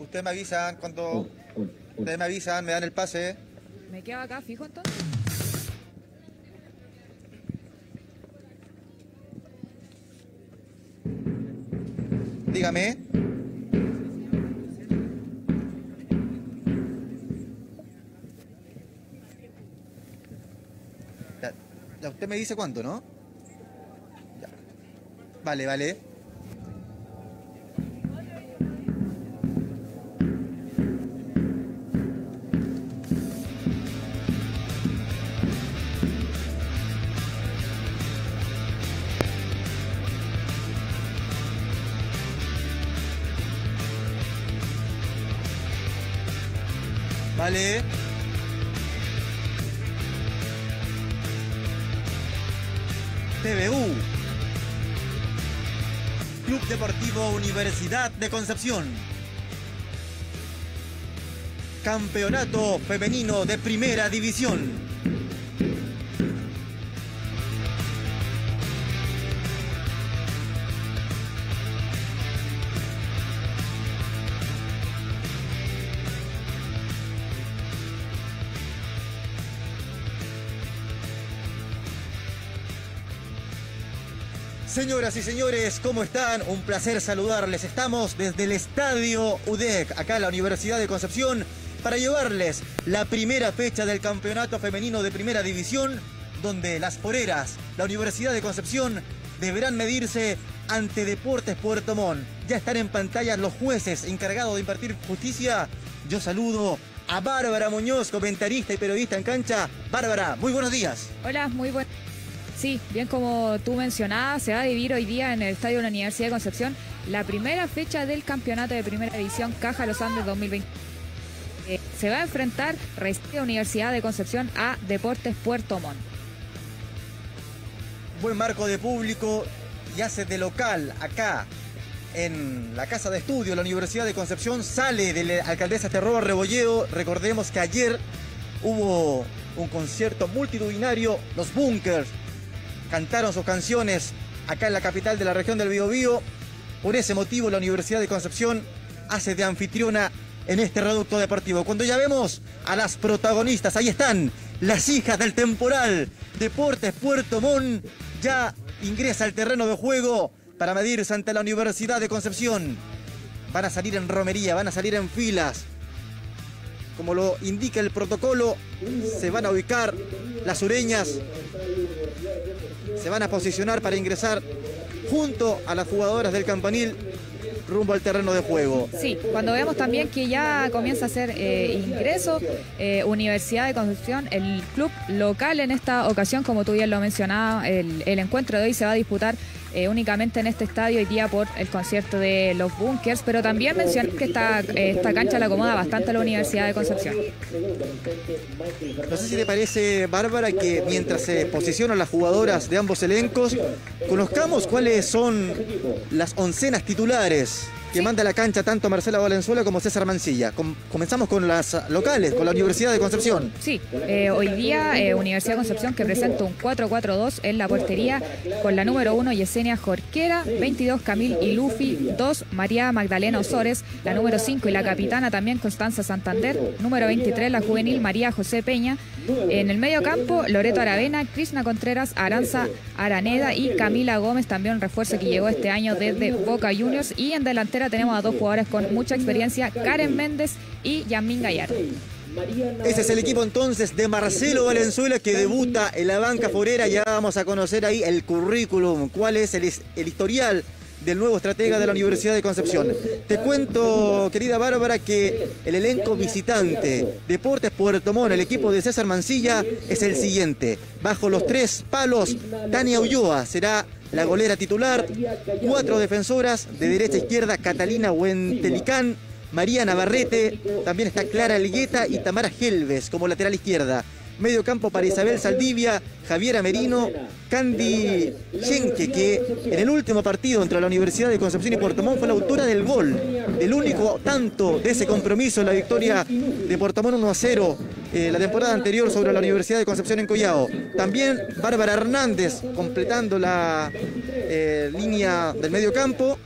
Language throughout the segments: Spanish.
Ustedes me avisan cuando... Ustedes me avisan, me dan el pase. ¿Me quedo acá fijo entonces? Dígame. Ya usted me dice cuánto, ¿no? Ya. Vale, vale. Vale. TVU. Club Deportivo Universidad de Concepción. Campeonato femenino de primera división. Señoras y señores, ¿cómo están? Un placer saludarles. Estamos desde el Estadio UDEC, acá en la Universidad de Concepción, para llevarles la primera fecha del Campeonato Femenino de Primera División, donde las foreras, la Universidad de Concepción, deberán medirse ante Deportes Puerto Montt. Ya están en pantalla los jueces encargados de impartir justicia. Yo saludo a Bárbara Muñoz, comentarista y periodista en cancha. Bárbara, muy buenos días. Hola, muy buenos. Sí, bien como tú mencionabas, se va a dividir hoy día en el Estadio de la Universidad de Concepción la primera fecha del Campeonato de Primera División Caja Los Andes 2020. Se va a enfrentar Recife Universidad de Concepción a Deportes Puerto Montt. Buen marco de público y hace de local acá en la casa de estudio de la Universidad de Concepción. Sale de la alcaldesa Terroba Rebolledo. Recordemos que ayer hubo un concierto multitudinario. Los Bunkers cantaron sus canciones acá en la capital de la región del Biobío. Por ese motivo la Universidad de Concepción hace de anfitriona en este reducto deportivo. Cuando ya vemos a las protagonistas, ahí están las hijas del temporal. Deportes Puerto Montt ya ingresa al terreno de juego para medirse ante la Universidad de Concepción. Van a salir en romería, van a salir en filas. Como lo indica el protocolo, se van a ubicar las sureñas, se van a posicionar para ingresar junto a las jugadoras del campanil rumbo al terreno de juego. Sí, cuando vemos también que ya comienza a hacer ingreso Universidad de Concepción, el club local en esta ocasión, como tú bien lo mencionabas, el encuentro de hoy se va a disputar únicamente en este estadio hoy día por el concierto de los Bunkers, pero también mencioné que esta cancha la acomoda bastante a la Universidad de Concepción. No sé si te parece, Bárbara, que mientras se posicionan las jugadoras de ambos elencos, conozcamos cuáles son las oncenas titulares que manda a la cancha tanto Marcela Valenzuela como César Mancilla. Comenzamos con las locales, con la Universidad de Concepción. Sí, hoy día Universidad de Concepción que presenta un 4-4-2 en la portería con la número 1 Yesenia Jorquera, 22 Camil y Luffy, 2 María Magdalena Osores, la número 5 y la capitana también Constanza Santander, número 23 la juvenil María José Peña. En el medio campo, Loreto Aravena, Krishna Contreras, Aranza Araneda y Camila Gómez, también un refuerzo que llegó este año desde Boca Juniors. Y en delantera tenemos a dos jugadores con mucha experiencia, Karen Méndez y Yasmín Gallardo. Ese es el equipo entonces de Marcelo Valenzuela que debuta en la banca forera. Ya vamos a conocer ahí el currículum, cuál es el historial del nuevo estratega de la Universidad de Concepción. Te cuento, querida Bárbara, que el elenco visitante Deportes Puerto Montt, el equipo de César Mancilla, es el siguiente. Bajo los tres palos, Tania Ulloa será la golera titular, 4 defensoras de derecha a izquierda, Catalina Huentelicán, María Navarrete, también está Clara Elgueta y Tamara Helves como lateral izquierda. Medio campo para Isabel Saldivia, Javiera Merino, Candy Schenke, que en el último partido entre la Universidad de Concepción y Puerto Montt fue la autora del gol, el único tanto de ese compromiso en la victoria de Puerto Montt 1-0 la temporada anterior sobre la Universidad de Concepción en Collao. También Bárbara Hernández completando la línea del medio campo.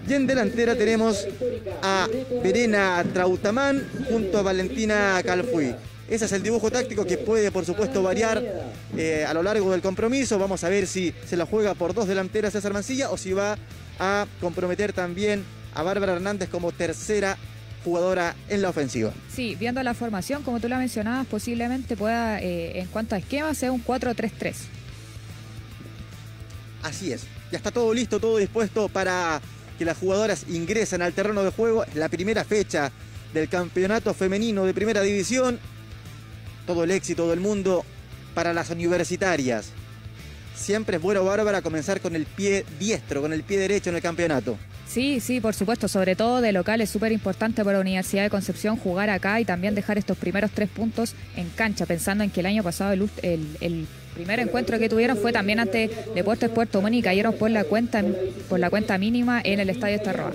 Y en delantera tenemos a Verena Trautamán junto a Valentina Calfuy. Ese es el dibujo táctico que puede, por supuesto, variar a lo largo del compromiso. Vamos a ver si se la juega por dos delanteras César Mancilla o si va a comprometer también a Bárbara Hernández como tercera jugadora en la ofensiva. Sí, viendo la formación, como tú la mencionabas, posiblemente pueda, en cuanto a esquema, sea un 4-3-3. Así es. Ya está todo listo, todo dispuesto para que las jugadoras ingresen al terreno de juego. La primera fecha del campeonato femenino de primera división. Todo el éxito del mundo para las universitarias. Siempre es bueno, Bárbara, comenzar con el pie diestro, con el pie derecho en el campeonato. Sí, sí, por supuesto, sobre todo de local es súper importante para la Universidad de Concepción jugar acá y también dejar estos primeros 3 puntos en cancha, pensando en que el año pasado el primer encuentro que tuvieron fue también ante Deportes Puerto Montt y cayeron por la cuenta mínima en el Estadio Estarroa.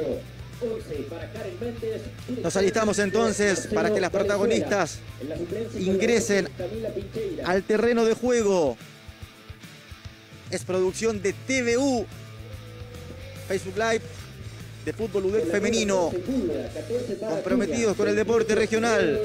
Nos alistamos entonces para que las protagonistas ingresen al terreno de juego. Es producción de TVU, Facebook Live, de Fútbol UDEC femenino, comprometidos con el deporte regional.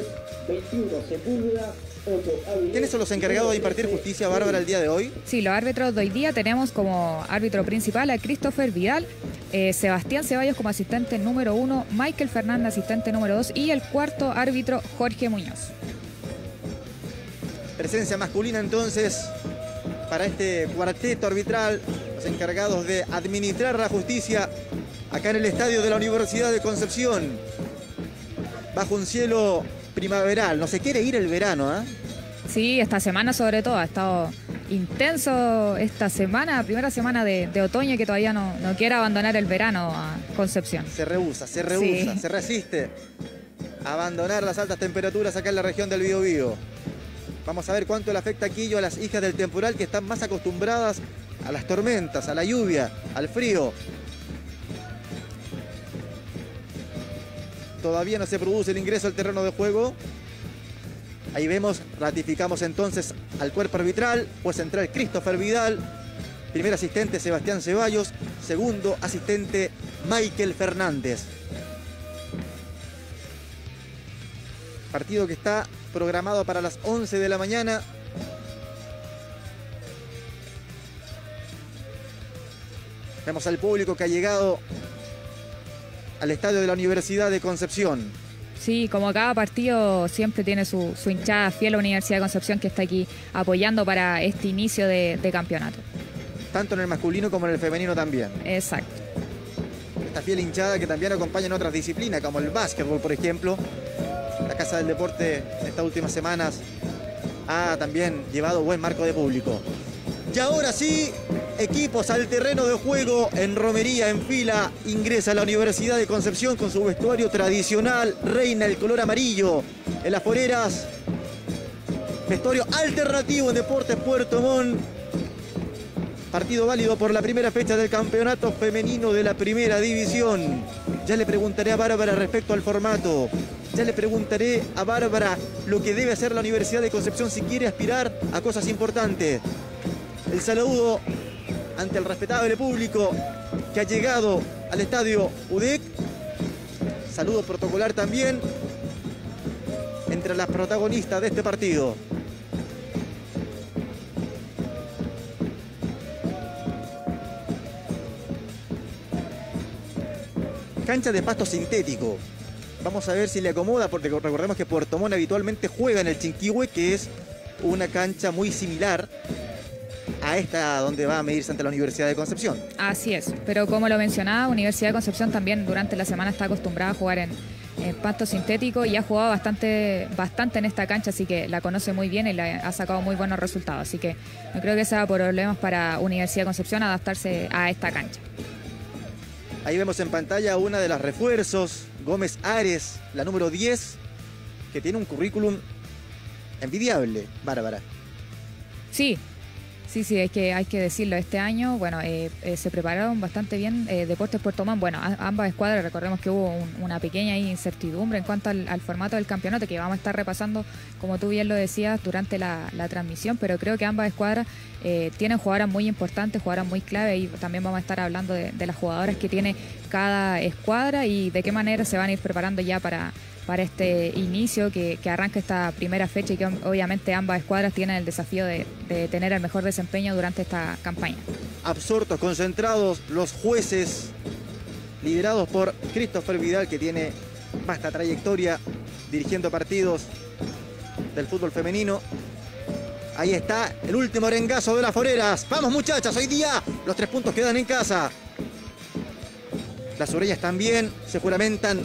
¿Quiénes son los encargados de impartir justicia, Bárbara, el día de hoy? Sí, los árbitros de hoy día tenemos como árbitro principal a Christopher Vidal, Sebastián Ceballos como asistente número 1, Michael Fernández asistente número 2 y el cuarto árbitro Jorge Muñoz. Presencia masculina entonces para este cuarteto arbitral, los encargados de administrar la justicia acá en el estadio de la Universidad de Concepción, bajo un cielo primaveral. No se quiere ir el verano, ¿eh? Sí, esta semana sobre todo ha estado intenso esta semana, primera semana de otoño, que todavía no quiere abandonar el verano a Concepción. Se rehúsa, sí. Se resiste a abandonar las altas temperaturas acá en la región del Biobío. Vamos a ver cuánto le afecta a Quillo a las hijas del temporal, que están más acostumbradas a las tormentas, a la lluvia, al frío. Todavía no se produce el ingreso al terreno de juego. Ahí vemos, ratificamos entonces al cuerpo arbitral, juez central Christopher Vidal, primer asistente Sebastián Ceballos, segundo asistente Michael Fernández. Partido que está programado para las 11 de la mañana. Vemos al público que ha llegado al estadio de la Universidad de Concepción. Sí, como cada partido siempre tiene su hinchada fiel a la Universidad de Concepción, que está aquí apoyando para este inicio de campeonato. Tanto en el masculino como en el femenino también. Exacto. Esta fiel hinchada que también acompaña en otras disciplinas, como el básquetbol, por ejemplo. La Casa del Deporte en estas últimas semanas ha también llevado buen marco de público. Y ahora sí, equipos al terreno de juego. En romería, en fila, ingresa a la Universidad de Concepción con su vestuario tradicional. Reina el color amarillo. En las foreras, vestuario alternativo en Deportes Puerto Montt. Partido válido por la primera fecha del campeonato femenino de la primera división. Ya le preguntaré a Bárbara respecto al formato. Ya le preguntaré a Bárbara lo que debe hacer la Universidad de Concepción si quiere aspirar a cosas importantes. El saludo ante el respetable público que ha llegado al estadio UDEC. Saludo protocolar también entre las protagonistas de este partido. Cancha de pasto sintético. Vamos a ver si le acomoda, porque recordemos que Puerto Montt habitualmente juega en el Chinquihue, que es una cancha muy similar a esta donde va a medirse ante la Universidad de Concepción. Así es, pero como lo mencionaba, Universidad de Concepción también durante la semana está acostumbrada a jugar en pasto sintético y ha jugado bastante en esta cancha, así que la conoce muy bien y le ha sacado muy buenos resultados. Así que no creo que sea problemas para Universidad de Concepción adaptarse a esta cancha. Ahí vemos en pantalla una de las refuerzos, Gómez Ares, la número 10, que tiene un currículum envidiable, Bárbara. Sí, Sí, sí, hay que decirlo. Este año, bueno, se prepararon bastante bien Deportes Puerto Montt. Bueno, ambas escuadras, recordemos que hubo una pequeña incertidumbre en cuanto al formato del campeonato, que vamos a estar repasando, como tú bien lo decías, durante la transmisión, pero creo que ambas escuadras tienen jugadoras muy importantes, jugadoras muy clave, y también vamos a estar hablando de las jugadoras que tiene cada escuadra y de qué manera se van a ir preparando ya para este inicio que arranca esta primera fecha, y que obviamente ambas escuadras tienen el desafío de tener el mejor desempeño durante esta campaña. Absortos, concentrados, los jueces liderados por Christopher Vidal, que tiene vasta trayectoria dirigiendo partidos del fútbol femenino. Ahí está el último arengazo de las foreras. Vamos, muchachas, hoy día los 3 puntos quedan en casa. Las orejas también se juramentan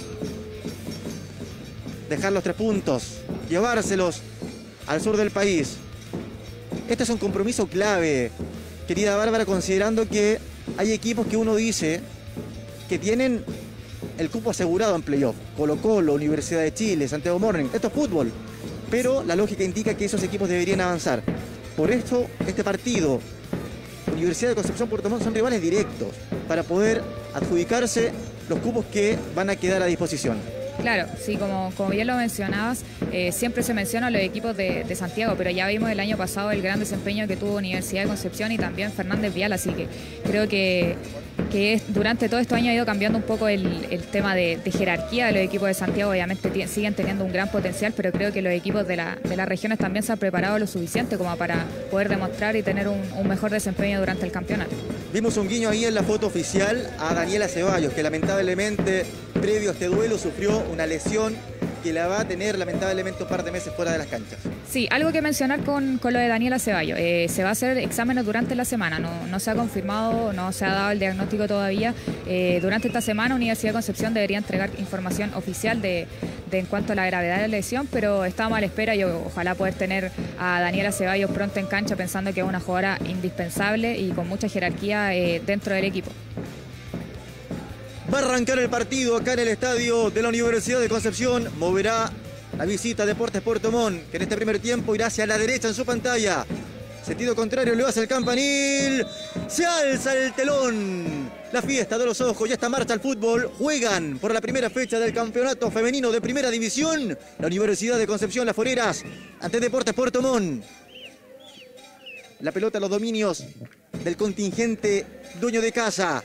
dejar los 3 puntos, llevárselos al sur del país. Este es un compromiso clave, querida Bárbara, considerando que hay equipos que uno dice que tienen el cupo asegurado en playoff. Colo-Colo, Universidad de Chile, Santiago Morning. Esto es fútbol, pero la lógica indica que esos equipos deberían avanzar. Por esto, este partido, Universidad de Concepción, Puerto Montt, son rivales directos para poder adjudicarse los cupos que van a quedar a disposición. Claro, sí, como bien lo mencionabas, siempre se mencionan los equipos de Santiago, pero ya vimos el año pasado el gran desempeño que tuvo Universidad de Concepción y también Fernández Vial, así que creo que durante todos estos años ha ido cambiando un poco el tema de jerarquía de los equipos de Santiago. Obviamente siguen teniendo un gran potencial, pero creo que los equipos de las regiones también se han preparado lo suficiente como para poder demostrar y tener un mejor desempeño durante el campeonato. Vimos un guiño ahí en la foto oficial a Daniela Ceballos, que lamentablemente previo a este duelo sufrió una lesión que la va a tener lamentablemente un par de meses fuera de las canchas. Sí, algo que mencionar con lo de Daniela Ceballos. Se va a hacer exámenes durante la semana, no se ha confirmado, no se ha dado el diagnóstico todavía. Durante esta semana Universidad de Concepción debería entregar información oficial de en cuanto a la gravedad de la lesión, pero estamos a la espera y ojalá poder tener a Daniela Ceballos pronto en cancha, pensando que es una jugadora indispensable y con mucha jerarquía dentro del equipo. Va a arrancar el partido acá en el estadio de la Universidad de Concepción. Moverá la visita a Deportes Puerto Montt, que en este primer tiempo irá hacia la derecha en su pantalla. Sentido contrario, le hace el campanil. Se alza el telón. La fiesta de los ojos, ya está en marcha el fútbol. Juegan por la primera fecha del campeonato femenino de primera división la Universidad de Concepción, las Foreras, ante Deportes Puerto Montt. La pelota a los dominios del contingente dueño de casa.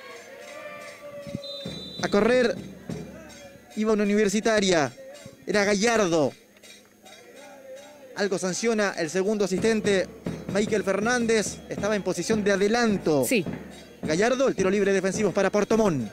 A correr iba una universitaria, era Gallardo. Algo sanciona el segundo asistente, Michael Fernández, estaba en posición de adelanto. Sí. Gallardo, el tiro libre defensivo para Puerto Montt.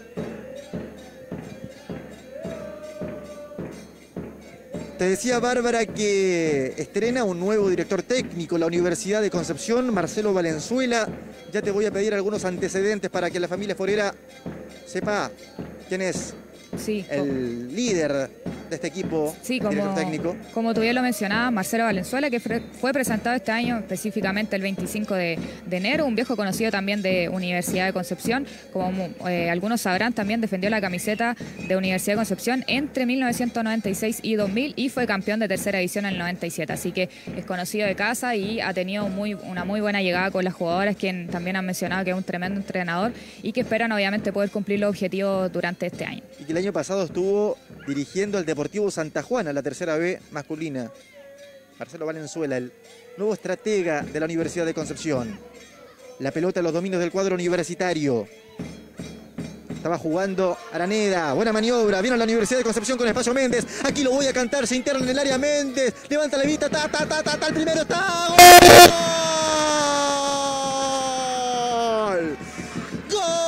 Te decía, Bárbara, que estrena un nuevo director técnico la Universidad de Concepción, Marcelo Valenzuela. Ya te voy a pedir algunos antecedentes para que la familia forera sepa quién es el líder de este equipo, director técnico. Como tú bien lo mencionabas, Marcelo Valenzuela, que fue presentado este año, específicamente el 25 de enero, un viejo conocido también de Universidad de Concepción. Como algunos sabrán, también defendió la camiseta de Universidad de Concepción entre 1996 y 2000 y fue campeón de tercera división en el 97. Así que es conocido de casa y ha tenido una muy buena llegada con las jugadoras, quien también han mencionado que es un tremendo entrenador y que esperan obviamente poder cumplir los objetivos durante este año. Y que el año pasado estuvo dirigiendo al Deportivo Santa Juana, la tercera B masculina. Marcelo Valenzuela, el nuevo estratega de la Universidad de Concepción. La pelota a los dominios del cuadro universitario. Estaba jugando Araneda, buena maniobra, vino a la Universidad de Concepción con espacio Méndez. Aquí lo voy a cantar, se interna en el área Méndez. Levanta la vista, el primero está. ¡Gol! ¡Gol!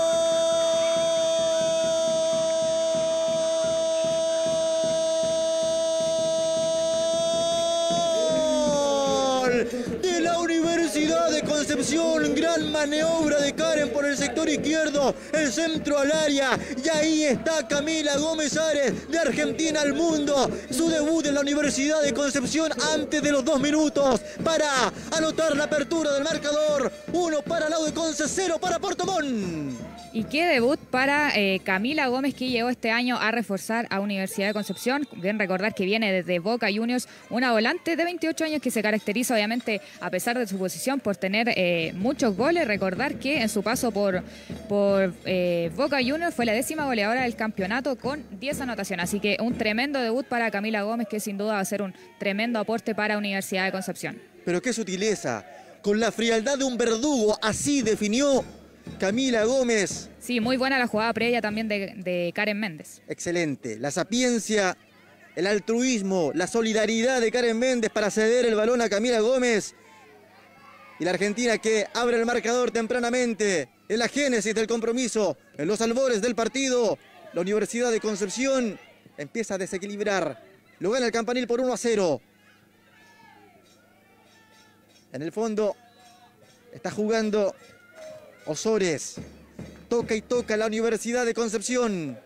De la Universidad de Concepción, gran maniobra de Karen por el sector izquierdo, el centro al área, y ahí está Camila Gómez Ares, de Argentina al mundo, su debut en la Universidad de Concepción antes de los 2 minutos, para anotar la apertura del marcador. 1 para Lau de Conce, 0 para Puerto Montt. Y qué debut para Camila Gómez, que llegó este año a reforzar a Universidad de Concepción. Bien recordar que viene desde Boca Juniors, una volante de 28 años que se caracteriza obviamente, a pesar de su posición, por tener muchos goles. Recordar que en su paso por Boca Juniors fue la 10ª goleadora del campeonato con 10 anotaciones. Así que un tremendo debut para Camila Gómez, que sin duda va a ser un tremendo aporte para Universidad de Concepción. Pero qué sutileza, con la frialdad de un verdugo, así definió Camila Gómez. Sí, muy buena la jugada previa también de Karen Méndez. Excelente. La sapiencia, el altruismo, la solidaridad de Karen Méndez para ceder el balón a Camila Gómez. Y la Argentina que abre el marcador tempranamente en la génesis del compromiso, en los albores del partido. La Universidad de Concepción empieza a desequilibrar. Lo gana el Campanil por 1-0. En el fondo está jugando Osores. Toca y toca la Universidad de Concepción,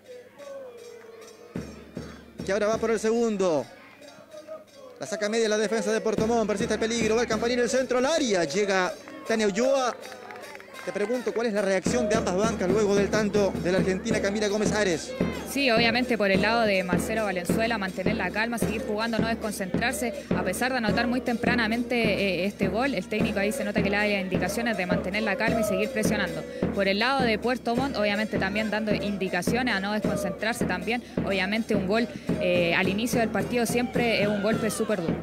que ahora va por el segundo. La saca media la defensa de Puerto Montt. Persiste el peligro. Va el Campanil, el centro al área. Llega Tania Ulloa. Te pregunto, ¿cuál es la reacción de ambas bancas luego del tanto de la argentina Camila Gómez Ares? Sí, obviamente por el lado de Marcelo Valenzuela, mantener la calma, seguir jugando, no desconcentrarse. A pesar de anotar muy tempranamente este gol, el técnico ahí se nota que le da indicaciones de mantener la calma y seguir presionando. Por el lado de Puerto Montt, obviamente también dando indicaciones a no desconcentrarse también. Obviamente un gol al inicio del partido siempre es un golpe súper duro.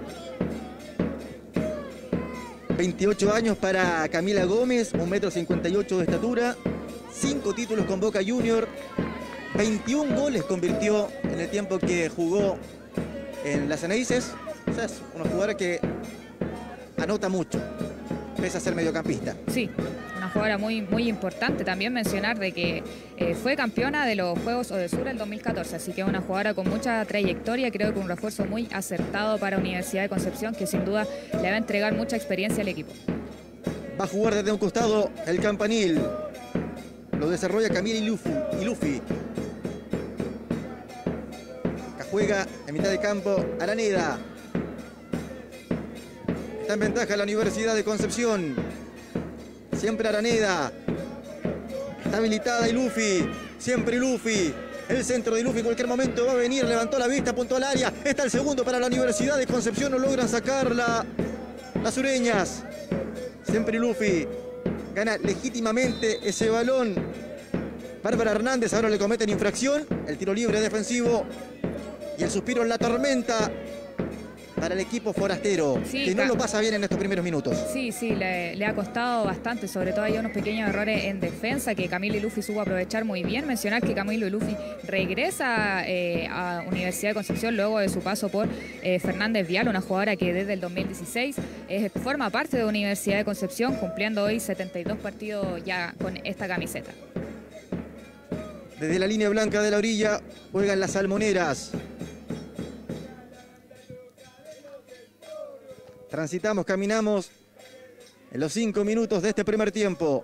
28 años para Camila Gómez, 1,58 m de estatura, 5 títulos con Boca Junior, 21 goles convirtió en el tiempo que jugó en las Ceneices. O sea, es una jugadora que anota mucho, pese a ser mediocampista. Sí, una jugadora muy, muy importante. También mencionar de que fue campeona de los Juegos Odesur el 2014, así que es una jugadora con mucha trayectoria. Creo que un refuerzo muy acertado para Universidad de Concepción, que sin duda le va a entregar mucha experiencia al equipo. Va a jugar desde un costado el Campanil. Lo desarrolla Camila Ilufi. Juega en mitad de campo Araneda. Está en ventaja la Universidad de Concepción. Siempre Araneda. Está habilitada Ilufi. Siempre Ilufi. El centro de Ilufi en cualquier momento va a venir. Levantó la vista, apuntó al área. Está el segundo para la Universidad de Concepción. No logran sacar las sureñas. Siempre Ilufi. Gana legítimamente ese balón. Bárbara Hernández ahora le cometen infracción. El tiro libre defensivo. Y el suspiro en la tormenta para el equipo forastero, sí, que no lo pasa bien en estos primeros minutos. Sí, le ha costado bastante, sobre todo hay unos pequeños errores en defensa que Camilo Ilufi supo aprovechar muy bien. Mencionar que Camilo Ilufi regresa a Universidad de Concepción luego de su paso por Fernández Vial, una jugadora que desde el 2016 forma parte de Universidad de Concepción, cumpliendo hoy 72 partidos ya con esta camiseta. Desde la línea blanca de la orilla juegan las salmoneras. Transitamos, caminamos en los 5 minutos de este primer tiempo.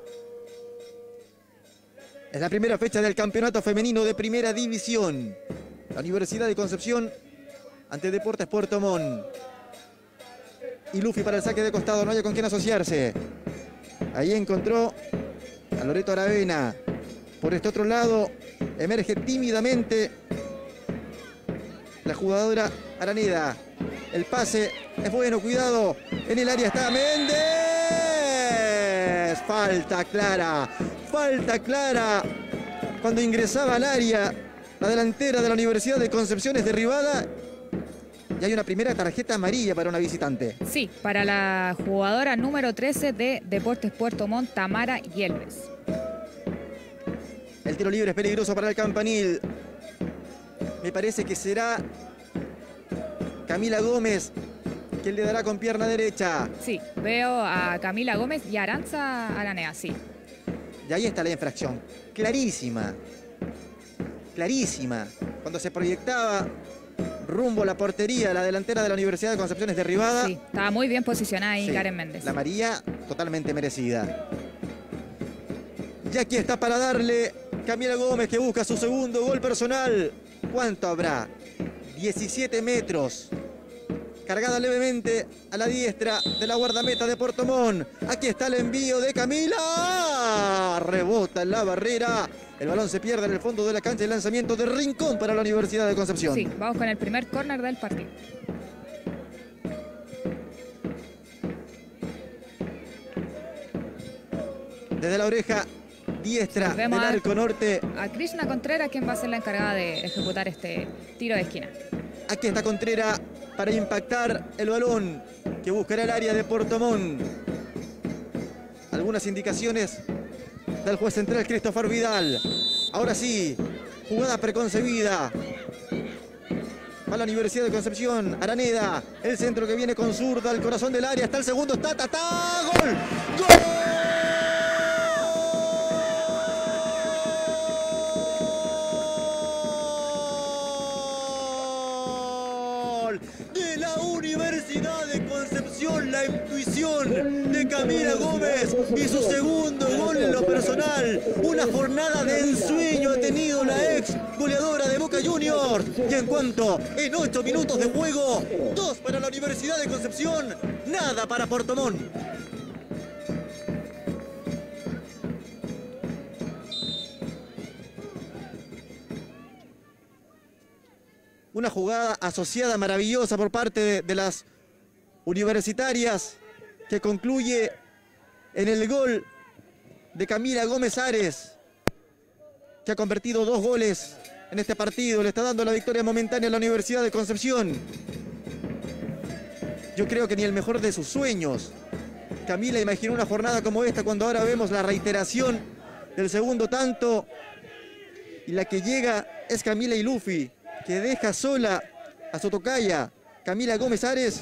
Es la primera fecha del campeonato femenino de primera división. La Universidad de Concepción ante Deportes Puerto Montt. Ilufi para el saque de costado, no hay con quién asociarse. Ahí encontró a Loreto Aravena. Por este otro lado emerge tímidamente la jugadora Araneda. El pase es bueno, cuidado. En el área está Méndez. Falta clara. Falta clara. Cuando ingresaba al área, la delantera de la Universidad de Concepción es derribada. Y hay una primera tarjeta amarilla para una visitante. Sí, para la jugadora número 13 de Deportes Puerto Montt, Tamara Yelves. El tiro libre es peligroso para el Campanil. Me parece que será Camila Gómez quien le dará con pierna derecha. Sí, veo a Camila Gómez y Aranza Aranea, sí. Y ahí está la infracción. Clarísima. Clarísima. Cuando se proyectaba rumbo a la portería, la delantera de la Universidad de Concepción es derribada. Sí, estaba muy bien posicionada ahí, sí, Karen Méndez. La amarilla totalmente merecida. Y aquí está para darle Camila Gómez, que busca su segundo gol personal. ¿Cuánto habrá? 17 metros. cargada levemente a la diestra de la guardameta de Puerto Montt. Aquí está el envío de Camila. Rebota en la barrera. El balón se pierde en el fondo de la cancha. El lanzamiento de Rincón para la Universidad de Concepción. Sí, vamos con el primer córner del partido. Desde la oreja diestra del arco norte. A Krishna Contreras, quien va a ser la encargada de ejecutar este tiro de esquina. Aquí está Contreras para impactar el balón que buscará el área de Puerto Montt. Algunas indicaciones del juez central Christopher Vidal. Ahora sí, jugada preconcebida. Va la Universidad de Concepción. Araneda, el centro que viene con zurda al corazón del área. Está el segundo, está. ¡Gol! ¡Gol! De la Universidad de Concepción, la intuición de Camila Gómez y su segundo gol en lo personal. Una jornada de ensueño ha tenido la ex goleadora de Boca Juniors. Y en cuanto, en 8 minutos de juego, 2 para la Universidad de Concepción, nada para Puerto Montt. Una jugada asociada maravillosa por parte de las universitarias que concluye en el gol de Camila Gómez Ares, que ha convertido 2 goles en este partido. Le está dando la victoria momentánea a la Universidad de Concepción. Yo creo que ni el mejor de sus sueños Camila imaginó una jornada como esta, cuando ahora vemos la reiteración del segundo tanto. Y la que llega es Camila Ilufi, que deja sola a su tocaya, Camila Gómez Ares.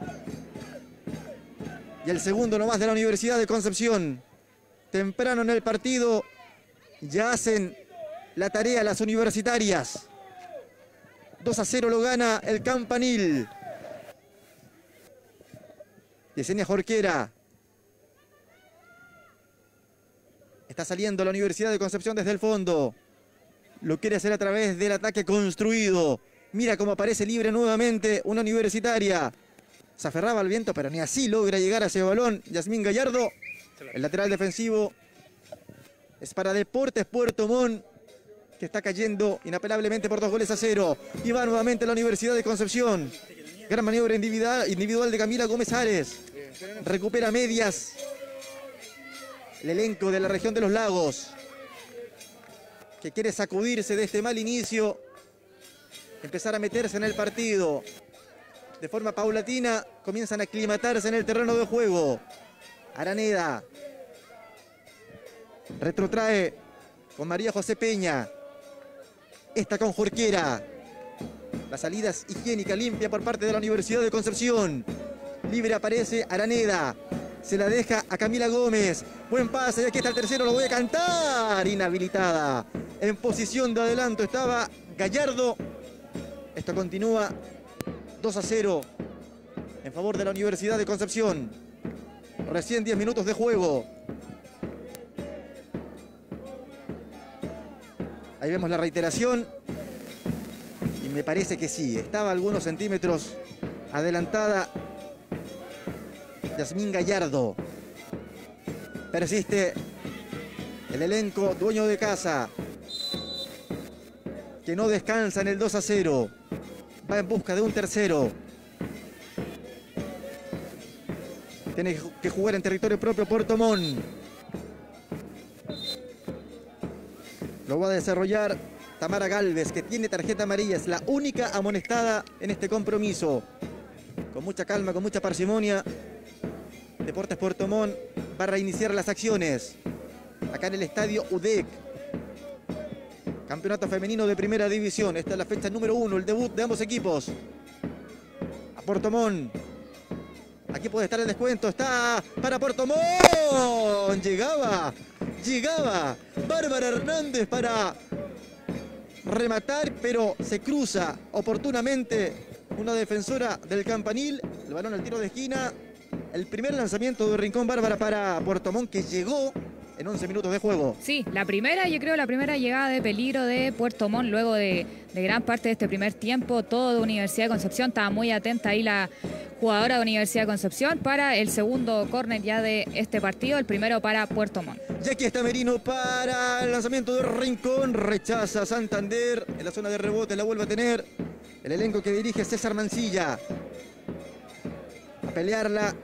Y el segundo nomás de la Universidad de Concepción. Temprano en el partido ya hacen la tarea las universitarias. 2-0 lo gana el Campanil. Yesenia Jorquera. Está saliendo la Universidad de Concepción desde el fondo. Lo quiere hacer a través del ataque construido. Mira cómo aparece libre nuevamente una universitaria. Se aferraba al viento, pero ni así logra llegar a ese balón. Yasmín Gallardo, el lateral defensivo, es para Deportes Puerto Montt, que está cayendo inapelablemente por 2-0. Y va nuevamente la Universidad de Concepción. Gran maniobra individual de Camila Gómez Ares. Recupera medias el elenco de la región de los Lagos, que quiere sacudirse de este mal inicio, empezar a meterse en el partido. De forma paulatina comienzan a aclimatarse en el terreno de juego. Araneda retrotrae con María José Peña. Esta con Jorquera. La salida es higiénica, limpia por parte de la Universidad de Concepción. Libre aparece Araneda. Se la deja a Camila Gómez. Buen pase, y aquí está el tercero, lo voy a cantar. Inhabilitada. En posición de adelanto estaba Gallardo. Esto continúa 2-0 en favor de la Universidad de Concepción. Recién 10 minutos de juego. Ahí vemos la reiteración. Y me parece que sí, estaba algunos centímetros adelantada Yasmín Gallardo. Persiste el elenco dueño de casa, que no descansa en el 2-0. Va en busca de un tercero. Tiene que jugar en territorio propio Puerto Montt. Lo va a desarrollar Tamara Galvez, que tiene tarjeta amarilla. Es la única amonestada en este compromiso. Con mucha calma, con mucha parsimonia, Deportes Puerto Montt va a reiniciar las acciones. Acá en el estadio UDEC. Campeonato femenino de primera división. Esta es la fecha número 1, el debut de ambos equipos. A Puerto Montt. Aquí puede estar el descuento. Está para Puerto Montt. Llegaba Bárbara Hernández para rematar, pero se cruza oportunamente una defensora del Campanil. El balón al tiro de esquina. El primer lanzamiento de Rincón Bárbara para Puerto Montt, que llegó en 11 minutos de juego. Sí, la primera llegada de peligro de Puerto Montt luego de gran parte de este primer tiempo. Todo de Universidad de Concepción, estaba muy atenta ahí la jugadora de Universidad de Concepción para el segundo córner ya de este partido, el primero para Puerto Montt. Y aquí está Merino para el lanzamiento de Rincón, rechaza Santander, en la zona de rebote la vuelve a tener el elenco que dirige César Mancilla. A pelearla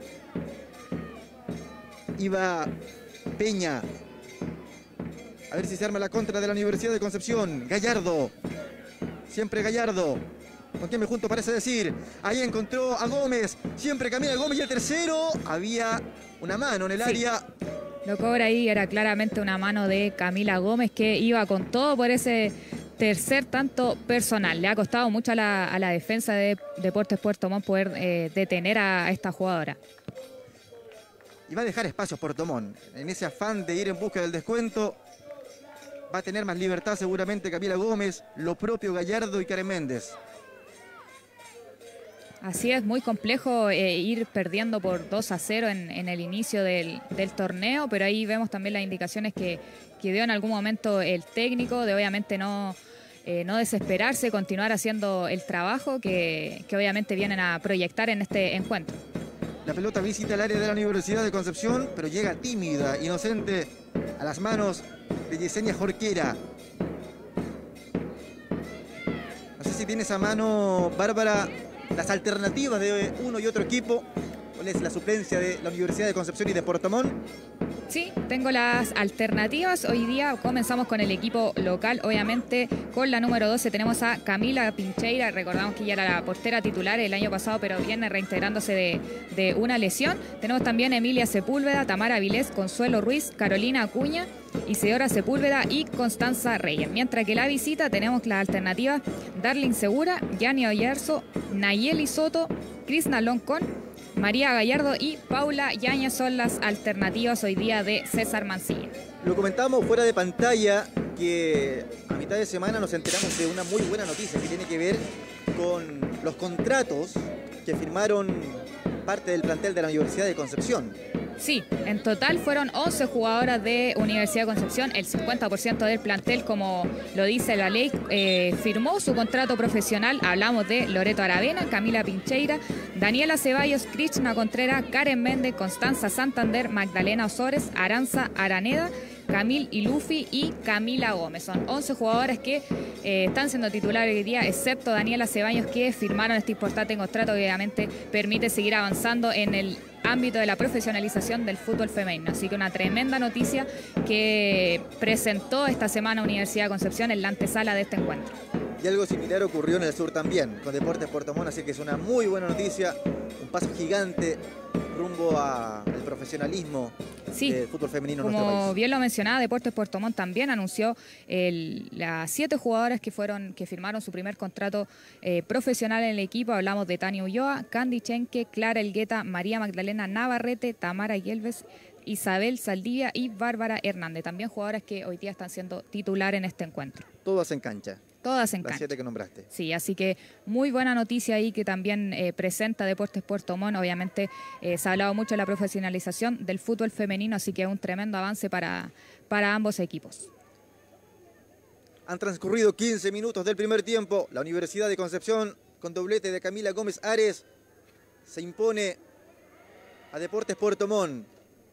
iba Peña. A ver si se arma la contra de la Universidad de Concepción. Gallardo, siempre Gallardo. ¿Con quién me junto? Parece decir. Ahí encontró a Gómez. Siempre camina Gómez y el tercero. Había una mano en el área. Lo cobra ahí, era claramente una mano de Camila Gómez que iba con todo por ese tercer tanto personal. Le ha costado mucho a la defensa de Deportes Puerto Montt poder detener a esta jugadora. Y va a dejar espacios Puerto Montt. En ese afán de ir en busca del descuento, va a tener más libertad seguramente Camila Gómez, lo propio Gallardo y Karen Méndez. Así es, muy complejo ir perdiendo por 2-0 en el inicio del torneo, pero ahí vemos también las indicaciones que dio en algún momento el técnico, de obviamente no desesperarse, continuar haciendo el trabajo que obviamente vienen a proyectar en este encuentro. La pelota visita el área de la Universidad de Concepción, pero llega tímida, inocente, a las manos de Yesenia Jorquera. No sé si tiene esa mano, Bárbara, las alternativas de uno y otro equipo. ¿Cuál es la suplencia de la Universidad de Concepción y de Puerto Montt? Sí, tengo las alternativas. Hoy día comenzamos con el equipo local, obviamente con la número 12 tenemos a Camila Pincheira. Recordamos que ella era la portera titular el año pasado, pero viene reintegrándose de una lesión. Tenemos también a Emilia Sepúlveda, Tamara Vilés, Consuelo Ruiz, Carolina Acuña, Isidora Sepúlveda y Constanza Reyes. Mientras que la visita tenemos las alternativas Darlene Segura, Yani Oyarzo, Nayeli Soto, Krishna Loncón, María Gallardo y Paula Yáñez son las alternativas hoy día de César Mancilla. Lo comentábamos fuera de pantalla que a mitad de semana nos enteramos de una muy buena noticia que tiene que ver con los contratos que firmaron parte del plantel de la Universidad de Concepción. Sí, en total fueron 11 jugadoras de Universidad de Concepción, el 50% del plantel, como lo dice la ley, firmó su contrato profesional. Hablamos de Loreto Aravena, Camila Pincheira, Daniela Ceballos, Krishna Contreras, Karen Méndez, Constanza Santander, Magdalena Osores, Aranza Araneda, Camil Ilufi y Camila Gómez. Son 11 jugadoras que están siendo titulares hoy día, excepto Daniela Ceballos, que firmaron este importante contrato que obviamente permite seguir avanzando en el ámbito de la profesionalización del fútbol femenino. Así que una tremenda noticia que presentó esta semana Universidad de Concepción en la antesala de este encuentro. Y algo similar ocurrió en el sur también, con Deportes Puerto Montt, así que es una muy buena noticia, un paso gigante rumbo al profesionalismo del fútbol femenino en nuestro país. Como bien lo mencionaba, Deportes Puerto Montt también anunció las 7 jugadoras que firmaron su primer contrato profesional en el equipo. Hablamos de Tania Ulloa, Candy Chenque, Clara Elgueta, María Magdalena Navarrete, Tamara Yelves, Isabel Saldivia y Bárbara Hernández. También jugadoras que hoy día están siendo titular en este encuentro. Todas en cancha. Todas en cancha. Las 7 que nombraste. Sí, así que muy buena noticia ahí que también presenta Deportes Puerto Montt. Obviamente se ha hablado mucho de la profesionalización del fútbol femenino, así que es un tremendo avance para ambos equipos. Han transcurrido 15 minutos del primer tiempo. La Universidad de Concepción, con doblete de Camila Gómez Ares, se impone a Deportes Puerto Montt.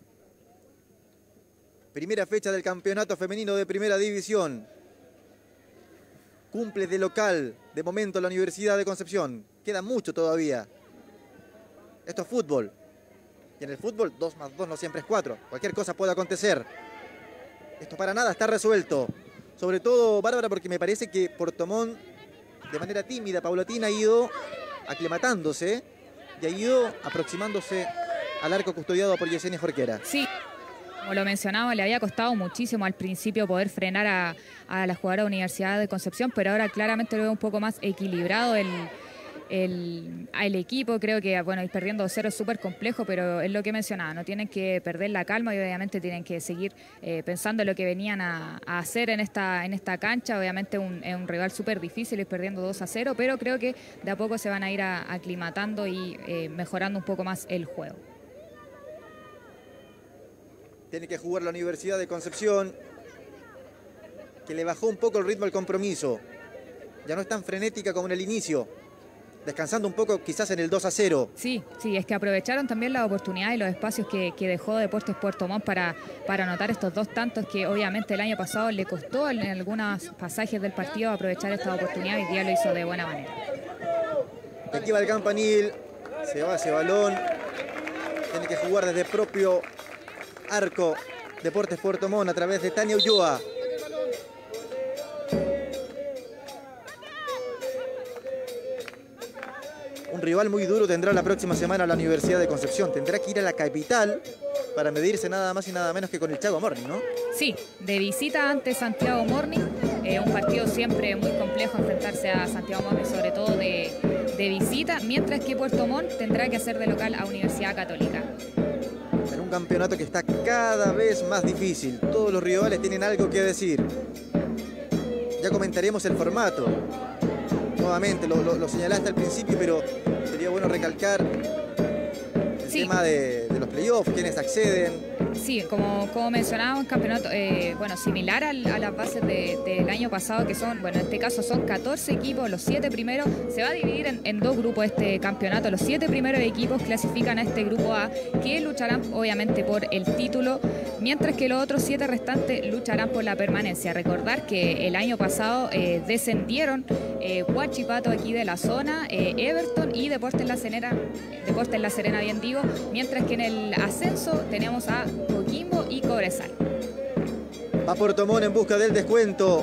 Primera fecha del campeonato femenino de primera división. Cumple de local, de momento, la Universidad de Concepción. Queda mucho todavía. Esto es fútbol. Y en el fútbol, 2 más 2 no siempre es 4. Cualquier cosa puede acontecer. Esto para nada está resuelto. Sobre todo, Bárbara, porque me parece que Puerto Montt, de manera tímida, paulatina, ha ido aclimatándose y ha ido aproximándose al arco custodiado por Yesenia Jorquera. Sí. Como lo mencionaba, le había costado muchísimo al principio poder frenar a la jugadora de Universidad de Concepción, pero ahora claramente lo veo un poco más equilibrado el equipo. Creo que, bueno, ir perdiendo 0 es súper complejo, pero es lo que mencionaba, no tienen que perder la calma y obviamente tienen que seguir pensando en lo que venían a hacer en esta cancha. Obviamente es un rival súper difícil ir perdiendo 2-0, pero creo que de a poco se van a ir aclimatando y mejorando un poco más el juego. Tiene que jugar la Universidad de Concepción, que le bajó un poco el ritmo al compromiso. Ya no es tan frenética como en el inicio, descansando un poco quizás en el 2-0. Sí, es que aprovecharon también la oportunidad y los espacios que dejó Deportes Puerto Montt para anotar estos 2 tantos que obviamente el año pasado le costó en algunos pasajes del partido aprovechar esta oportunidad y hoy día lo hizo de buena manera. Aquí va el campanil, se va ese balón, tiene que jugar desde propio arco Deportes Puerto Montt a través de Tania Ulloa. Un rival muy duro tendrá la próxima semana la Universidad de Concepción. Tendrá que ir a la capital para medirse nada más y nada menos que con el Chago Morning, ¿no? Sí, de visita ante Santiago Morning. Un partido siempre muy complejo enfrentarse a Santiago Morning, sobre todo de visita, mientras que Puerto Montt tendrá que hacer de local a Universidad Católica. En un campeonato que está cada vez más difícil. Todos los rivales tienen algo que decir. Ya comentaremos el formato. Nuevamente, lo señalaste al principio, pero sería bueno recalcar el tema de los playoffs, quienes acceden. Sí, como mencionábamos, campeonato similar a las bases del año pasado, que son, en este caso son 14 equipos, los 7 primeros, se va a dividir en 2 grupos este campeonato. Los 7 primeros equipos clasifican a este grupo A, que lucharán obviamente por el título, mientras que los otros 7 restantes lucharán por la permanencia. Recordar que el año pasado descendieron Huachipato aquí de la zona, Everton y Deportes La Serena, bien digo, mientras que en el ascenso tenemos a Coquimbo y Cobresal. Va Puerto Montt en busca del descuento.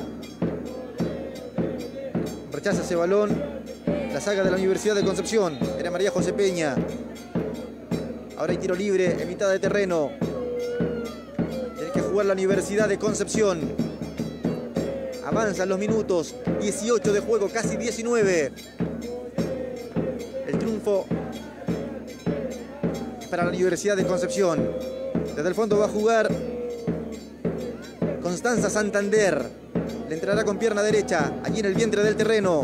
Rechaza ese balón. La saga de la Universidad de Concepción. Era María José Peña. Ahora hay tiro libre en mitad de terreno. Tiene que jugar la Universidad de Concepción. Avanzan los minutos. 18 de juego, casi 19. El triunfo para la Universidad de Concepción. Desde el fondo va a jugar Constanza Santander. Le entrará con pierna derecha, allí en el vientre del terreno.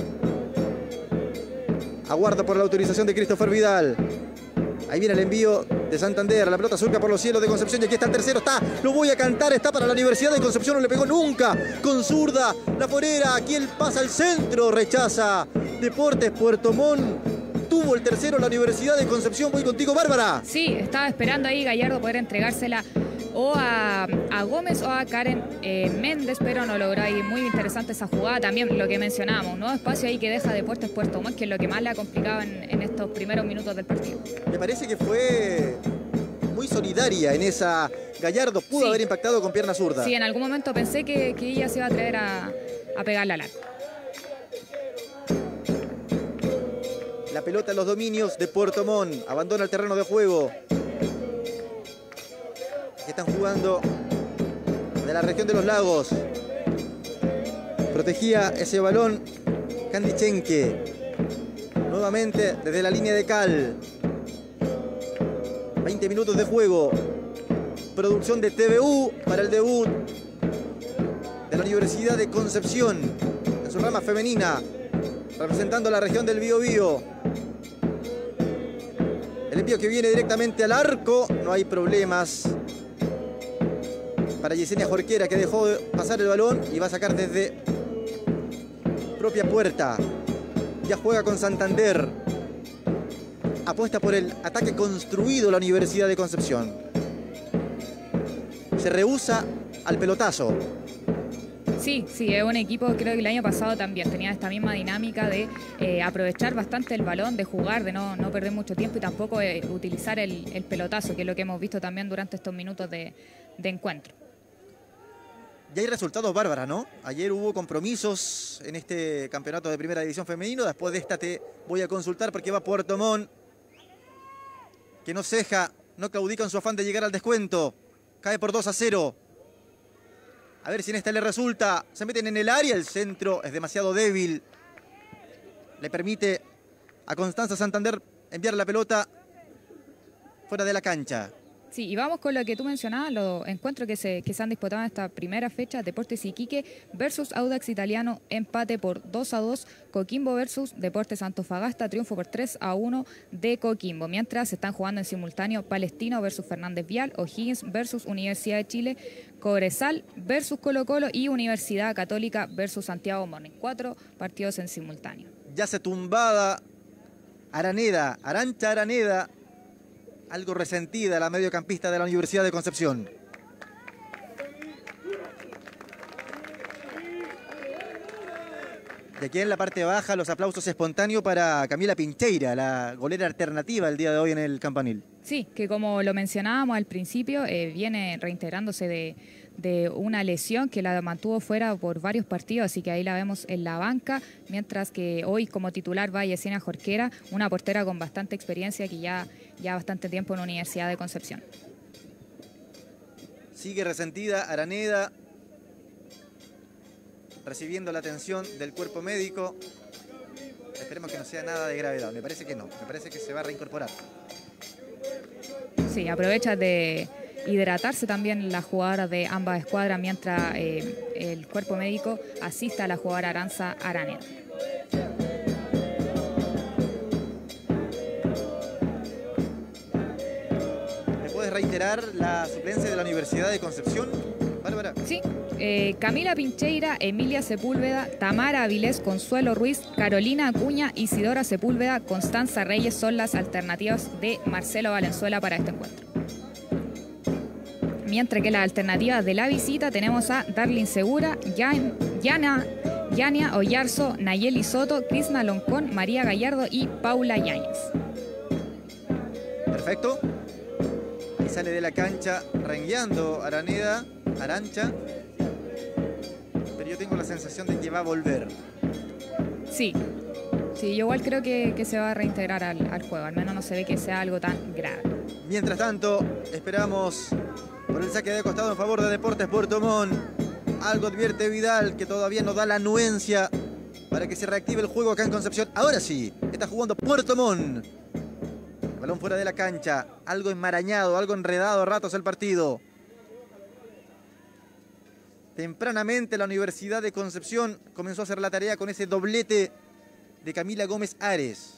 Aguarda por la autorización de Christopher Vidal. Ahí viene el envío de Santander. La pelota surca por los cielos de Concepción y aquí está el tercero. Está, lo voy a cantar, está para la Universidad de Concepción. No le pegó nunca. Con zurda, la forera. Aquí él pasa al centro. Rechaza Deportes Puerto Montt. Tuvo el tercero la Universidad de Concepción. Voy contigo, Bárbara. Sí, estaba esperando ahí Gallardo poder entregársela o a Gómez o a Karen Méndez, pero no logró ahí. Muy interesante esa jugada. También lo que mencionábamos, un nuevo espacio ahí que deja Deportes Puerto Montt, que es lo que más le ha complicado en estos primeros minutos del partido. Me parece que fue muy solidaria en esa. Gallardo pudo haber impactado con pierna zurda. Sí, en algún momento pensé que ella se iba a atrever a pegarle al arco. La pelota en los dominios de Puerto Montt. Abandona el terreno de juego. Que están jugando de la región de los lagos. Protegía ese balón Candy Chenque. Nuevamente desde la línea de cal. 20 minutos de juego. Producción de TVU para el debut de la Universidad de Concepción en su rama femenina, representando a la región del Biobío. El envío que viene directamente al arco, no hay problemas para Yesenia Jorquera, que dejó pasar el balón y va a sacar desde propia puerta. Ya juega con Santander. Apuesta por el ataque construido la Universidad de Concepción. Se rehúsa al pelotazo. Sí, es un equipo, creo que el año pasado también tenía esta misma dinámica de aprovechar bastante el balón, de jugar, de no perder mucho tiempo y tampoco utilizar el pelotazo, que es lo que hemos visto también durante estos minutos de encuentro. Ya hay resultados, Bárbara, ¿no? Ayer hubo compromisos en este campeonato de primera división femenino. Después de esta te voy a consultar porque va Puerto Montt, que no ceja, no claudica en su afán de llegar al descuento. Cae por 2-0. A ver si en esta le resulta. Se meten en el área. El centro es demasiado débil. Le permite a Constanza Santander enviar la pelota fuera de la cancha. Sí, y vamos con lo que tú mencionabas, los encuentros que se han disputado en esta primera fecha: Deportes Iquique versus Audax Italiano, empate por 2-2, Coquimbo versus Deportes Antofagasta, triunfo por 3-1 de Coquimbo, mientras se están jugando en simultáneo Palestino versus Fernández Vial, O'Higgins versus Universidad de Chile, Cobresal versus Colo Colo y Universidad Católica versus Santiago Morning. 4 partidos en simultáneo. Ya se tumbada Araneda, Arantxa Araneda, algo resentida la mediocampista de la Universidad de Concepción. Y aquí en la parte baja los aplausos espontáneos para Camila Pincheira, la golera alternativa el día de hoy en el Campanil. Sí, que como lo mencionábamos al principio, viene reintegrándose de una lesión que la mantuvo fuera por varios partidos, así que ahí la vemos en la banca, mientras que hoy como titular va Yesenia Jorquera, una portera con bastante experiencia que ya bastante tiempo en la Universidad de Concepción. Sigue resentida Araneda, recibiendo la atención del cuerpo médico. Esperemos que no sea nada de gravedad, me parece que no, me parece que se va a reincorporar. Sí, aprovecha de hidratarse también la jugadora de ambas escuadras mientras el cuerpo médico asiste a la jugadora Arantxa Araneda. ¿Me puedes reiterar la suplencia de la Universidad de Concepción, Bárbara? Sí, Camila Pincheira, Emilia Sepúlveda, Tamara Avilés, Consuelo Ruiz, Carolina Acuña, Isidora Sepúlveda, Constanza Reyes son las alternativas de Marcelo Valenzuela para este encuentro. Mientras que las alternativas de la visita tenemos a Darlin Segura, Yania Oyarzo, Nayeli Soto, Crisna Loncón, María Gallardo y Paula Yáñez. Perfecto. Y sale de la cancha rengueando Arantxa. Pero yo tengo la sensación de que va a volver. Sí, yo igual creo que se va a reintegrar al juego. Al menos no se ve que sea algo tan grave. Mientras tanto, esperamos por el saque de costado en favor de Deportes Puerto Montt. Algo advierte Vidal, que todavía no da la anuencia para que se reactive el juego acá en Concepción. Ahora sí, está jugando Puerto Montt. El balón fuera de la cancha, algo enmarañado, algo enredado a ratos el partido. Tempranamente la Universidad de Concepción comenzó a hacer la tarea con ese doblete de Camila Gómez Ares,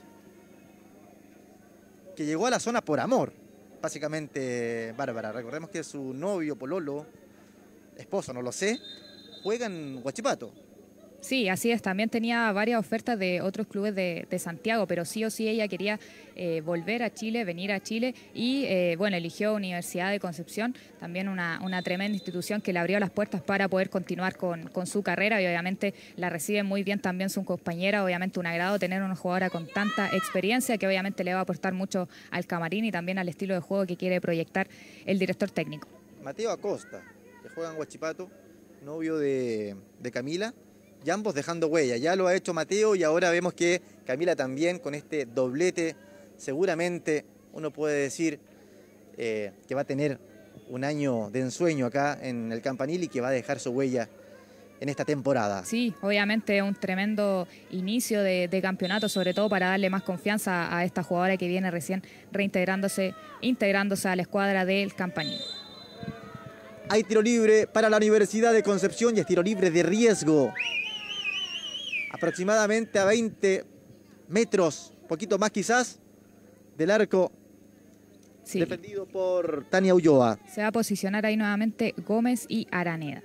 que llegó a la zona por amor, básicamente, Bárbara. Recordemos que su novio, pololo, esposo, no lo sé, juega en Huachipato. Sí, así es. También tenía varias ofertas de otros clubes de Santiago, pero sí o sí ella quería volver a Chile, venir a Chile y, eligió Universidad de Concepción, también una tremenda institución que le abrió las puertas para poder continuar con su carrera y obviamente la recibe muy bien también su compañera. Obviamente un agrado tener una jugadora con tanta experiencia que obviamente le va a aportar mucho al camarín y también al estilo de juego que quiere proyectar el director técnico. Mateo Acosta, que juega en Huachipato, novio de Camila. Y ambos dejando huella. Ya lo ha hecho Mateo y ahora vemos que Camila también con este doblete. Seguramente uno puede decir que va a tener un año de ensueño acá en el Campanil y que va a dejar su huella en esta temporada. Sí, obviamente un tremendo inicio de campeonato, sobre todo para darle más confianza a esta jugadora que viene recién integrándose a la escuadra del Campanil. Hay tiro libre para la Universidad de Concepción y es tiro libre de riesgo. Aproximadamente a 20 metros, poquito más quizás, del arco, sí, defendido por Tania Ulloa. Se va a posicionar ahí nuevamente Gómez y Araneda.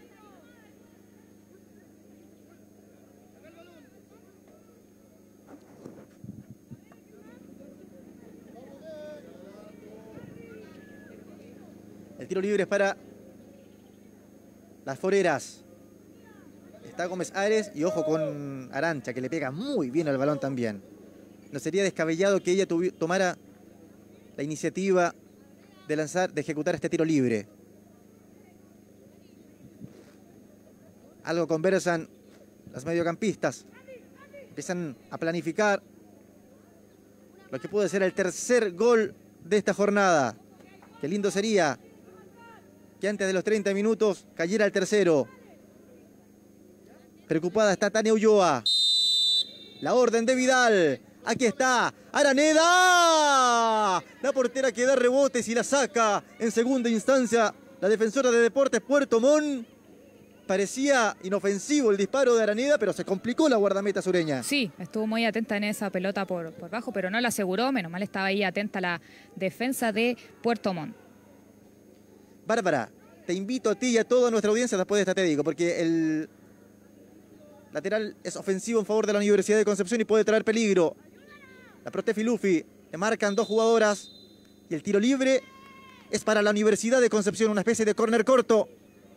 El tiro libre es para las foreras. Está Gómez Ares y ojo con Arantxa, que le pega muy bien al balón también. No sería descabellado que ella tomara la iniciativa de ejecutar este tiro libre. Algo conversan las mediocampistas. Empiezan a planificar lo que puede ser el tercer gol de esta jornada. Qué lindo sería que antes de los 30 minutos cayera el tercero. Preocupada está Tania Ulloa. La orden de Vidal. Aquí está, Araneda. La portera que da rebotes y la saca en segunda instancia. La defensora de Deportes Puerto Montt. Parecía inofensivo el disparo de Araneda, pero se complicó la guardameta sureña. Sí, estuvo muy atenta en esa pelota por bajo, pero no la aseguró. Menos mal estaba ahí atenta la defensa de Puerto Montt. Bárbara, te invito a ti y a toda nuestra audiencia, después de esta te digo, porque el lateral es ofensivo en favor de la Universidad de Concepción y puede traer peligro. La Protefi Luffy, le marcan 2 jugadoras y el tiro libre es para la Universidad de Concepción, una especie de córner corto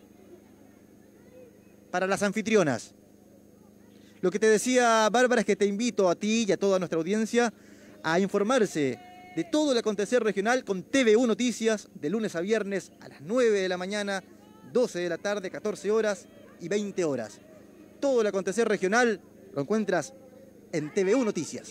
para las anfitrionas. Lo que te decía, Bárbara, es que te invito a ti y a toda nuestra audiencia a informarse de todo el acontecer regional con TVU Noticias, de lunes a viernes a las 9 de la mañana, 12 de la tarde, 14 horas y 20 horas. Todo el acontecer regional lo encuentras en TVU Noticias.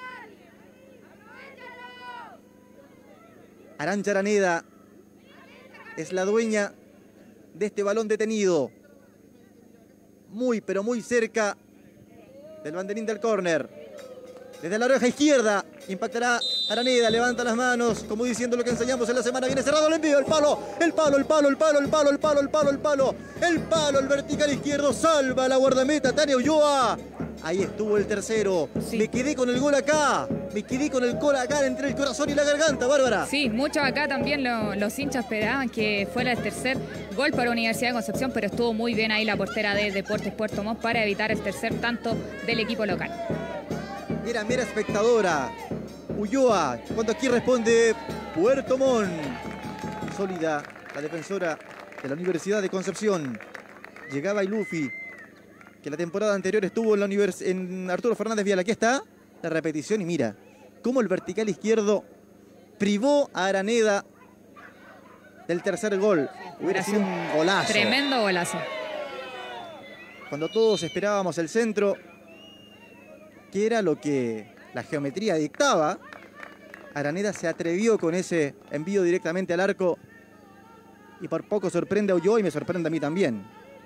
Arantxa Araneda es la dueña de este balón detenido. Muy, pero muy cerca del banderín del córner. Desde la oreja izquierda impactará Araneda, levanta las manos, como diciendo lo que enseñamos en la semana. Viene cerrado el envío, el palo, el palo, el palo, el palo, el palo, el palo, el palo, el palo, el palo, el vertical izquierdo, salva la guardameta Tania Ulloa. Ahí estuvo el tercero. Sí. Me quedé con el gol acá. Me quedé con el gol acá entre el corazón y la garganta, Bárbara. Sí, muchos acá también los hinchas esperaban que fuera el tercer gol para Universidad de Concepción, pero estuvo muy bien ahí la portera de Deportes Puerto Montt para evitar el tercer tanto del equipo local. Era mera espectadora. Ulloa, cuando aquí responde Puerto Montt. Sólida la defensora de la Universidad de Concepción. Llegaba Ilufi, que la temporada anterior estuvo en Arturo Fernández Vial. Aquí está la repetición y mira cómo el vertical izquierdo privó a Araneda del tercer gol. Hubiera sido un golazo. Tremendo golazo. Cuando todos esperábamos el centro, que era lo que la geometría dictaba, Araneda se atrevió con ese envío directamente al arco y por poco sorprende a Ulloa y me sorprende a mí también.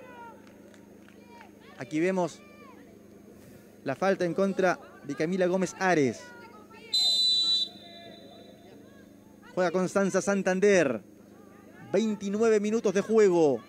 Aquí vemos la falta en contra de Camila Gómez Ares. Juega Constanza Santander. 29 minutos de juego.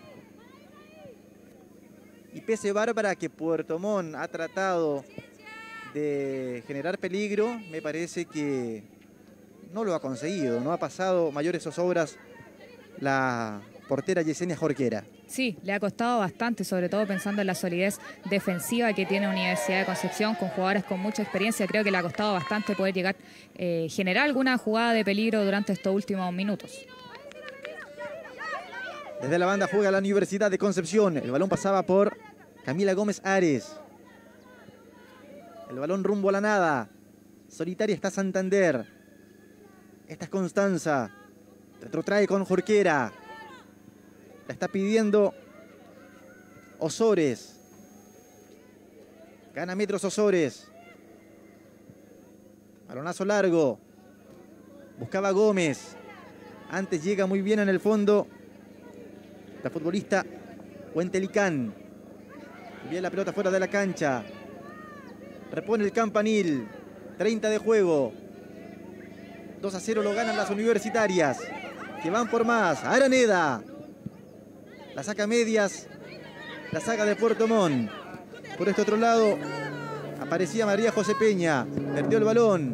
Y pese, Bárbara, que Puerto Montt ha tratado de generar peligro, me parece que no lo ha conseguido. No ha pasado mayores zozobras la portera Yesenia Jorquera. Sí, le ha costado bastante, sobre todo pensando en la solidez defensiva que tiene Universidad de Concepción, con jugadores con mucha experiencia. Creo que le ha costado bastante poder llegar, generar alguna jugada de peligro durante estos últimos minutos. Desde la banda juega la Universidad de Concepción. El balón pasaba por Camila Gómez Ares. El balón rumbo a la nada. Solitaria está Santander. Esta es Constanza. Retrotrae con Jorquera. La está pidiendo Osores. Gana metros Osores. Balonazo largo. Buscaba Gómez. Antes llega muy bien en el fondo la futbolista Huentelicán. Envía la pelota fuera de la cancha. Repone el campanil. 30 de juego. 2-0 lo ganan las universitarias, que van por más. Araneda. La saca medias. La saca de Puerto Montt. Por este otro lado aparecía María José Peña. Perdió el balón.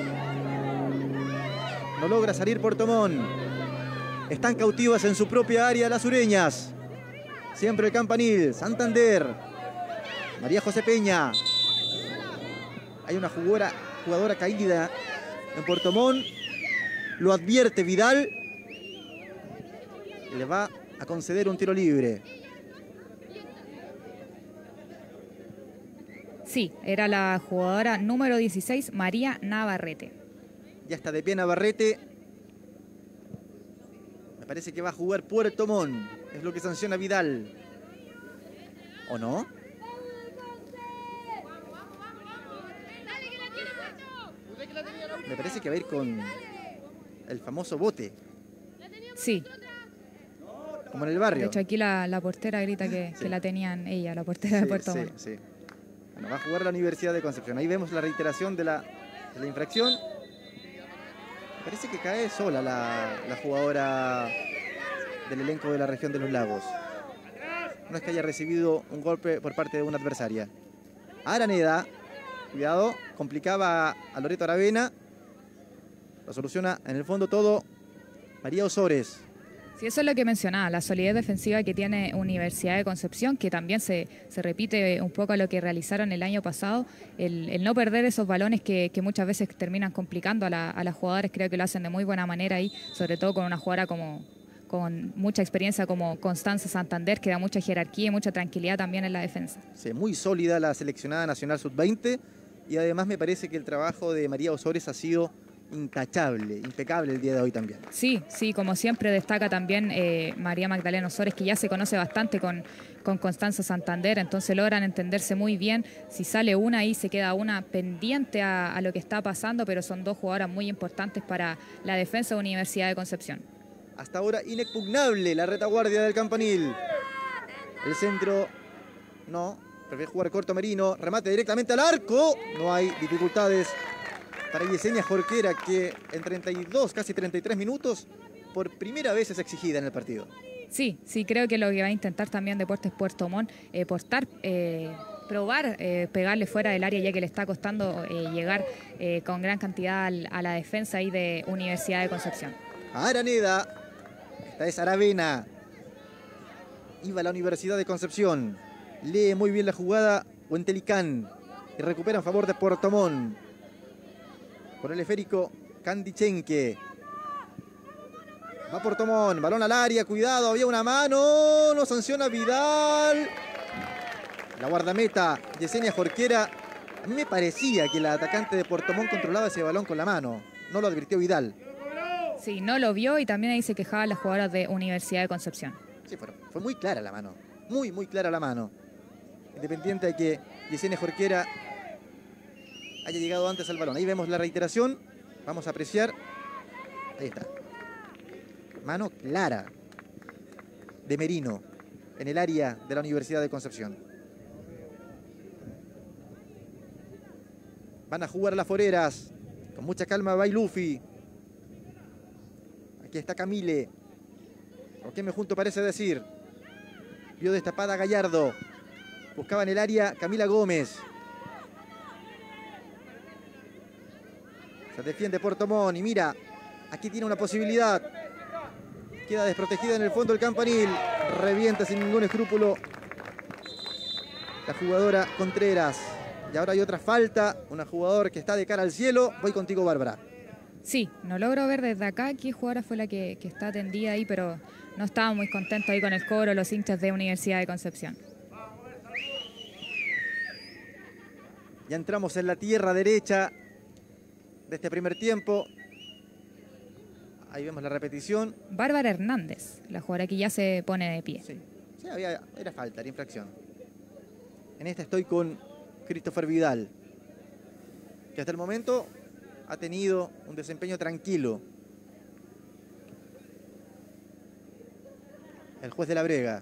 No logra salir Puerto Montt. Están cautivas en su propia área las sureñas. Siempre el campanil. Santander. María José Peña. Hay una jugadora caída en Puerto Montt. Lo advierte Vidal. Y le va a conceder un tiro libre. Sí, era la jugadora número 16, María Navarrete. Ya está de pie Navarrete. Me parece que va a jugar Puerto Montt. Es lo que sanciona Vidal. ¿O no? Me parece que va a ir con el famoso bote. Sí. Como en el barrio. De hecho, aquí la portera grita que la tenían ella, la portera de Puerto Montt. Sí. Bueno, va a jugar la Universidad de Concepción. Ahí vemos la reiteración de la La infracción. Parece que cae sola la jugadora del elenco de la región de los Lagos. No es que haya recibido un golpe por parte de una adversaria. Araneda, cuidado, complicaba a Loreto Aravena. Lo soluciona en el fondo todo María Osores. Sí, eso es lo que mencionaba, la solidez defensiva que tiene Universidad de Concepción, que también se repite un poco a lo que realizaron el año pasado. El no perder esos balones que muchas veces terminan complicando a las jugadoras, creo que lo hacen de muy buena manera ahí, sobre todo con una jugadora con mucha experiencia como Constanza Santander, que da mucha jerarquía y mucha tranquilidad también en la defensa. Sí, muy sólida la seleccionada nacional sub-20 y además me parece que el trabajo de María Osores ha sido intachable, impecable el día de hoy también. Sí, como siempre destaca también María Magdalena Osores, que ya se conoce bastante con Constanza Santander, entonces logran entenderse muy bien. Si sale una ahí, se queda una pendiente a lo que está pasando, pero son dos jugadoras muy importantes para la defensa de Universidad de Concepción. Hasta ahora inexpugnable la retaguardia del Campanil. El centro, no, prefiere jugar corto Merino, remate directamente al arco. No hay dificultades para Yesenia Jorquera, que en 32, casi 33 minutos, por primera vez es exigida en el partido. Sí, creo que lo que va a intentar también Deportes Puerto Montt, probar pegarle fuera del área, ya que le está costando llegar con gran cantidad a la defensa ahí de Universidad de Concepción. Araneda, esta es Aravena, iba a la Universidad de Concepción, lee muy bien la jugada Huentelicán y recupera en favor de Puerto Montt. Con el esférico Candichenque. Va Puerto Montt, balón al área, cuidado, había una mano, no sanciona Vidal. La guardameta Yesenia Jorquera. A mí me parecía que la atacante de Puerto Montt controlaba ese balón con la mano. No lo advirtió Vidal. Sí, no lo vio y también ahí se quejaban las jugadoras de Universidad de Concepción. Sí, fue muy clara la mano. Muy clara la mano. Independiente de que Yesenia Jorquera haya llegado antes al balón. Ahí vemos la reiteración. Vamos a apreciar. Ahí está. Mano clara de Merino en el área de la Universidad de Concepción. Van a jugar las foreras. Con mucha calma va Luffy. Aquí está Camille. ¿Por qué me junto parece decir? Vio destapada a Gallardo. Buscaba en el área Camila Gómez. Se defiende Puerto Montt y mira, aquí tiene una posibilidad. Queda desprotegida en el fondo el Campanil. Revienta sin ningún escrúpulo la jugadora Contreras. Y ahora hay otra falta. Una jugadora que está de cara al cielo. Voy contigo, Bárbara. Sí, no logro ver desde acá qué jugadora fue la que está atendida ahí, pero no estaba muy contento ahí con el cobro los hinchas de Universidad de Concepción. Ya entramos en la tierra derecha de este primer tiempo. Ahí vemos la repetición. Bárbara Hernández, la jugadora que ya se pone de pie. Sí, era falta, era infracción. En esta estoy con Christopher Vidal, que hasta el momento ha tenido un desempeño tranquilo. El juez de la Brega.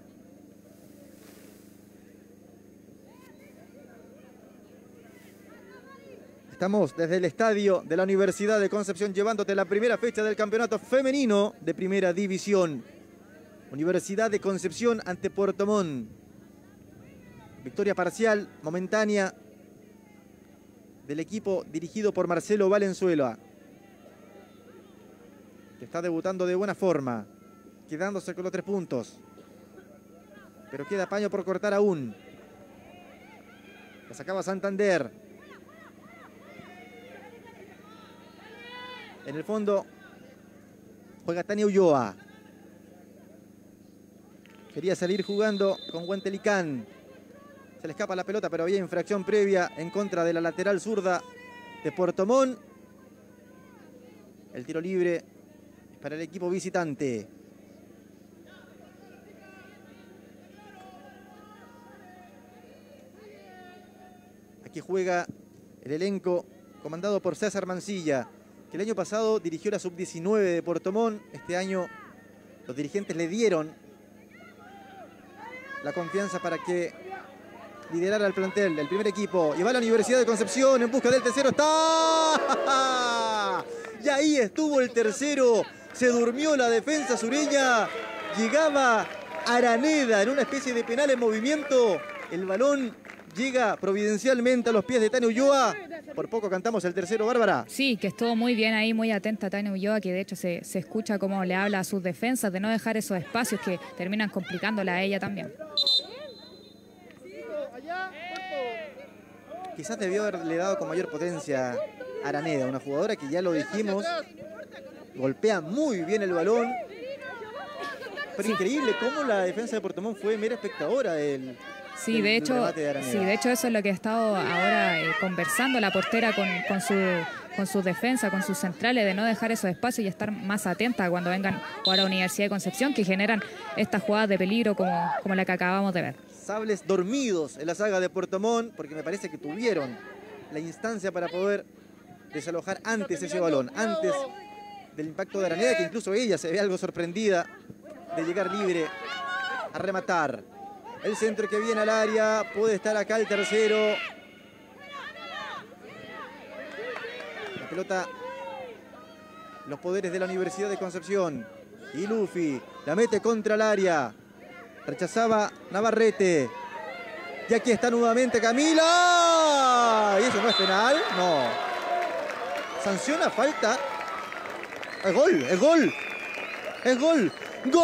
Estamos desde el estadio de la Universidad de Concepción llevándote la primera fecha del campeonato femenino de primera división. Universidad de Concepción ante Puerto Montt. Victoria parcial, momentánea, del equipo dirigido por Marcelo Valenzuela, que está debutando de buena forma, quedándose con los 3 puntos. Pero queda paño por cortar aún. La sacaba Santander. En el fondo juega Tania Ulloa. Quería salir jugando con Huentelicán. Se le escapa la pelota, pero había infracción previa en contra de la lateral zurda de Puerto Montt. El tiro libre para el equipo visitante. Aquí juega el elenco comandado por César Mancilla, que el año pasado dirigió la sub-19 de Puerto Montt. Este año los dirigentes le dieron la confianza para que liderar al plantel del primer equipo. Y va a la Universidad de Concepción en busca del tercero. ¡Está! Y ahí estuvo el tercero. Se durmió la defensa sureña. Llegaba Araneda en una especie de penal en movimiento. El balón llega providencialmente a los pies de Tania Ulloa. Por poco cantamos el tercero, Bárbara. Sí, que estuvo muy bien ahí, muy atenta Tania Ulloa, que de hecho se escucha cómo le habla a sus defensas de no dejar esos espacios que terminan complicándola a ella también. Quizás debió haberle dado con mayor potencia a Araneda, una jugadora que ya lo dijimos, golpea muy bien el balón. Pero increíble cómo la defensa de Puerto Montt fue mera espectadora del... Sí, de hecho eso es lo que ha estado ahora conversando la portera con su defensa, con sus centrales, de no dejar esos espacios y estar más atenta cuando vengan a la Universidad de Concepción, que generan estas jugadas de peligro como la que acabamos de ver. Sables dormidos en la saga de Puerto Montt, porque me parece que tuvieron la instancia para poder desalojar antes ese balón, antes del impacto de Araneda, que incluso ella se ve algo sorprendida de llegar libre a rematar. El centro que viene al área, puede estar acá el tercero. La pelota, los poderes de la Universidad de Concepción. Y Luffy la mete contra el área. Rechazaba Navarrete. Y aquí está nuevamente Camila. ¿Y eso no es penal? No. Sanciona falta. Es gol, es gol. Es gol. ¡Gol!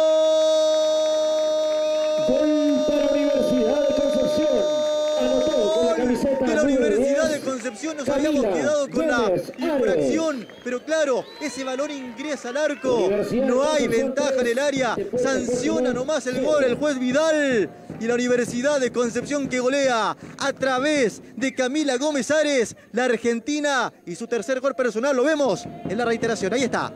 Gol para la Universidad de Concepción. Anotó con la camiseta de la Universidad de de Concepción. Nos habíamos quedado con la infracción, pero claro, ese balón ingresa al arco. No hay ventaja en el área. Sanciona nomás el gol el juez Vidal. Y la Universidad de Concepción que golea a través de Camila Gómez Ares, la argentina, y su tercer gol personal. Lo vemos en la reiteración. Ahí está.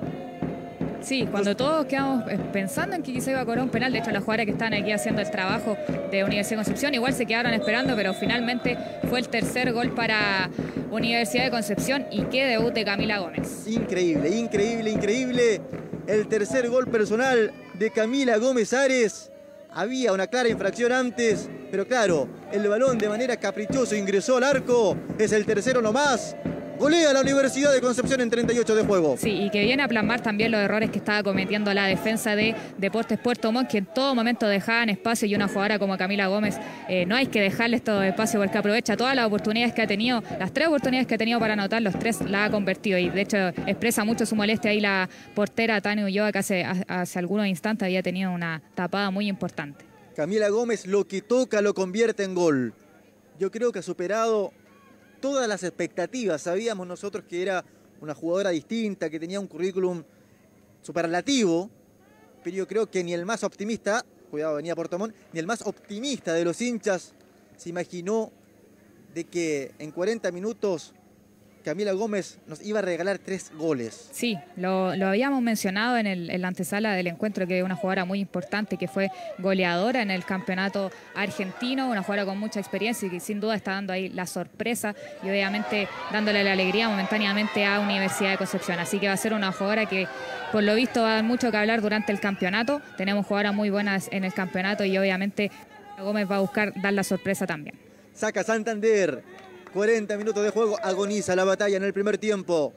Sí, cuando todos quedamos pensando en que quizá iba a cobrar un penal, de hecho las jugadoras que están aquí haciendo el trabajo de Universidad de Concepción igual se quedaron esperando, pero finalmente fue el tercer gol para Universidad de Concepción y qué debut de Camila Gómez. Increíble, increíble, increíble. El tercer gol personal de Camila Gómez Ares. Había una clara infracción antes, pero claro, el balón de manera caprichosa ingresó al arco. Es el tercero nomás. Golea la Universidad de Concepción en 38 de juego. Sí, y que viene a plasmar también los errores que estaba cometiendo la defensa de Deportes Puerto Montt, que en todo momento dejaban espacio, y una jugadora como Camila Gómez no hay que dejarle todo espacio porque aprovecha todas las oportunidades que ha tenido, las 3 oportunidades que ha tenido para anotar, los 3 la ha convertido, y de hecho expresa mucho su molestia ahí la portera Tania Ulloa, que hace algunos instantes había tenido una tapada muy importante. Camila Gómez lo que toca lo convierte en gol. Yo creo que ha superado todas las expectativas. Sabíamos nosotros que era una jugadora distinta, que tenía un currículum superlativo, pero yo creo que ni el más optimista, cuidado, venía Puerto Montt, ni el más optimista de los hinchas se imaginó de que en 40 minutos Camila Gómez nos iba a regalar 3 goles. Sí, lo habíamos mencionado en la antesala del encuentro, que es una jugadora muy importante, que fue goleadora en el campeonato argentino, una jugadora con mucha experiencia y que sin duda está dando ahí la sorpresa y obviamente dándole la alegría momentáneamente a Universidad de Concepción. Así que va a ser una jugadora que por lo visto va a dar mucho que hablar durante el campeonato. Tenemos jugadoras muy buenas en el campeonato y obviamente Gómez va a buscar dar la sorpresa también. Saca Santander. 40 minutos de juego, agoniza la batalla en el primer tiempo.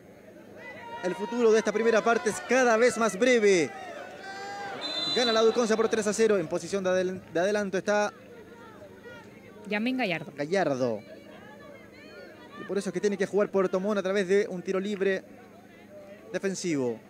El futuro de esta primera parte es cada vez más breve. Gana la Duconza por 3-0. En posición de adelanto está Yasmín Gallardo. Gallardo. Y por eso es que tiene que jugar Puerto Montt a través de un tiro libre defensivo.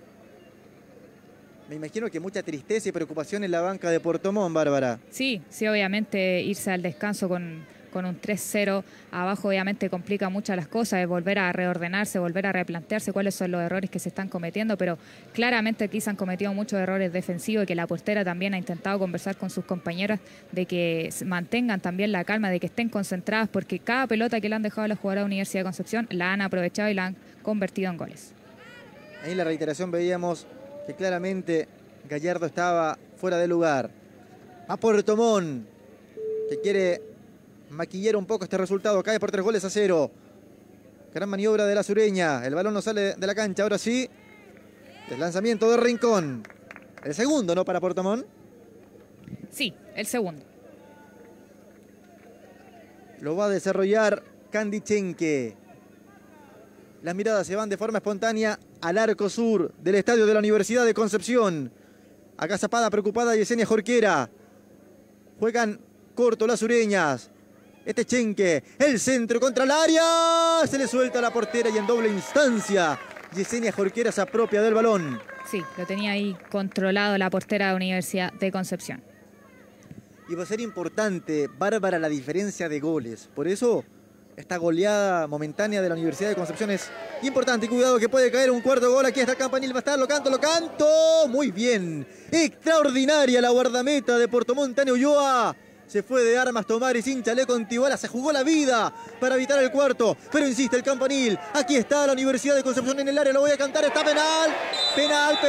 Me imagino que mucha tristeza y preocupación en la banca de Puerto Montt, Bárbara. Sí, obviamente irse al descanso con un 3-0 abajo obviamente complica mucho las cosas, es volver a reordenarse, volver a replantearse cuáles son los errores que se están cometiendo, pero claramente aquí se han cometido muchos errores defensivos y que la portera también ha intentado conversar con sus compañeras de que mantengan también la calma, de que estén concentradas, porque cada pelota que le han dejado a la jugadora de Universidad de Concepción la han aprovechado y la han convertido en goles. Ahí en la reiteración veíamos que claramente Gallardo estaba fuera de lugar. A Puerto Montt, que quiere maquillar un poco este resultado. Cae por 3-0. Gran maniobra de la sureña. El balón no sale de la cancha. Ahora sí. Deslanzamiento de Rincón. El segundo, ¿no? Para Puerto Montt. Sí, el segundo. Lo va a desarrollar Candy Chenque. Las miradas se van de forma espontánea al arco sur del estadio de la Universidad de Concepción. Agazapada, preocupada, Yesenia Jorquera. Juegan corto las sureñas. Este Chenque, el centro contra el área. Se le suelta la portera y en doble instancia Yesenia Jorquera se apropia del balón. Sí, lo tenía ahí controlado la portera de Universidad de Concepción. Y va a ser importante, bárbara, la diferencia de goles. Por eso, esta goleada momentánea de la Universidad de Concepción es importante. Y cuidado que puede caer un cuarto gol. Aquí está Campanil, va a estar, lo canto. Muy bien. Extraordinaria la guardameta de Puerto Montt, Tania Ulloa. Se fue de armas tomar y sin chaleco antibala. Se jugó la vida para evitar el cuarto. Pero insiste el Campanil. Aquí está la Universidad de Concepción en el área. Lo voy a cantar. Está penal. Penal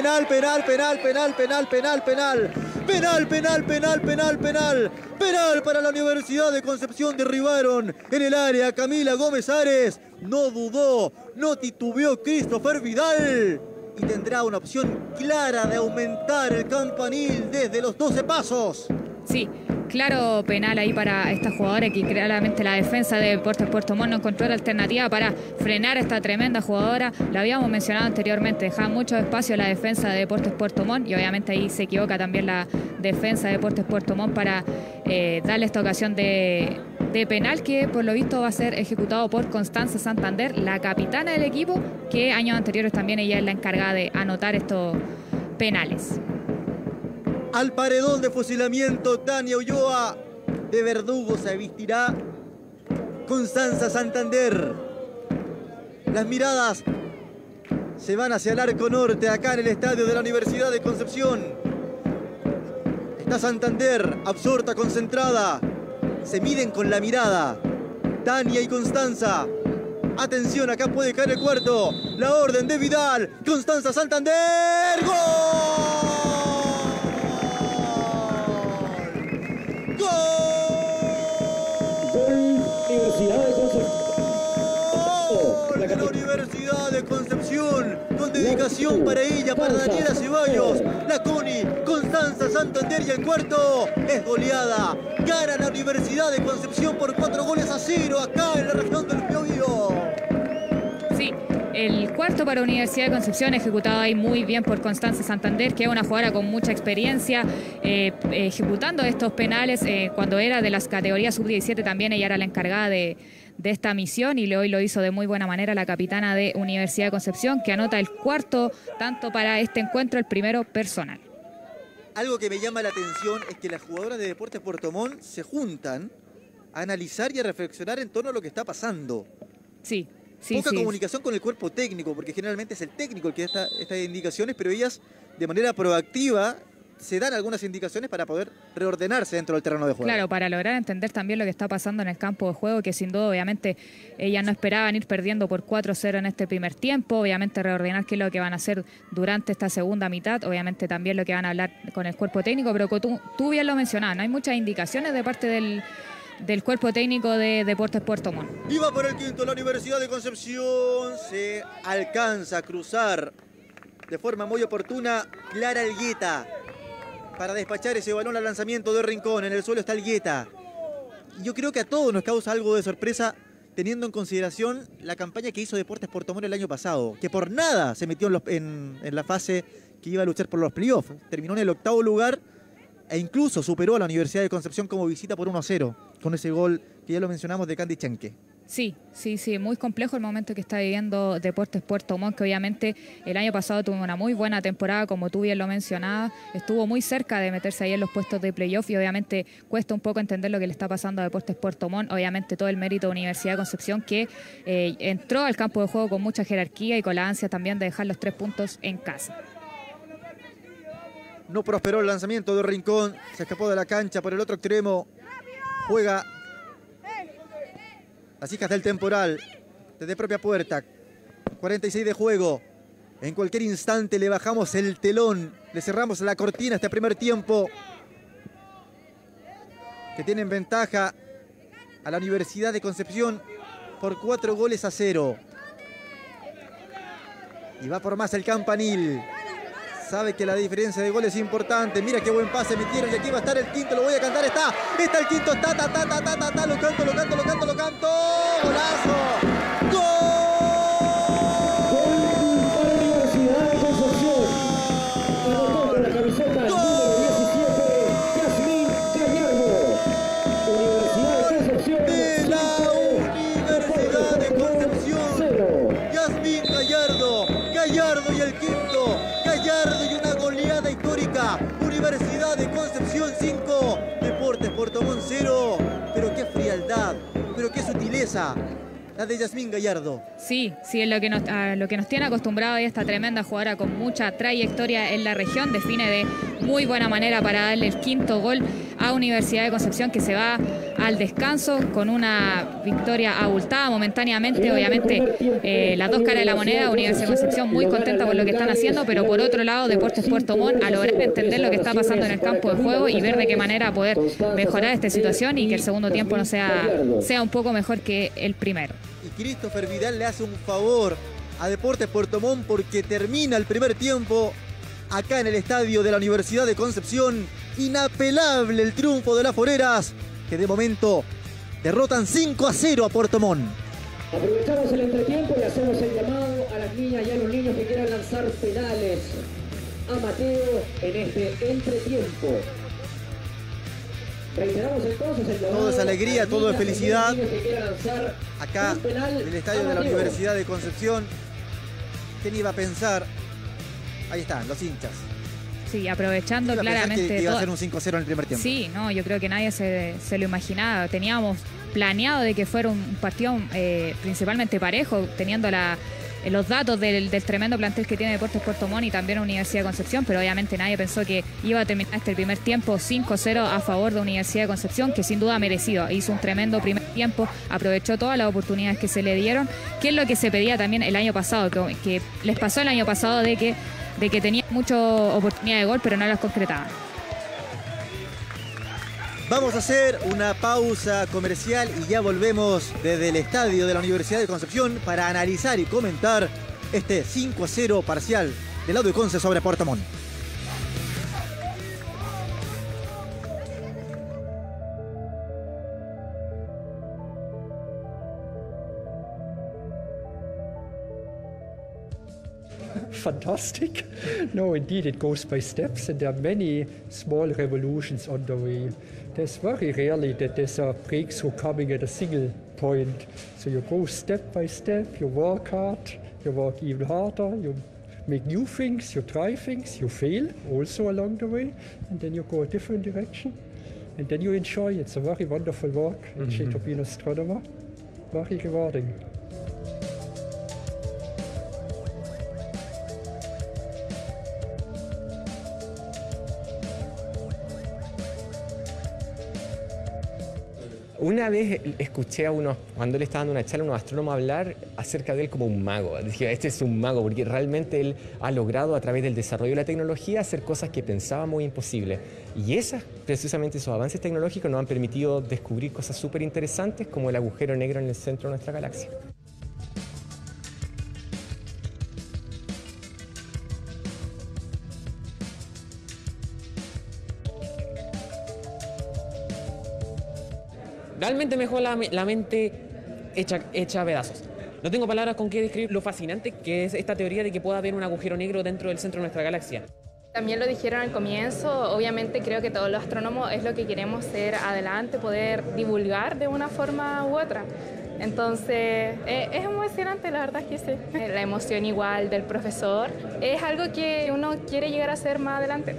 para la Universidad de Concepción. Derribaron en el área Camila Gómez Ares. No dudó, no titubeó Christopher Vidal. Y tendrá una opción clara de aumentar el Campanil desde los 12 pasos. Sí, claro penal ahí para esta jugadora que claramente la defensa de Deportes Puerto Montt no encontró la alternativa para frenar a esta tremenda jugadora. La habíamos mencionado anteriormente, dejaba mucho espacio la defensa de Deportes Puerto Montt y obviamente ahí se equivoca también la defensa de Deportes Puerto Montt para darle esta ocasión de penal que por lo visto va a ser ejecutado por Constanza Santander, la capitana del equipo, que años anteriores también ella es la encargada de anotar estos penales. Al paredón de fusilamiento, Tania Ulloa. De verdugo se vestirá Constanza Santander. Las miradas se van hacia el arco norte, acá en el estadio de la Universidad de Concepción. Está Santander, absorta, concentrada. Se miden con la mirada. Tania y Constanza. Atención, acá puede caer el cuarto. La orden de Vidal. Constanza Santander. ¡Gol! Universidad de Concepción. La Universidad de Concepción, con dedicación para ella, para Daniela Ceballos, la Coni, Constanza Santander, y el cuarto es goleada. Gana la Universidad de Concepción por 4-0 acá en la región del Biobío. Sí, el cuarto para Universidad de Concepción, ejecutado ahí muy bien por Constanza Santander, que es una jugadora con mucha experiencia ejecutando estos penales. Cuando era de las categorías sub-17 también ella era la encargada de esta misión y hoy lo hizo de muy buena manera la capitana de Universidad de Concepción, que anota el cuarto tanto para este encuentro, el primero personal. Algo que me llama la atención es que las jugadoras de Deportes Puerto Montt se juntan a analizar y a reflexionar en torno a lo que está pasando. Sí. Poca comunicación con el cuerpo técnico, porque generalmente es el técnico el que da estas indicaciones, pero ellas de manera proactiva se dan algunas indicaciones para poder reordenarse dentro del terreno de juego. Claro, para lograr entender también lo que está pasando en el campo de juego, que sin duda, obviamente, ellas no esperaban ir perdiendo por 4-0 en este primer tiempo. Obviamente reordenar qué es lo que van a hacer durante esta segunda mitad. Obviamente también lo que van a hablar con el cuerpo técnico, pero tú bien lo mencionabas, no hay muchas indicaciones de parte del cuerpo técnico de Deportes Puerto Montt. Y va por el quinto la Universidad de Concepción. Se alcanza a cruzar de forma muy oportuna Clara Elgueta para despachar ese balón al lanzamiento de Rincón. En el suelo está Elgueta. Y yo creo que a todos nos causa algo de sorpresa teniendo en consideración la campaña que hizo Deportes Puerto Montt el año pasado, que por nada se metió en la fase que iba a luchar por los playoffs. Terminó en el 8º lugar e incluso superó a la Universidad de Concepción como visita por 1-0, con ese gol que ya lo mencionamos de Candy Chenque. Sí, muy complejo el momento que está viviendo Deportes Puerto Montt, que obviamente el año pasado tuvo una muy buena temporada, como tú bien lo mencionabas, estuvo muy cerca de meterse ahí en los puestos de playoff y obviamente cuesta un poco entender lo que le está pasando a Deportes Puerto Montt. Obviamente todo el mérito de Universidad de Concepción, que entró al campo de juego con mucha jerarquía y con la ansia también de dejar los 3 puntos en casa. No prosperó el lanzamiento de Rincón, se escapó de la cancha por el otro extremo, juega las hijas del temporal desde propia puerta. 46 de juego. En cualquier instante le bajamos el telón, le cerramos la cortina a este primer tiempo, que tienen ventaja a la Universidad de Concepción por 4-0. Y va por más el Campanil. sabe que la diferencia de gol es importante. Mira qué buen pase metieron y aquí va a estar el quinto, lo voy a cantar, está el quinto, lo canto, golazo, Universidad de Concepción. Anotó con la camiseta número 17, Yasmín Gallardo. Universidad de Concepción. de la Universidad de Concepción. Yasmín Gallardo y el quinto, Gallardo y una goleada histórica. Universidad de Concepción 5, Deportes Puerto Montt 0. Pero qué frialdad, pero qué sutileza la de Yasmín Gallardo. Sí, es lo que nos tiene acostumbrado a esta tremenda jugadora con mucha trayectoria en la región. Define de muy buena manera para darle el quinto gol a Universidad de Concepción, que se va al descanso con una victoria abultada momentáneamente. Obviamente las dos caras de la moneda, Universidad de Concepción muy contenta con lo que están haciendo, pero por otro lado Deportes Puerto Montt a lograr entender lo que está pasando en el campo de juego y ver de qué manera poder mejorar esta situación y que el segundo tiempo no sea un poco mejor que el primero. Y Christopher Vidal le hace un favor a Deportes Puerto Montt porque termina el primer tiempo acá en el estadio de la Universidad de Concepción. Inapelable el triunfo de las Foreras, que de momento derrotan 5-0 a Puerto Montt. Aprovechamos el entretiempo y hacemos el llamado a las niñas y a los niños que quieran lanzar penales a Mateo en este entretiempo. Reiteramos entonces el llamado. Todo es alegría, todo es felicidad. Acá en en el estadio de la Universidad de Concepción. ¿Quién iba a pensar? Ahí están, los hinchas. Sí, aprovechando ¿Quién iba a pensar claramente que iba a ser un 5-0 en el primer tiempo? Sí, no, yo creo que nadie se lo imaginaba. Teníamos planeado de que fuera un partido principalmente parejo, teniendo los datos del tremendo plantel que tiene Deportes Puerto Montt y también Universidad de Concepción, pero obviamente nadie pensó que iba a terminar este primer tiempo 5-0 a favor de Universidad de Concepción, que sin duda ha merecido. Hizo un tremendo primer tiempo, aprovechó todas las oportunidades que se le dieron, que es lo que se pedía también el año pasado, que les pasó el año pasado de que tenía muchas oportunidades de gol, pero no las concretaban. Vamos a hacer una pausa comercial y ya volvemos desde el estadio de la Universidad de Concepción para analizar y comentar este 5-0 parcial del lado de Conce sobre Puerto Montt. Fantastic. No, indeed, it goes by steps, and there are many small revolutions on the way. There's very rarely that there's a breakthrough coming at a single point. So you go step by step, you work hard, you work even harder, you make new things, you try things, you fail also along the way, and then you go a different direction, and then you enjoy it. It's a very wonderful work, actually, to be an astronomer. Very rewarding. Una vez escuché a cuando él estaba dando una charla, a unos astrónomos hablar acerca de él como un mago. Dije, este es un mago, porque realmente él ha logrado a través del desarrollo de la tecnología hacer cosas que pensábamos imposibles. Y precisamente esos avances tecnológicos nos han permitido descubrir cosas súper interesantes como el agujero negro en el centro de nuestra galaxia. Realmente me dejó la mente hecha a pedazos. No tengo palabras con qué describir lo fascinante que es esta teoría de que pueda haber un agujero negro dentro del centro de nuestra galaxia. También lo dijeron al comienzo, obviamente creo que todos los astrónomos es lo que queremos ser adelante, poder divulgar de una forma u otra. Entonces es emocionante, la verdad es que sí. La emoción igual del profesor es algo que uno quiere llegar a ser más adelante.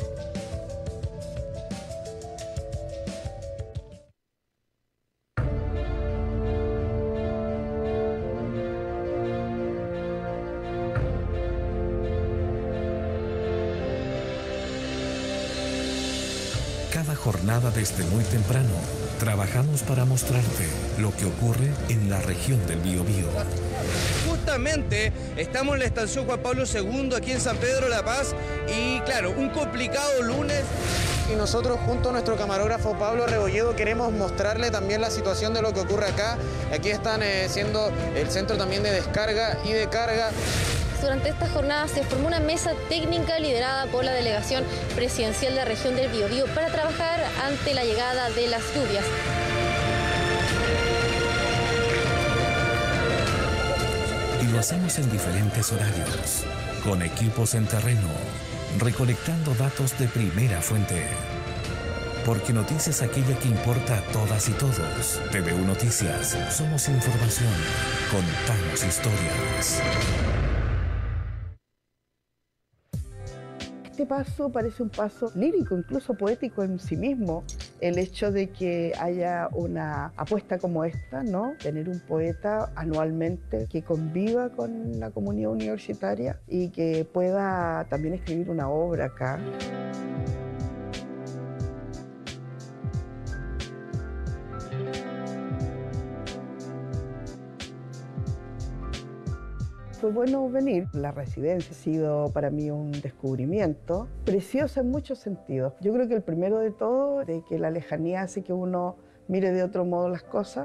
Cada jornada desde muy temprano, trabajamos para mostrarte lo que ocurre en la región del Biobío. Justamente estamos en la estación Juan Pablo II aquí en San Pedro La Paz y claro, un complicado lunes. Y nosotros junto a nuestro camarógrafo Pablo Rebolledo queremos mostrarle también la situación de lo que ocurre acá. Aquí están siendo el centro también de descarga y de carga. durante esta jornada se formó una mesa técnica liderada por la delegación presidencial de la región del Biobío para trabajar ante la llegada de las lluvias. Y lo hacemos en diferentes horarios, con equipos en terreno, recolectando datos de primera fuente. Porque Noticias es aquella que importa a todas y todos. TVU Noticias, somos información, contamos historias. Este paso parece un paso lírico, incluso poético en sí mismo. El hecho de que haya una apuesta como esta, ¿no? Tener un poeta anualmente que conviva con la comunidad universitaria y que pueda también escribir una obra acá. Fue bueno venir. La residencia ha sido para mí un descubrimiento, preciosa en muchos sentidos. Yo creo que el primero de todo, de que la lejanía hace que uno mire de otro modo las cosas.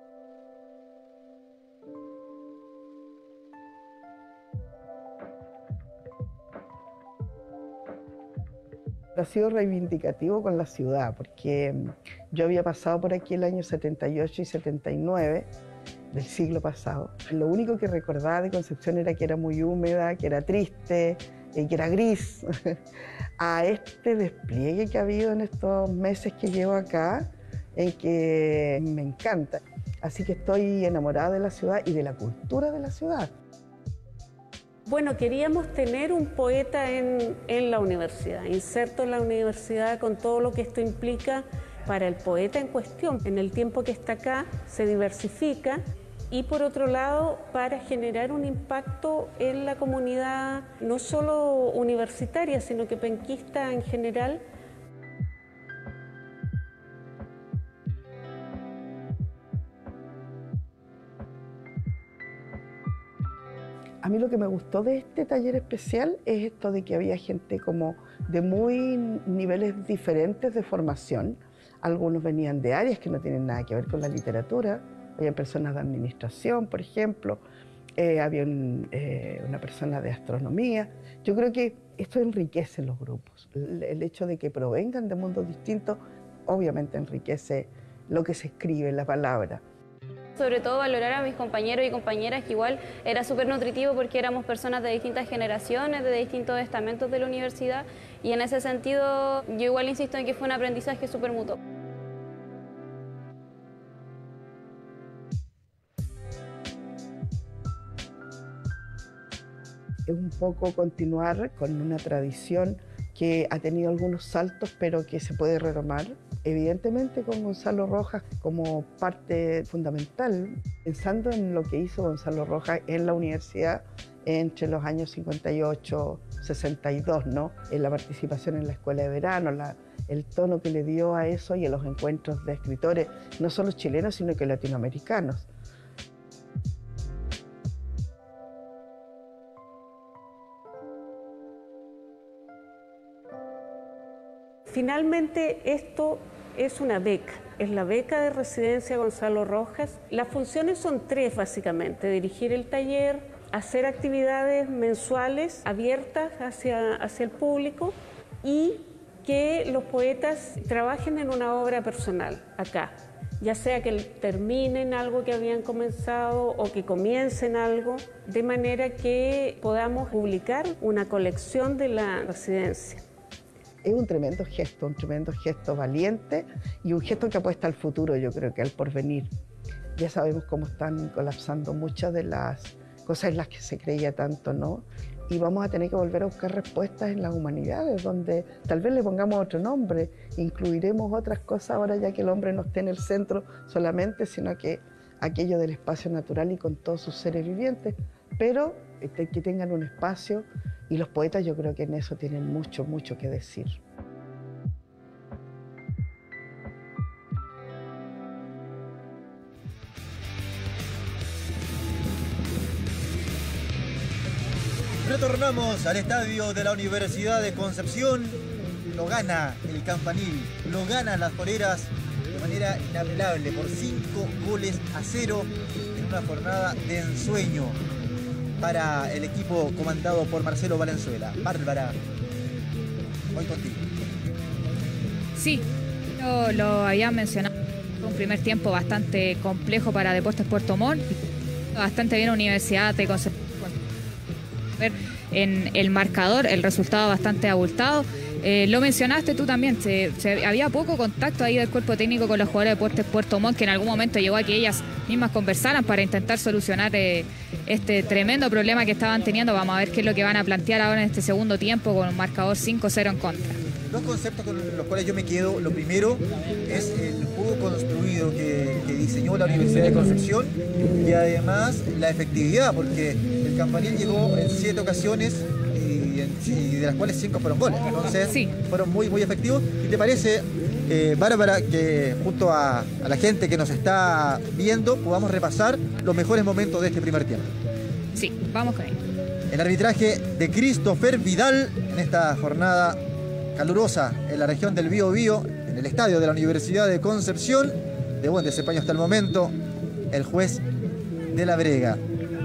Ha sido reivindicativo con la ciudad, porque yo había pasado por aquí el año 78 y 79, del siglo pasado. Lo único que recordaba de Concepción era que era muy húmeda, que era triste, que era gris. A este despliegue que ha habido en estos meses que llevo acá, en que me encanta. Así que estoy enamorada de la ciudad y de la cultura de la ciudad. Bueno, queríamos tener un poeta en la universidad, inserto en la universidad con todo lo que esto implica para el poeta en cuestión. En el tiempo que está acá se diversifica y por otro lado para generar un impacto en la comunidad no solo universitaria sino que penquista en general. A mí lo que me gustó de este taller especial es esto de que había gente como de muy niveles diferentes de formación. Algunos venían de áreas que no tienen nada que ver con la literatura. Había personas de administración, por ejemplo. Había una persona de astronomía. Yo creo que esto enriquece los grupos. El hecho de que provengan de mundos distintos obviamente enriquece lo que se escribe, la palabra. Sobre todo valorar a mis compañeros y compañeras, que igual era súper nutritivo porque éramos personas de distintas generaciones, de distintos estamentos de la universidad, y en ese sentido yo igual insisto en que fue un aprendizaje súper mutuo. Es un poco continuar con una tradición que ha tenido algunos saltos, pero que se puede retomar. Evidentemente con Gonzalo Rojas como parte fundamental, pensando en lo que hizo Gonzalo Rojas en la universidad entre los años 58, 62, ¿no? En la participación en la escuela de verano, el tono que le dio a eso y en los encuentros de escritores, no solo chilenos, sino que latinoamericanos. Finalmente esto es una beca, es la beca de residencia Gonzalo Rojas. Las funciones son tres básicamente: dirigir el taller, hacer actividades mensuales abiertas hacia el público y que los poetas trabajen en una obra personal acá, ya sea que terminen algo que habían comenzado o que comiencen algo, de manera que podamos publicar una colección de la residencia. Es un tremendo gesto valiente y un gesto que apuesta al futuro, yo creo que al porvenir. Ya sabemos cómo están colapsando muchas de las cosas en las que se creía tanto, ¿no? Y vamos a tener que volver a buscar respuestas en las humanidades, donde tal vez le pongamos otro nombre, incluiremos otras cosas ahora ya que el hombre no esté en el centro solamente, sino que aquello del espacio natural y con todos sus seres vivientes, pero que tengan un espacio. Y los poetas yo creo que en eso tienen mucho que decir. Retornamos al estadio de la Universidad de Concepción. Lo gana el Campanil, lo ganan las Toreras de manera inapelable por 5-0 en una jornada de ensueño. para el equipo comandado por Marcelo Valenzuela. Bárbara, voy contigo. Sí, lo había mencionado. Fue un primer tiempo bastante complejo para Deportes Puerto Montt. Bastante bien Universidad de Concepción. En el marcador, el resultado bastante abultado. Lo mencionaste tú también, había poco contacto ahí del cuerpo técnico con los jugadores de Deportes Puerto Montt, que en algún momento llegó a que ellas mismas conversaran para intentar solucionar este tremendo problema que estaban teniendo. Vamos a ver qué es lo que van a plantear ahora en este segundo tiempo con un marcador 5-0 en contra. Dos conceptos con los cuales yo me quedo. Lo primero es el juego construido que diseñó la Universidad de Concepción y además la efectividad, porque el Campanil llegó en 7 ocasiones y de las cuales 5 fueron goles. Entonces sí, fueron muy efectivos. ¿Y te parece, Bárbara, que junto a la gente que nos está viendo podamos repasar los mejores momentos de este primer tiempo? Sí, vamos con él. El arbitraje de Christopher Vidal en esta jornada calurosa en la región del Biobío, en el estadio de la Universidad de Concepción. De buen desempeño hasta el momento el juez de la Brega.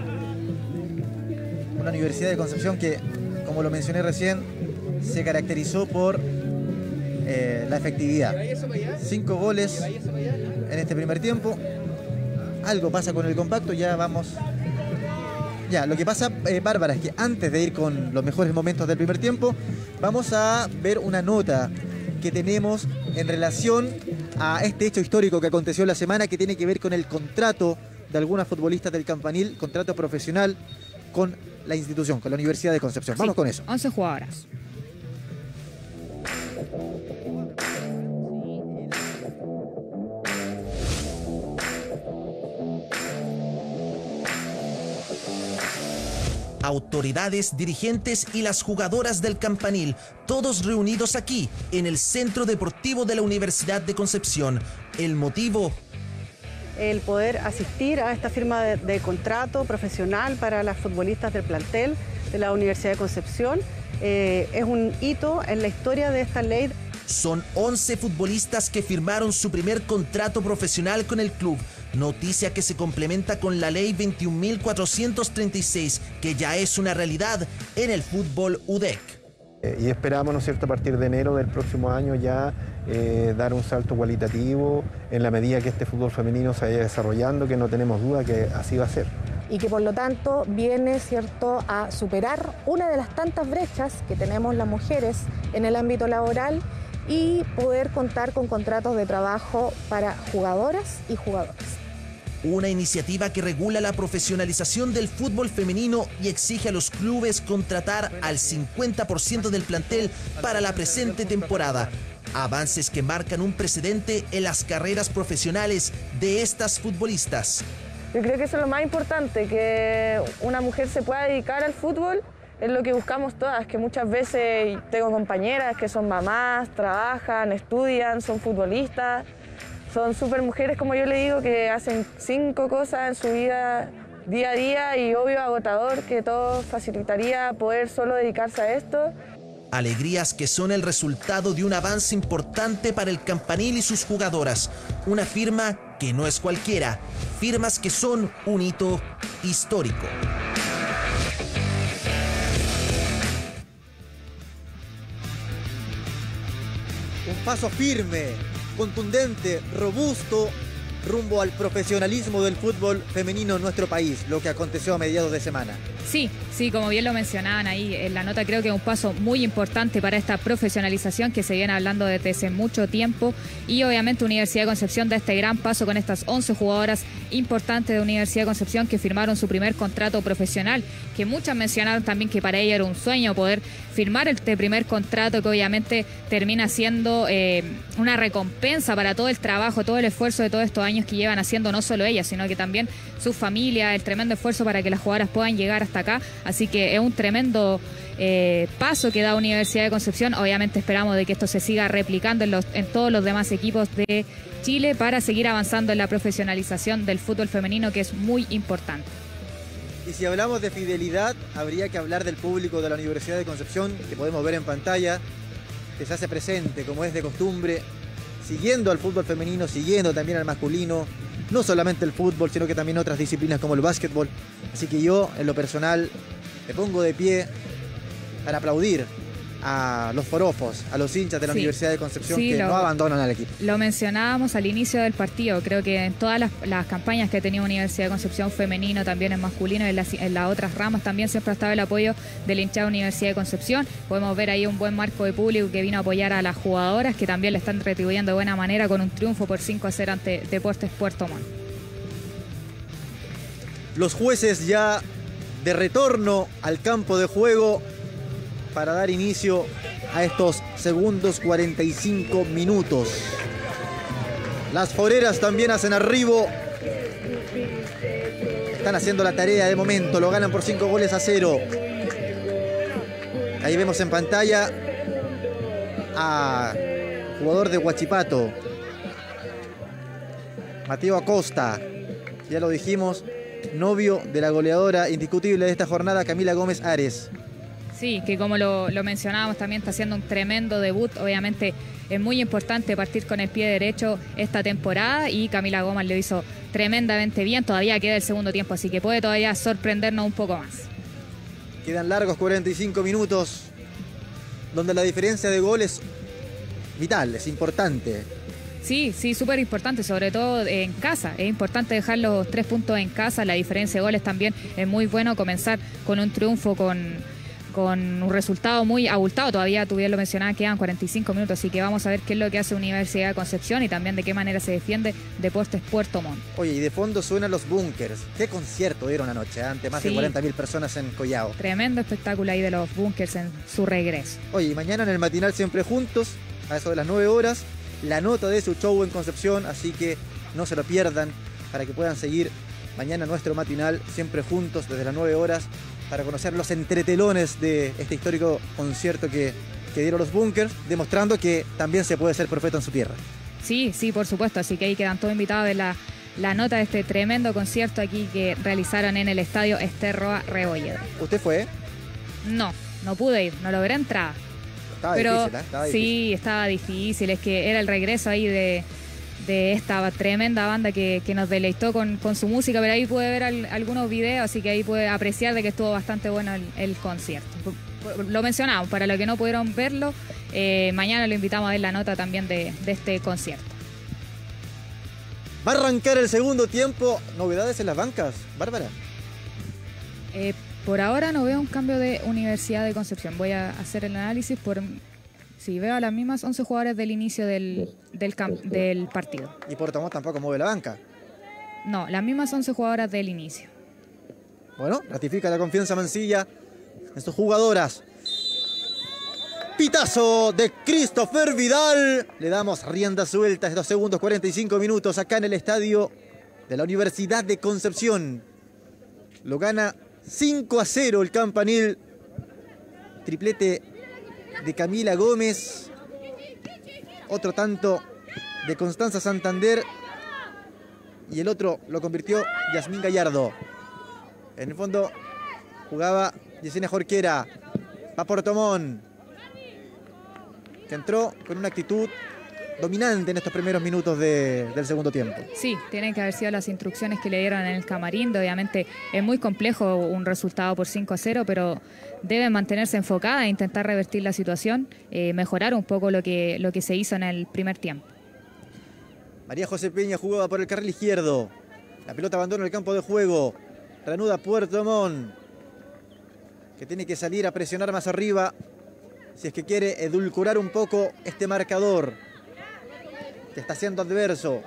Una Universidad de Concepción que, como lo mencioné recién, se caracterizó por la efectividad. 5 goles en este primer tiempo. Algo pasa con el compacto, ya vamos. Ya, lo que pasa, Bárbara, es que antes de ir con los mejores momentos del primer tiempo, vamos a ver una nota que tenemos en relación a este hecho histórico que aconteció la semana, que tiene que ver con el contrato de algunas futbolistas del Campanil, contrato profesional con la institución, con la Universidad de Concepción. Vamos con eso. 11 jugadoras. Autoridades, dirigentes y las jugadoras del Campanil, todos reunidos aquí, en el Centro Deportivo de la Universidad de Concepción. El motivo: el poder asistir a esta firma de contrato profesional para las futbolistas del plantel de la Universidad de Concepción. Es un hito en la historia de esta ley. Son 11 futbolistas que firmaron su primer contrato profesional con el club. Noticia que se complementa con la ley 21.436, que ya es una realidad en el fútbol UDEC. Y esperamos, ¿no es cierto?, a partir de enero del próximo año ya dar un salto cualitativo en la medida que este fútbol femenino se vaya desarrollando, que no tenemos duda que así va a ser. Y que por lo tanto viene, ¿cierto?, a superar una de las tantas brechas que tenemos las mujeres en el ámbito laboral y poder contar con contratos de trabajo para jugadoras y jugadores. Una iniciativa que regula la profesionalización del fútbol femenino y exige a los clubes contratar al 50% del plantel para la presente temporada. Avances que marcan un precedente en las carreras profesionales de estas futbolistas. Yo creo que eso es lo más importante, que una mujer se pueda dedicar al fútbol. Es lo que buscamos todas, que muchas veces tengo compañeras que son mamás, trabajan, estudian, son futbolistas. Son súper mujeres, como yo le digo, que hacen 5 cosas en su vida día a día y obvio agotador, que todo facilitaría poder solo dedicarse a esto. Alegrías que son el resultado de un avance importante para el Campanil y sus jugadoras. Una firma que no es cualquiera, firmas que son un hito histórico. Un paso firme, contundente, robusto, rumbo al profesionalismo del fútbol femenino en nuestro país, lo que aconteció a mediados de semana. Sí, como bien lo mencionaban ahí en la nota, creo que es un paso muy importante para esta profesionalización que se viene hablando desde hace mucho tiempo, y obviamente Universidad de Concepción da este gran paso con estas 11 jugadoras importantes de Universidad de Concepción que firmaron su primer contrato profesional, que muchas mencionaron también que para ella era un sueño poder firmar este primer contrato, que obviamente termina siendo una recompensa para todo el trabajo, todo el esfuerzo de todos estos años que llevan haciendo no solo ellas, sino que también sus familias, el tremendo esfuerzo para que las jugadoras puedan llegar hasta acá. Así que es un tremendo paso que da Universidad de Concepción. Obviamente esperamos de que esto se siga replicando en todos los demás equipos de Chile para seguir avanzando en la profesionalización del fútbol femenino, que es muy importante. Y si hablamos de fidelidad, habría que hablar del público de la Universidad de Concepción, que podemos ver en pantalla, que se hace presente, como es de costumbre, siguiendo al fútbol femenino, siguiendo también al masculino, no solamente el fútbol, sino que también otras disciplinas como el básquetbol. Así que yo, en lo personal, me pongo de pie para aplaudir a los forofos, a los hinchas de la Universidad de Concepción que no abandonan al equipo. Lo mencionábamos al inicio del partido, creo que en todas las campañas que ha tenido Universidad de Concepción, femenino, también en masculino, en las otras ramas también siempre ha estado el apoyo del hinchado de Universidad de Concepción. Podemos ver ahí un buen marco de público que vino a apoyar a las jugadoras, que también le están retribuyendo de buena manera con un triunfo por 5-0 ante Deportes Puerto Montt. Los jueces ya de retorno al campo de juego para dar inicio a estos segundos 45 minutos. Las foreras también hacen arribo. Están haciendo la tarea de momento. Lo ganan por 5-0. Ahí vemos en pantalla a jugador de Huachipato, Mateo Acosta. Ya lo dijimos, novio de la goleadora indiscutible de esta jornada, Camila Gómez Ares. Sí, que como lo mencionábamos, también está haciendo un tremendo debut. Obviamente es muy importante partir con el pie derecho esta temporada y Camila Gómez lo hizo tremendamente bien. Todavía queda el segundo tiempo, así que puede todavía sorprendernos un poco más. Quedan largos 45 minutos donde la diferencia de gol es vital, es importante. Sí, súper importante, sobre todo en casa. Es importante dejar los 3 puntos en casa. La diferencia de goles también es muy bueno comenzar con un triunfo con un resultado muy abultado. Todavía tú bien lo mencionabas, quedan 45 minutos, así que vamos a ver qué es lo que hace Universidad de Concepción y también de qué manera se defiende Deportes Puerto Montt. Oye, y de fondo suenan los Bunkers. Qué concierto dieron anoche, ante más de 40.000 personas en Collao. Tremendo espectáculo ahí de los Bunkers en su regreso. Oye, y mañana en el matinal Siempre Juntos, a eso de las 9 horas, la nota de su show en Concepción, así que no se lo pierdan para que puedan seguir mañana nuestro matinal Siempre Juntos desde las 9 horas para conocer los entretelones de este histórico concierto que dieron los Bunkers, demostrando que también se puede ser profeta en su tierra. Sí, por supuesto, así que ahí quedan todos invitados de la nota de este tremendo concierto aquí que realizaron en el estadio Ester Roa Rebolledo. ¿Usted fue? No pude ir, no logré entrar. Estaba difícil, ¿eh? Estaba difícil. Sí, estaba difícil, es que era el regreso ahí de esta tremenda banda que nos deleitó con su música, pero ahí pude ver algunos videos, así que ahí pude apreciar de que estuvo bastante bueno el concierto. Lo mencionamos, para los que no pudieron verlo, mañana lo invitamos a ver la nota también de este concierto. Va a arrancar el segundo tiempo. ¿Novedades en las bancas, Bárbara? Por ahora no veo un cambio de Universidad de Concepción. Voy a hacer el análisis Sí, veo a las mismas 11 jugadores del inicio del partido. ¿Y Puerto Montt tampoco mueve la banca? No, las mismas 11 jugadoras del inicio. Bueno, ratifica la confianza Mancilla en sus jugadoras. Pitazo de Christopher Vidal. Le damos rienda suelta a estos segundos 45 minutos acá en el estadio de la Universidad de Concepción. Lo gana 5-0 el Campanil. Triplete de Camila Gómez, otro tanto de Constanza Santander y el otro lo convirtió Yasmín Gallardo. En el fondo jugaba Yesenia Jorquera, va Puerto Montt, que entró con una actitud dominante en estos primeros minutos del segundo tiempo. Sí, tienen que haber sido las instrucciones que le dieron en el camarín. Obviamente es muy complejo un resultado por 5-0, pero deben mantenerse enfocadas e intentar revertir la situación, mejorar un poco lo que se hizo en el primer tiempo. María José Peña jugaba por el carril izquierdo. La pelota abandona el campo de juego. Reanuda Puerto Montt, que tiene que salir a presionar más arriba si es que quiere edulcorar un poco este marcador que está siendo adverso.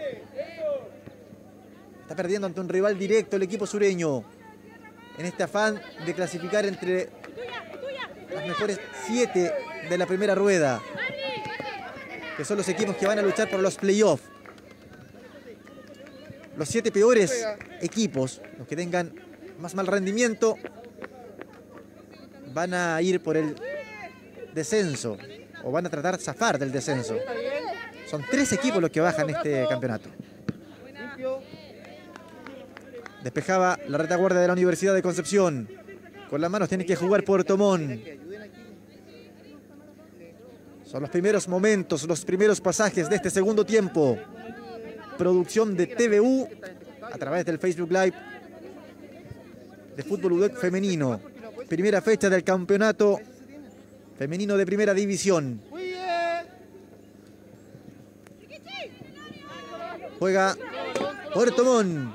Está perdiendo ante un rival directo el equipo sureño en este afán de clasificar entre los mejores 7 de la primera rueda, que son los equipos que van a luchar por los playoffs. Los 7 peores equipos, los que tengan más mal rendimiento, van a ir por el descenso o van a tratar de zafar del descenso. Son 3 equipos los que bajan este campeonato. Despejaba la retaguardia de la Universidad de Concepción. Con las manos tiene que jugar Puerto Montt. Son los primeros momentos, los primeros pasajes de este segundo tiempo. producción de TVU a través del Facebook Live de Fútbol UDEC femenino. Primera fecha del campeonato femenino de primera división. Juega Puerto Montt.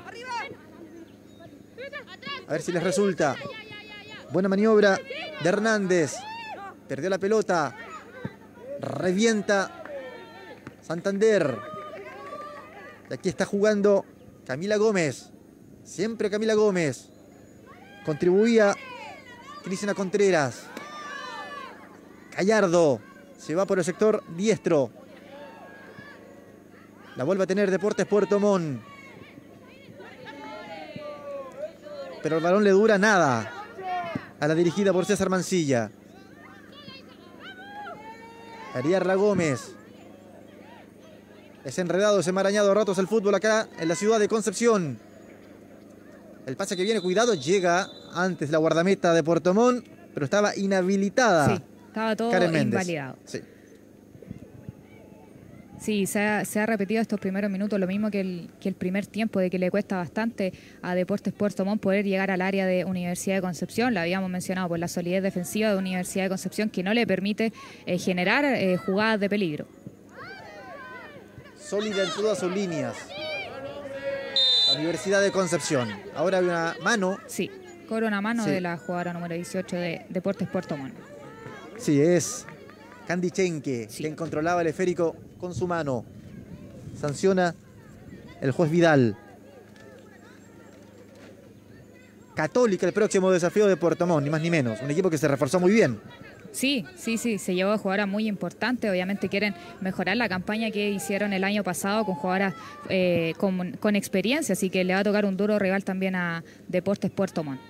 A ver si les resulta. Buena maniobra de Hernández. Perdió la pelota. Revienta Santander. Y aquí está jugando Camila Gómez. Siempre Camila Gómez. Contribuía Cristina Contreras. Gallardo se va por el sector diestro. La vuelve a tener Deportes Puerto Montt. Pero el balón le dura nada a la dirigida por César Mancilla. Ariarla Gómez. Es enredado, es enmarañado a ratos el fútbol acá en la ciudad de Concepción. El pase que viene, cuidado, llega antes la guardameta de Puerto Montt, pero estaba inhabilitada. Sí, estaba todo Karen Méndez. invalidado. Sí. Sí, se ha repetido estos primeros minutos lo mismo que el primer tiempo, de que le cuesta bastante a Deportes Puerto Montt poder llegar al área de Universidad de Concepción. Lo habíamos mencionado por la solidez defensiva de Universidad de Concepción, que no le permite generar jugadas de peligro. Sólida en todas sus líneas. La Universidad de Concepción. Ahora hay una mano. Sí, cobra una mano Sí. de la jugadora número 18 de Deportes Puerto Montt. Sí, es Candy Chenque, quien controlaba el esférico con su mano. Sanciona el juez Vidal. Católica, el próximo desafío de Puerto Montt, ni más ni menos. Un equipo que se reforzó muy bien. Sí, se llevó a jugadoras muy importantes. Obviamente quieren mejorar la campaña que hicieron el año pasado con jugadoras con experiencia, así que le va a tocar un duro rival también a Deportes Puerto Montt.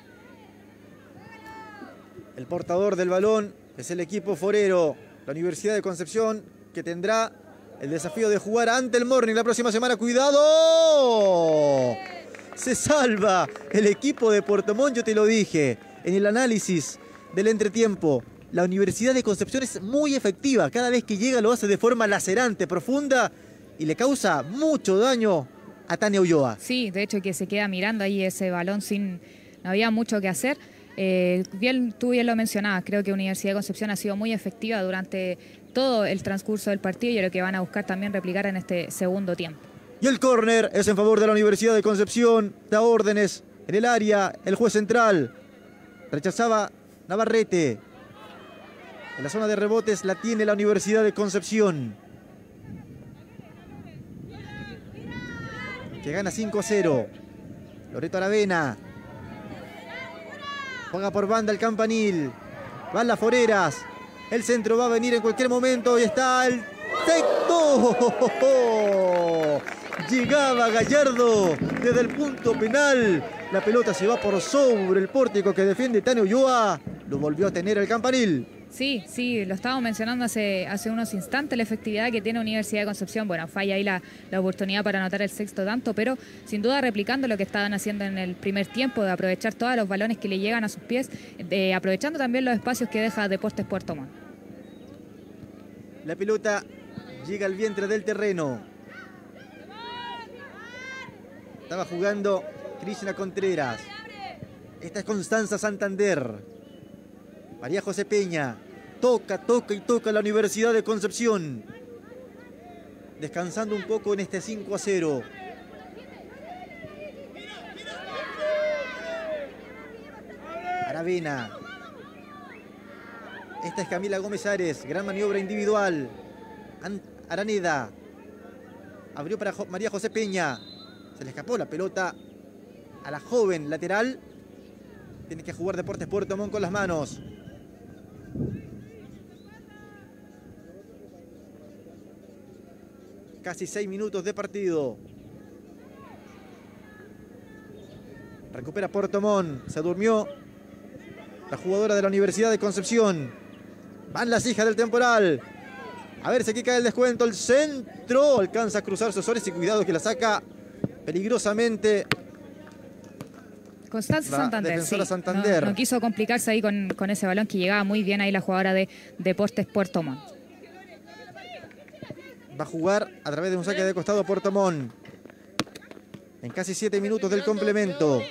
El portador del balón es el equipo forero, la Universidad de Concepción, que tendrá el desafío de jugar ante el Morning la próxima semana. ¡Cuidado! Se salva el equipo de Puerto Montt, yo te lo dije en el análisis del entretiempo. La Universidad de Concepción es muy efectiva. Cada vez que llega lo hace de forma lacerante, profunda, y le causa mucho daño a Tania Ulloa. Sí, de hecho que se queda mirando ahí ese balón no había mucho que hacer. Tú bien lo mencionabas, creo que Universidad de Concepción ha sido muy efectiva durante todo el transcurso del partido y creo que van a buscar también replicar en este segundo tiempo. Y el córner es en favor de la Universidad de Concepción. Da órdenes en el área. El juez central rechazaba Navarrete. En la zona de rebotes la tiene la Universidad de Concepción, que gana 5-0. Loreto Aravena. Juega por banda el Campanil. Van las foreras. El centro va a venir en cualquier momento. Y está el texto. Llegaba Gallardo desde el punto penal. La pelota se va por sobre el pórtico que defiende Tania Ulloa. Lo volvió a tener el Campanil. Sí, lo estábamos mencionando hace unos instantes, la efectividad que tiene Universidad de Concepción. Bueno, falla ahí la oportunidad para anotar el sexto tanto, pero sin duda replicando lo que estaban haciendo en el primer tiempo, de aprovechar todos los balones que le llegan a sus pies, aprovechando también los espacios que deja Deportes Puerto Montt. La pelota llega al vientre del terreno. Estaba jugando Cristina Contreras. Esta es Constanza Santander. María José Peña. Toca y toca la Universidad de Concepción. Descansando un poco en este 5-0. Aravena. Esta es Camila Gómez Ares. Gran maniobra individual. Araneda. Abrió para María José Peña. Se le escapó la pelota a la joven lateral. Tiene que jugar Deportes Puerto Montt con las manos. Casi 6 minutos de partido. Recupera Puerto Montt. Se durmió la jugadora de la Universidad de Concepción. Van las hijas del temporal. A ver si aquí cae el descuento. El centro. Alcanza a cruzar Sosores y cuidado que la saca peligrosamente Constanza Santander, defensora sí. Santander. No quiso complicarse ahí con ese balón, que llegaba muy bien ahí la jugadora de Deportes Puerto Montt. Va a jugar a través de un saque de costado Puerto Montt. En casi 7 minutos del complemento.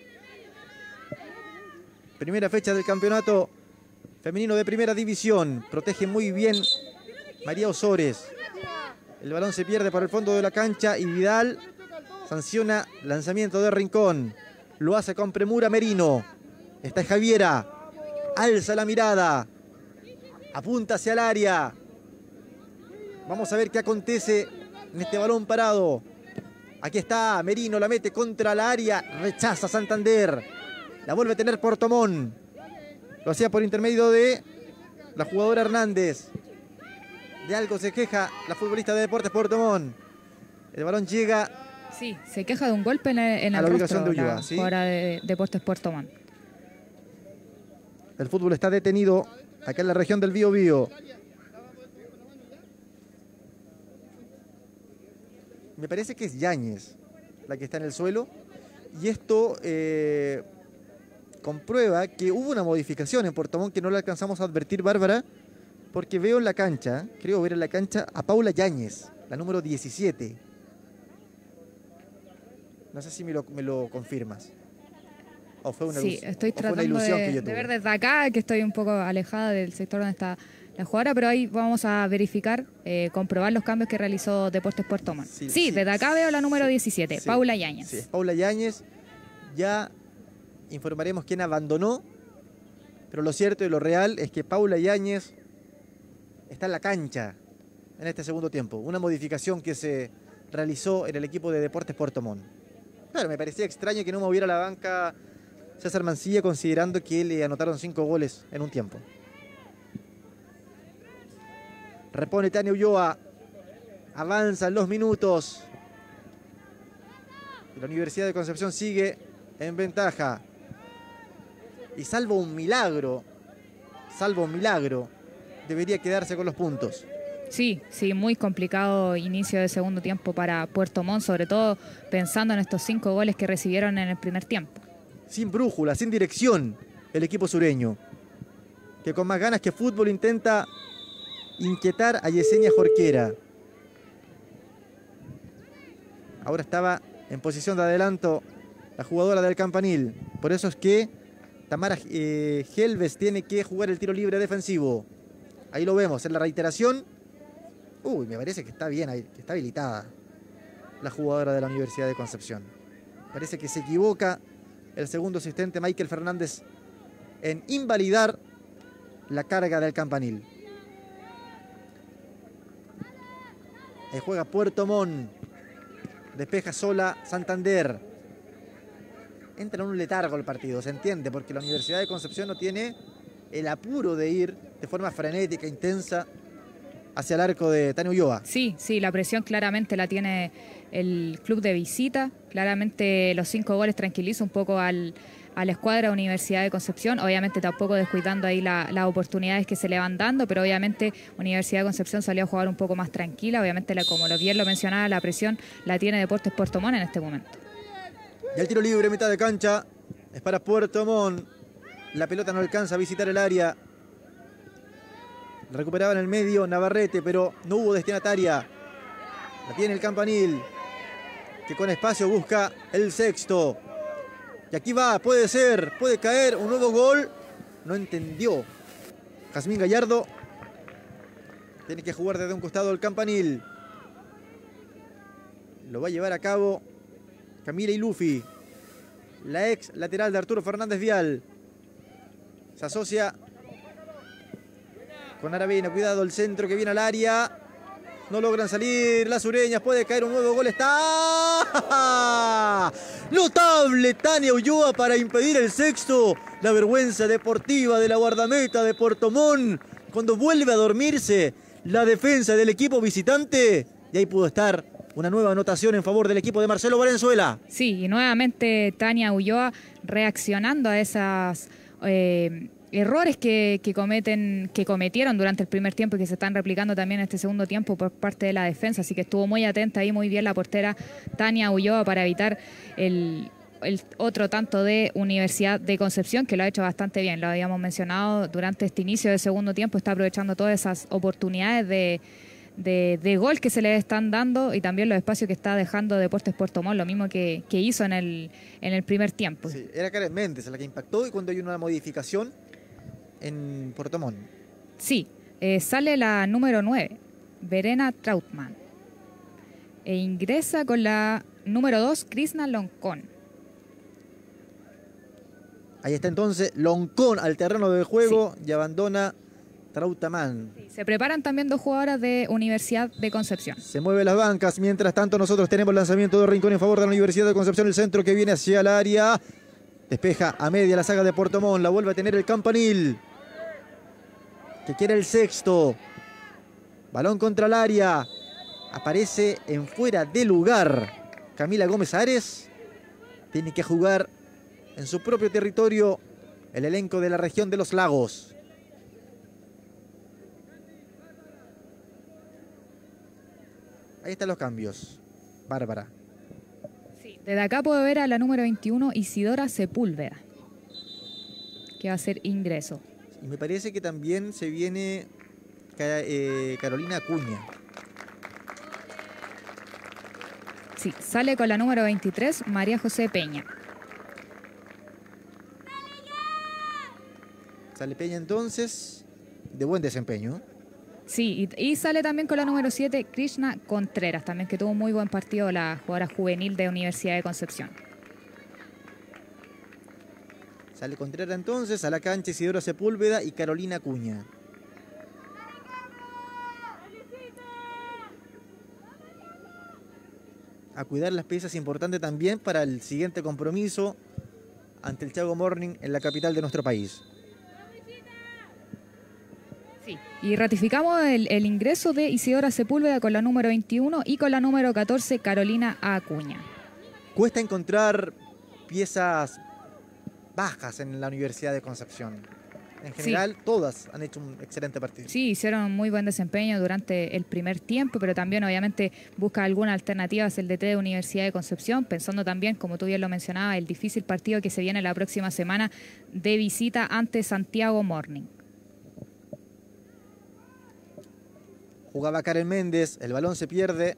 Primera fecha del campeonato femenino de primera división. Protege muy bien María Osores. El balón se pierde por el fondo de la cancha y Vidal sanciona lanzamiento de Rincón. Lo hace con premura Merino. Esta es Javiera. Alza la mirada. Apunta hacia el área. Vamos a ver qué acontece en este balón parado. Aquí está Merino, la mete contra la área. Rechaza Santander. La vuelve a tener Portomón. Lo hacía por intermedio de la jugadora Hernández. De algo se queja la futbolista de Deportes Portomón. El balón llega. Sí, se queja de un golpe en el rostro de Ulloa, ¿sí? Jugadora de Deportes Portomón. El fútbol está detenido acá en la región del Biobío. Me parece que es Yáñez la que está en el suelo. Y esto comprueba que hubo una modificación en Portomón que no la alcanzamos a advertir, Bárbara, porque veo en la cancha, creo ver en la cancha a Paula Yáñez, la número 17. No sé si me lo confirmas. ¿O fue una sí, estoy tratando de ver desde acá, que estoy un poco alejada del sector donde está la jugadora, pero ahí vamos a verificar, comprobar los cambios que realizó Deportes Portomón. Sí, desde acá veo la número 17, Paula Yáñez. Sí, Paula Yáñez. Ya informaremos quién abandonó, pero lo cierto y lo real es que Paula Yáñez está en la cancha en este segundo tiempo. Una modificación que se realizó en el equipo de Deportes Portomón. Claro, me parecía extraño que no moviera la banca César Mancilla, considerando que le anotaron 5 goles en un tiempo. Repone Tania Ulloa. Avanzan los minutos. La Universidad de Concepción sigue en ventaja. Y salvo un milagro, debería quedarse con los puntos. Sí, muy complicado inicio de segundo tiempo para Puerto Montt, sobre todo pensando en estos 5 goles que recibieron en el primer tiempo. Sin brújula, sin dirección, el equipo sureño, que con más ganas que fútbol intenta inquietar a Yesenia Jorquera. Ahora estaba en posición de adelanto la jugadora del Campanil. Por eso es que Tamara Helves tiene que jugar el tiro libre defensivo. Ahí lo vemos en la reiteración. Uy, me parece que está bien, que está habilitada la jugadora de la Universidad de Concepción. Parece que se equivoca el segundo asistente Michael Fernández en invalidar la carga del Campanil. Ahí juega Puerto Montt. Despeja sola Santander. Entra en un letargo el partido, se entiende, porque la Universidad de Concepción no tiene el apuro de ir de forma frenética, intensa, hacia el arco de Tania Ulloa. Sí, la presión claramente la tiene el club de visita. Claramente los 5 goles tranquiliza un poco a la escuadra de Universidad de Concepción. Obviamente tampoco descuidando ahí las oportunidades que se le van dando, pero obviamente Universidad de Concepción salió a jugar un poco más tranquila. Obviamente, como bien lo mencionaba, la presión la tiene Deportes Puerto Montt en este momento. Y el tiro libre, mitad de cancha, es para Puerto Montt. La pelota no alcanza a visitar el área. Recuperaba en el medio Navarrete, pero no hubo destinataria. La tiene el Campanil, que con espacio busca el sexto. Y aquí va, puede ser, puede caer un nuevo gol. No entendió Jazmín Gallardo. Tiene que jugar desde un costado el Campanil. Lo va a llevar a cabo Camila Ilufi, la ex lateral de Arturo Fernández Vial. Se asocia con Aravena. Cuidado el centro que viene al área. No logran salir las sureñas. Puede caer un nuevo gol. Está notable Tania Ulloa para impedir el sexto. La vergüenza deportiva de la guardameta de Puerto Montt cuando vuelve a dormirse la defensa del equipo visitante. Y ahí pudo estar una nueva anotación en favor del equipo de Marcelo Valenzuela. Sí, y nuevamente Tania Ulloa reaccionando a esas errores que cometieron durante el primer tiempo y que se están replicando también en este segundo tiempo por parte de la defensa. Así que estuvo muy atenta ahí, muy bien la portera Tania Ulloa para evitar el otro tanto de Universidad de Concepción, que lo ha hecho bastante bien. Lo habíamos mencionado durante este inicio del segundo tiempo, está aprovechando todas esas oportunidades de de gol que se le están dando y también los espacios que está dejando Deportes Puerto Montt, lo mismo que hizo en el primer tiempo. Sí, era Karen Méndez la que impactó y cuando hay una modificación en Puerto Montt. Sí, sale la número 9, Verena Trautmann. E ingresa con la número 2, Krishna Loncón. Ahí está entonces Loncón al terreno de juego y abandona Trautmann. Se preparan también 2 jugadoras de Universidad de Concepción. Se mueven las bancas. Mientras tanto nosotros tenemos lanzamiento de Rincón en favor de la Universidad de Concepción. El centro que viene hacia el área. Despeja a media la saga de Puerto Montt. La vuelve a tener el Campanil, que quiere el sexto. Balón contra el área. Aparece en fuera de lugar Camila Gómez Ares. Tiene que jugar en su propio territorio el elenco de la región de los Lagos. Ahí están los cambios. Bárbara. Sí, desde acá puedo ver a la número 21, Isidora Sepúlveda, que va a hacer ingreso. Y me parece que también se viene Carolina Acuña. Sí, sale con la número 23, María José Peña. Sale Peña entonces, de buen desempeño. Sí, y sale también con la número 7, Krishna Contreras, también que tuvo un muy buen partido la jugadora juvenil de Universidad de Concepción. Sale Contreras entonces, a la cancha Isidora Sepúlveda y Carolina Acuña. A cuidar las piezas importantes también para el siguiente compromiso ante el Thiago Morning en la capital de nuestro país. Sí, y ratificamos el ingreso de Isidora Sepúlveda con la número 21 y con la número 14, Carolina Acuña. Cuesta encontrar piezas bajas en la Universidad de Concepción. En general, sí, todas han hecho un excelente partido. Sí, hicieron muy buen desempeño durante el primer tiempo, pero también obviamente busca alguna alternativa hacia el DT de Universidad de Concepción, pensando también, como tú bien lo mencionabas, el difícil partido que se viene la próxima semana de visita ante Santiago Morning. Jugaba Karen Méndez, el balón se pierde.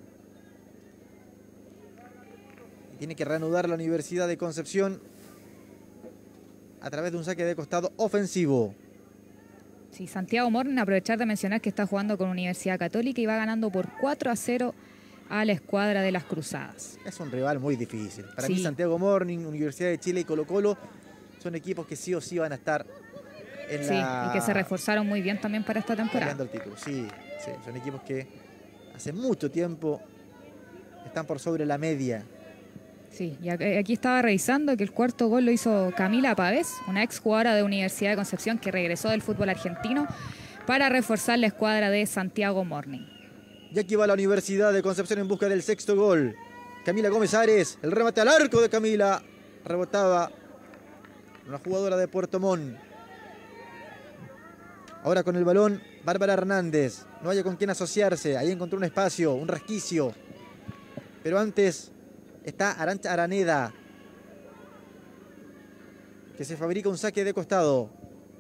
Tiene que reanudar la Universidad de Concepción a través de un saque de costado ofensivo. Sí, Santiago Morning, aprovechar de mencionar que está jugando con Universidad Católica y va ganando por 4-0 a la escuadra de las Cruzadas. Es un rival muy difícil. Para sí, mí Santiago Morning, Universidad de Chile y Colo-Colo son equipos que sí o sí van a estar en y que se reforzaron muy bien también para esta temporada. Peleando el título. Sí, sí, son equipos que hace mucho tiempo están por sobre la media. Sí, y aquí estaba revisando que el cuarto gol lo hizo Camila Pavés, una ex jugadora de Universidad de Concepción que regresó del fútbol argentino para reforzar la escuadra de Santiago Morning. Y aquí va la Universidad de Concepción en busca del sexto gol. Camila Gómez Ares, el remate al arco de Camila. Rebotaba una jugadora de Puerto Montt. Ahora con el balón, Bárbara Hernández. No haya con quién asociarse. Ahí encontró un espacio, un resquicio. Pero antes está Arantxa Araneda, que se fabrica un saque de costado.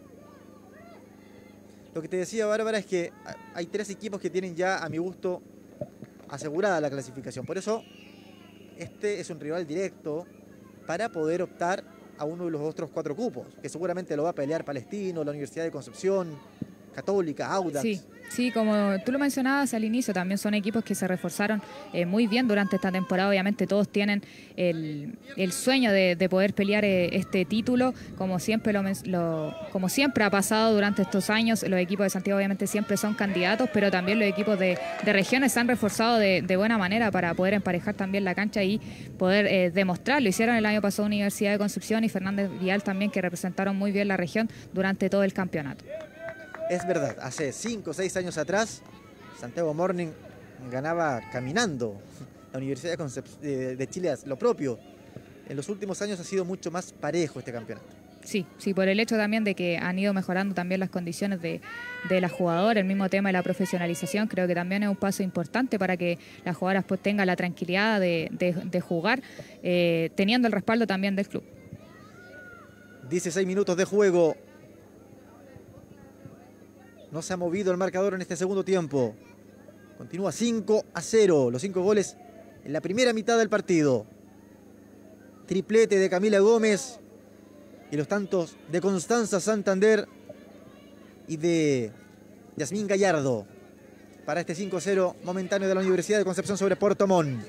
Lo que te decía, Bárbara, es que hay 3 equipos que tienen ya, a mi gusto, asegurada la clasificación. Por eso, este es un rival directo para poder optar a uno de los otros 4 cupos, que seguramente lo va a pelear Palestino, la Universidad de Concepción, Católica, Audax. Sí, como tú lo mencionabas al inicio, también son equipos que se reforzaron muy bien durante esta temporada. Obviamente todos tienen el sueño de poder pelear este título, como siempre como siempre ha pasado durante estos años. Los equipos de Santiago obviamente siempre son candidatos, pero también los equipos de regiones se han reforzado de buena manera para poder emparejar también la cancha y poder demostrarlo. Hicieron el año pasado Universidad de Concepción y Fernández Vial también, que representaron muy bien la región durante todo el campeonato. Es verdad, hace 5 o 6 años atrás, Santiago Morning ganaba caminando. La Universidad de Chile hace lo propio. En los últimos años ha sido mucho más parejo este campeonato. Sí, por el hecho también de que han ido mejorando también las condiciones de las jugadoras, el mismo tema de la profesionalización, creo que también es un paso importante para que las jugadoras pues tengan la tranquilidad de jugar, teniendo el respaldo también del club. 16 minutos de juego. No se ha movido el marcador en este segundo tiempo. Continúa 5-0. Los 5 goles en la primera mitad del partido. Triplete de Camila Gómez y los tantos de Constanza Santander y de Yasmín Gallardo para este 5-0 momentáneo de la Universidad de Concepción sobre Puerto Montt.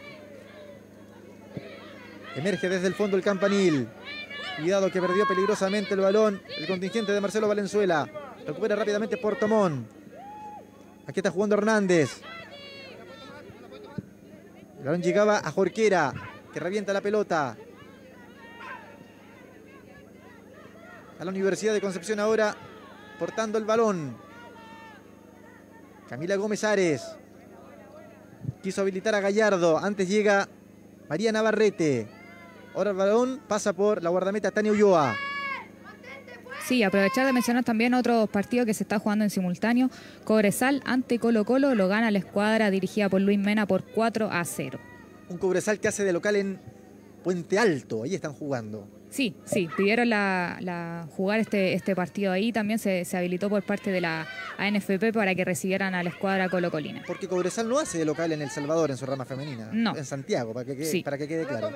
Emerge desde el fondo el campanil. Cuidado que perdió peligrosamente el balón el contingente de Marcelo Valenzuela. Recupera rápidamente Puerto Montt. Aquí está jugando Hernández. El balón llegaba a Jorquera, que revienta la pelota. A la Universidad de Concepción ahora portando el balón. Camila Gómez Ares. Quiso habilitar a Gallardo. Antes llega María Navarrete. Ahora el balón pasa por la guardameta Tania Ulloa. Sí, aprovechar de mencionar también otros partidos que se está jugando en simultáneo. Cobresal ante Colo-Colo lo gana la escuadra dirigida por Luis Mena por 4-0. Un Cobresal que hace de local en Puente Alto. Ahí están jugando. Sí, pidieron jugar este partido ahí. También se habilitó por parte de la ANFP para que recibieran a la escuadra colocolina. Porque Cobresal no hace de local en El Salvador en su rama femenina. No. En Santiago, para que quede claro.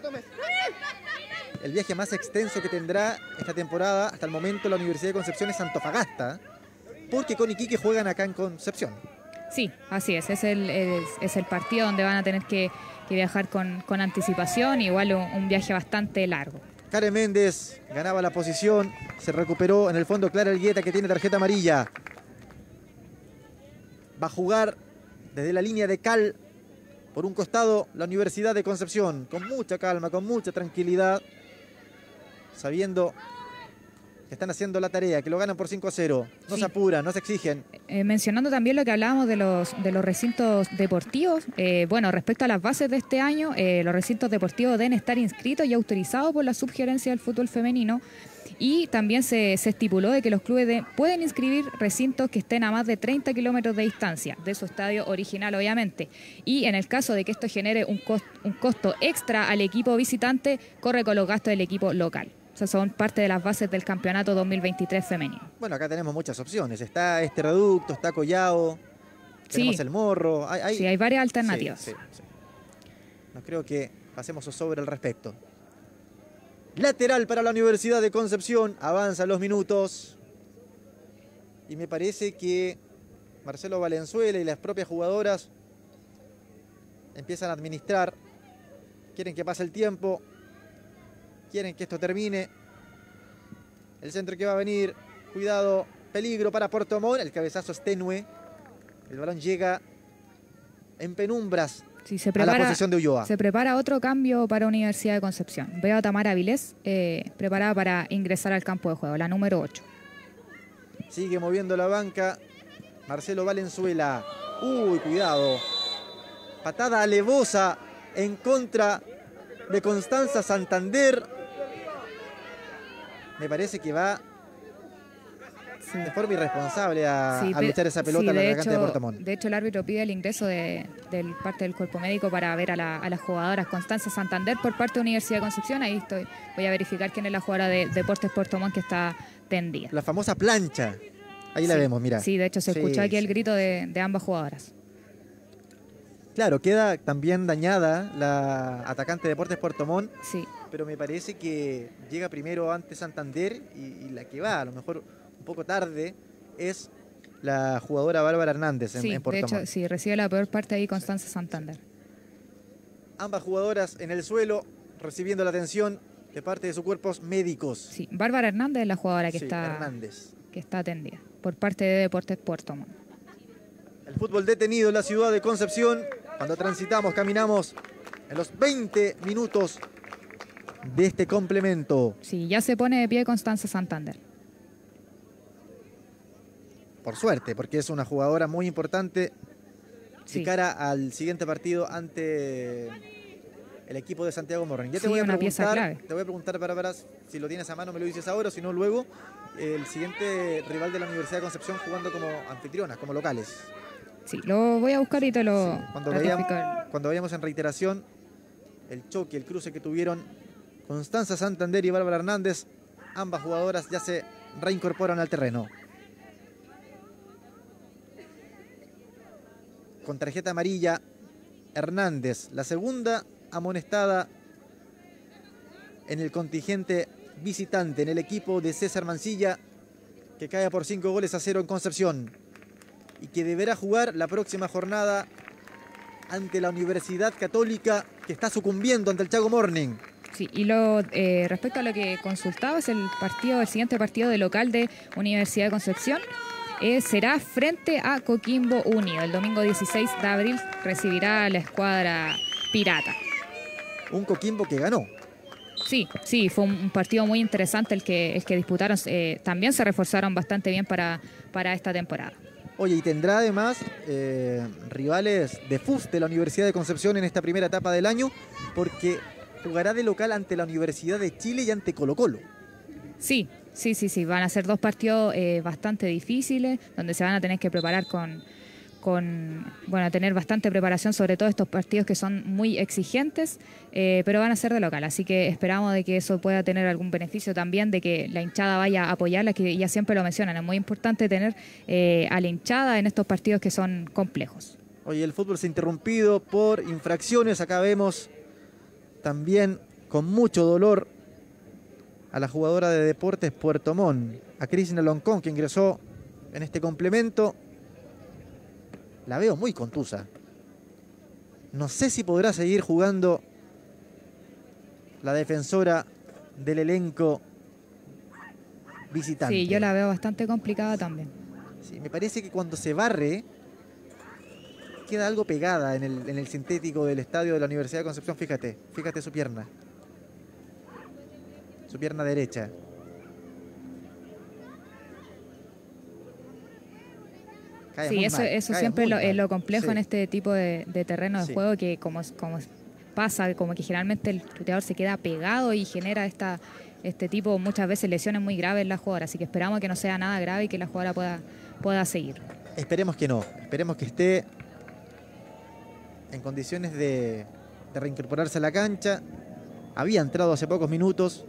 El viaje más extenso que tendrá esta temporada hasta el momento la Universidad de Concepción es Antofagasta, porque con Iquique juegan acá en Concepción. Sí, así es. Es el partido donde van a tener que viajar con anticipación. Igual un viaje bastante largo. Karen Méndez ganaba la posición, se recuperó en el fondo Clara Elgueta, que tiene tarjeta amarilla. Va a jugar desde la línea de cal por un costado la Universidad de Concepción, con mucha calma, con mucha tranquilidad, sabiendo que están haciendo la tarea, que lo ganan por 5-0. No se apuran, no se exigen. Mencionando también lo que hablábamos de los recintos deportivos, bueno, respecto a las bases de este año, los recintos deportivos deben estar inscritos y autorizados por la Subgerencia del Fútbol Femenino, y también se estipuló de que los clubes pueden inscribir recintos que estén a más de 30 kilómetros de distancia de su estadio original, obviamente, y en el caso de que esto genere un costo extra al equipo visitante, corre con los gastos del equipo local. O sea, son parte de las bases del campeonato 2023 femenino. Bueno, acá tenemos muchas opciones. Está este reducto, está Collao, tenemos el Morro. Hay varias alternativas. Sí. No creo que pasemos sobre al respecto. Lateral para la Universidad de Concepción. Avanzan los minutos. Y me parece que Marcelo Valenzuela y las propias jugadoras empiezan a administrar. Quieren que pase el tiempo. Quieren que esto termine. El centro que va a venir. Cuidado. Peligro para Puerto Montt. El cabezazo es tenue. El balón llega en penumbras a la posición de Ulloa. Se prepara otro cambio para Universidad de Concepción. Veo a Tamara Avilés preparada para ingresar al campo de juego, la número 8. Sigue moviendo la banca Marcelo Valenzuela. Uy, cuidado. Patada alevosa en contra de Constanza Santander. Me parece que va de forma irresponsable a luchar esa pelota a la atacante de Puerto Montt. De hecho, el árbitro pide el ingreso de parte del cuerpo médico para ver a las jugadoras. Constanza Santander por parte de Universidad de Concepción. Ahí voy a verificar quién es la jugadora de Deportes Puerto Montt que está tendida. La famosa plancha. Ahí la vemos, mira. Sí, de hecho se escuchó aquí el grito de ambas jugadoras. Claro, queda también dañada la atacante de Deportes Puerto Montt. Sí. Pero me parece que llega primero ante Santander y la que va a lo mejor un poco tarde es la jugadora Bárbara Hernández en Puerto Montt. De hecho, sí, recibe la peor parte ahí Constanza Santander. Ambas jugadoras en el suelo recibiendo la atención de parte de sus cuerpos médicos. Sí, Bárbara Hernández es la jugadora que está atendida por parte de Deportes Puerto Montt. El fútbol detenido en la ciudad de Concepción. Cuando transitamos, caminamos en los 20 minutos de este complemento. Sí, ya se pone de pie Constanza Santander. Por suerte, porque es una jugadora muy importante de cara al siguiente partido ante el equipo de Santiago Morning. Ya te voy a preguntar, Bárbara, si lo tienes a mano me lo dices ahora, o si no luego, el siguiente rival de la Universidad de Concepción jugando como anfitrionas, como locales. Sí, lo voy a buscar y te lo Cuando veíamos en reiteración el choque, el cruce que tuvieron Constanza Santander y Bárbara Hernández, ambas jugadoras ya se reincorporan al terreno. con tarjeta amarilla Hernández. La segunda amonestada en el contingente visitante, en el equipo de César Mancilla, que cae por 5-0 en Concepción y que deberá jugar la próxima jornada ante la Universidad Católica, que está sucumbiendo ante el Chaco Morning. Sí, y respecto a lo que consultabas, el siguiente partido de local de Universidad de Concepción será frente a Coquimbo Unido. El domingo 16 de abril recibirá a la escuadra pirata. Un Coquimbo que ganó. Sí, fue un partido muy interesante el que disputaron. También se reforzaron bastante bien para esta temporada. Oye, y tendrá además rivales de FUS de la Universidad de Concepción en esta primera etapa del año, porque jugará de local ante la Universidad de Chile y ante Colo-Colo. Sí. Van a ser dos partidos bastante difíciles, donde se van a tener que preparar tener bastante preparación, sobre todo estos partidos que son muy exigentes, pero van a ser de local, así que esperamos de que eso pueda tener algún beneficio también, de que la hinchada vaya a apoyarla, que ya siempre lo mencionan, es muy importante tener a la hinchada en estos partidos que son complejos. Oye, el fútbol se ha interrumpido por infracciones, acá vemos también con mucho dolor a la jugadora de Deportes Puerto Montt, a Cristina Loncón, que ingresó en este complemento. La veo muy contusa. No sé si podrá seguir jugando la defensora del elenco visitante. Sí, yo la veo bastante complicada también. Sí, me parece que cuando se barre queda algo pegada en el sintético del estadio de la Universidad de Concepción. Fíjate su pierna. Su pierna derecha. Sí, eso siempre es lo complejo en este tipo de terreno de juego, que como pasa, como que generalmente el tuteador se queda pegado y genera este tipo muchas veces lesiones muy graves en la jugadora. Así que esperamos que no sea nada grave y que la jugadora pueda seguir. Esperemos que no, esperemos que esté en condiciones de reincorporarse a la cancha. Había entrado hace pocos minutos.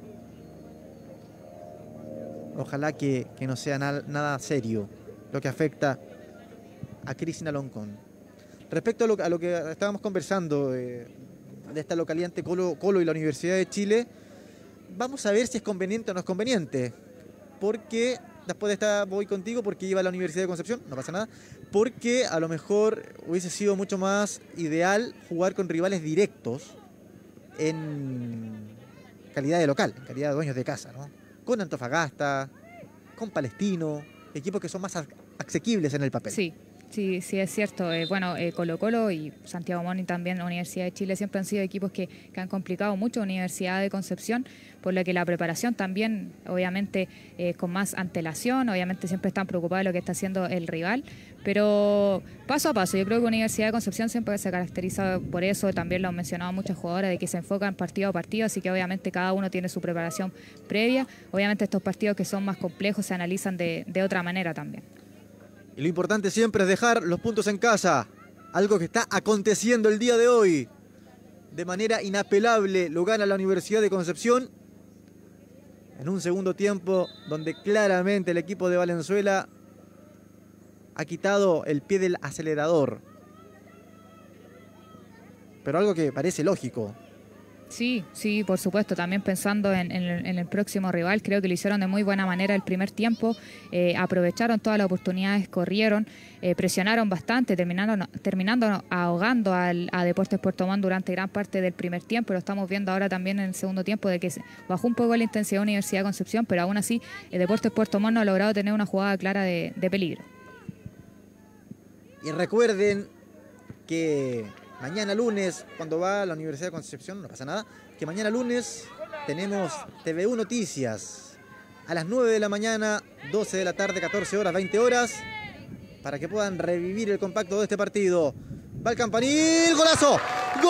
Ojalá que no sea nada serio lo que afecta a Cristina Loncón. Respecto a lo que estábamos conversando de esta localidad ante Colo y la Universidad de Chile, vamos a ver si es conveniente o no es conveniente. Porque después de esta voy contigo, porque iba a la Universidad de Concepción, no pasa nada. Porque a lo mejor hubiese sido mucho más ideal jugar con rivales directos en calidad de local, en calidad de dueños de casa, ¿no? Con Antofagasta, con Palestino, equipos que son más asequibles en el papel. Sí, es cierto. Colo-Colo y Santiago Morning también, Universidad de Chile, siempre han sido equipos que han complicado mucho Universidad de Concepción, por lo que la preparación también, obviamente, con más antelación, obviamente siempre están preocupados de lo que está haciendo el rival, pero paso a paso. Yo creo que Universidad de Concepción siempre se caracteriza por eso, también lo han mencionado muchos jugadores, de que se enfocan partido a partido, así que obviamente cada uno tiene su preparación previa. Obviamente estos partidos que son más complejos se analizan de otra manera también. Y lo importante siempre es dejar los puntos en casa. Algo que está aconteciendo el día de hoy. De manera inapelable lo gana la Universidad de Concepción. En un segundo tiempo donde claramente el equipo de Valenzuela ha quitado el pie del acelerador. Pero algo que parece lógico. Sí, por supuesto, también pensando en el próximo rival, creo que lo hicieron de muy buena manera el primer tiempo, aprovecharon todas las oportunidades, corrieron, presionaron bastante, terminando ahogando a Deportes Puerto Montt durante gran parte del primer tiempo. Lo estamos viendo ahora también en el segundo tiempo, de que bajó un poco la intensidad de Universidad de Concepción, pero aún así Deportes Puerto Montt no ha logrado tener una jugada clara de peligro. Y recuerden que mañana lunes, cuando va a la Universidad de Concepción, no pasa nada, que mañana lunes tenemos TVU Noticias a las 9 de la mañana, 12 de la tarde, 14 horas, 20 horas, para que puedan revivir el compacto de este partido. Va el campanil, ¡golazo!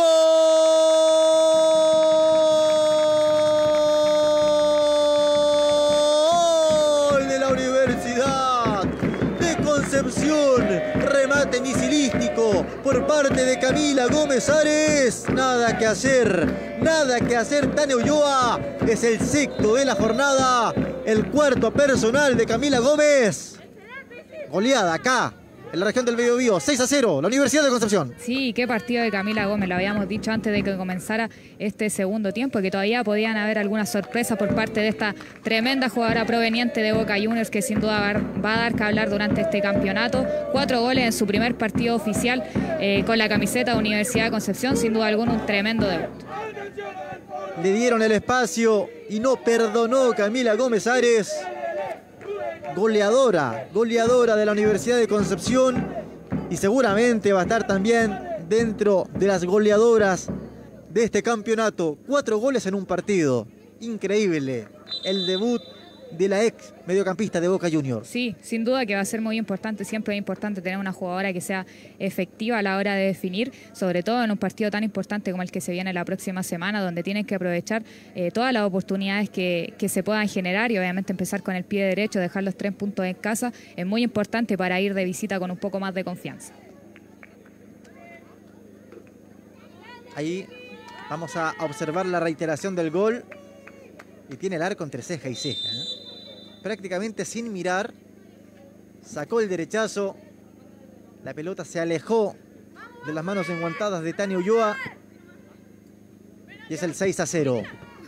¡Gol de la Universidad de Concepción! Remate misilístico por parte de Camila Gómez Ares. Nada que hacer. Tane Ulloa es el sexto de la jornada. El cuarto personal de Camila Gómez. Goleada acá en la región del Biobío. 6-0, la Universidad de Concepción. Sí, qué partido de Camila Gómez, lo habíamos dicho antes de que comenzara este segundo tiempo, que todavía podían haber algunas sorpresas por parte de esta tremenda jugadora proveniente de Boca Juniors, que sin duda va a dar que hablar durante este campeonato. 4 goles en su primer partido oficial con la camiseta de Universidad de Concepción, sin duda alguna un tremendo debut. Le dieron el espacio y no perdonó Camila Gómez Ares. Goleadora de la Universidad de Concepción, y seguramente va a estar también dentro de las goleadoras de este campeonato. 4 goles en un partido. Increíble el debut de la ex mediocampista de Boca Juniors. Sí, sin duda que va a ser muy importante, siempre es importante tener una jugadora que sea efectiva a la hora de definir, sobre todo en un partido tan importante como el que se viene la próxima semana, donde tienen que aprovechar todas las oportunidades que se puedan generar y obviamente empezar con el pie derecho, dejar los 3 puntos en casa, es muy importante para ir de visita con un poco más de confianza. Ahí vamos a observar la reiteración del gol. Y tiene el arco entre ceja y ceja, ¿eh? Prácticamente sin mirar. Sacó el derechazo. La pelota se alejó de las manos enguantadas de Tania Ulloa. Y es el 6-0.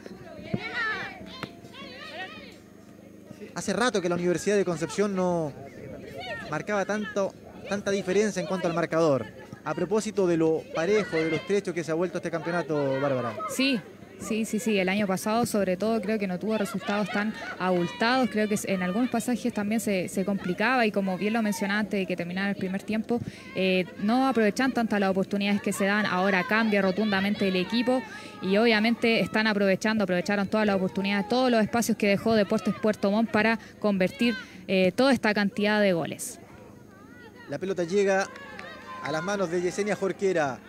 Hace rato que la Universidad de Concepción no marcaba tanta diferencia en cuanto al marcador. A propósito de lo parejo, de lo estrecho que se ha vuelto este campeonato, Bárbara. Sí, el año pasado sobre todo creo que no tuvo resultados tan abultados, creo que en algunos pasajes también se complicaba y como bien lo mencionaba antes de que terminara el primer tiempo, no aprovechan tantas las oportunidades que se dan. Ahora cambia rotundamente el equipo y obviamente aprovecharon todas las oportunidades, todos los espacios que dejó Deportes Puerto Montt para convertir toda esta cantidad de goles. La pelota llega a las manos de Yesenia Jorquera,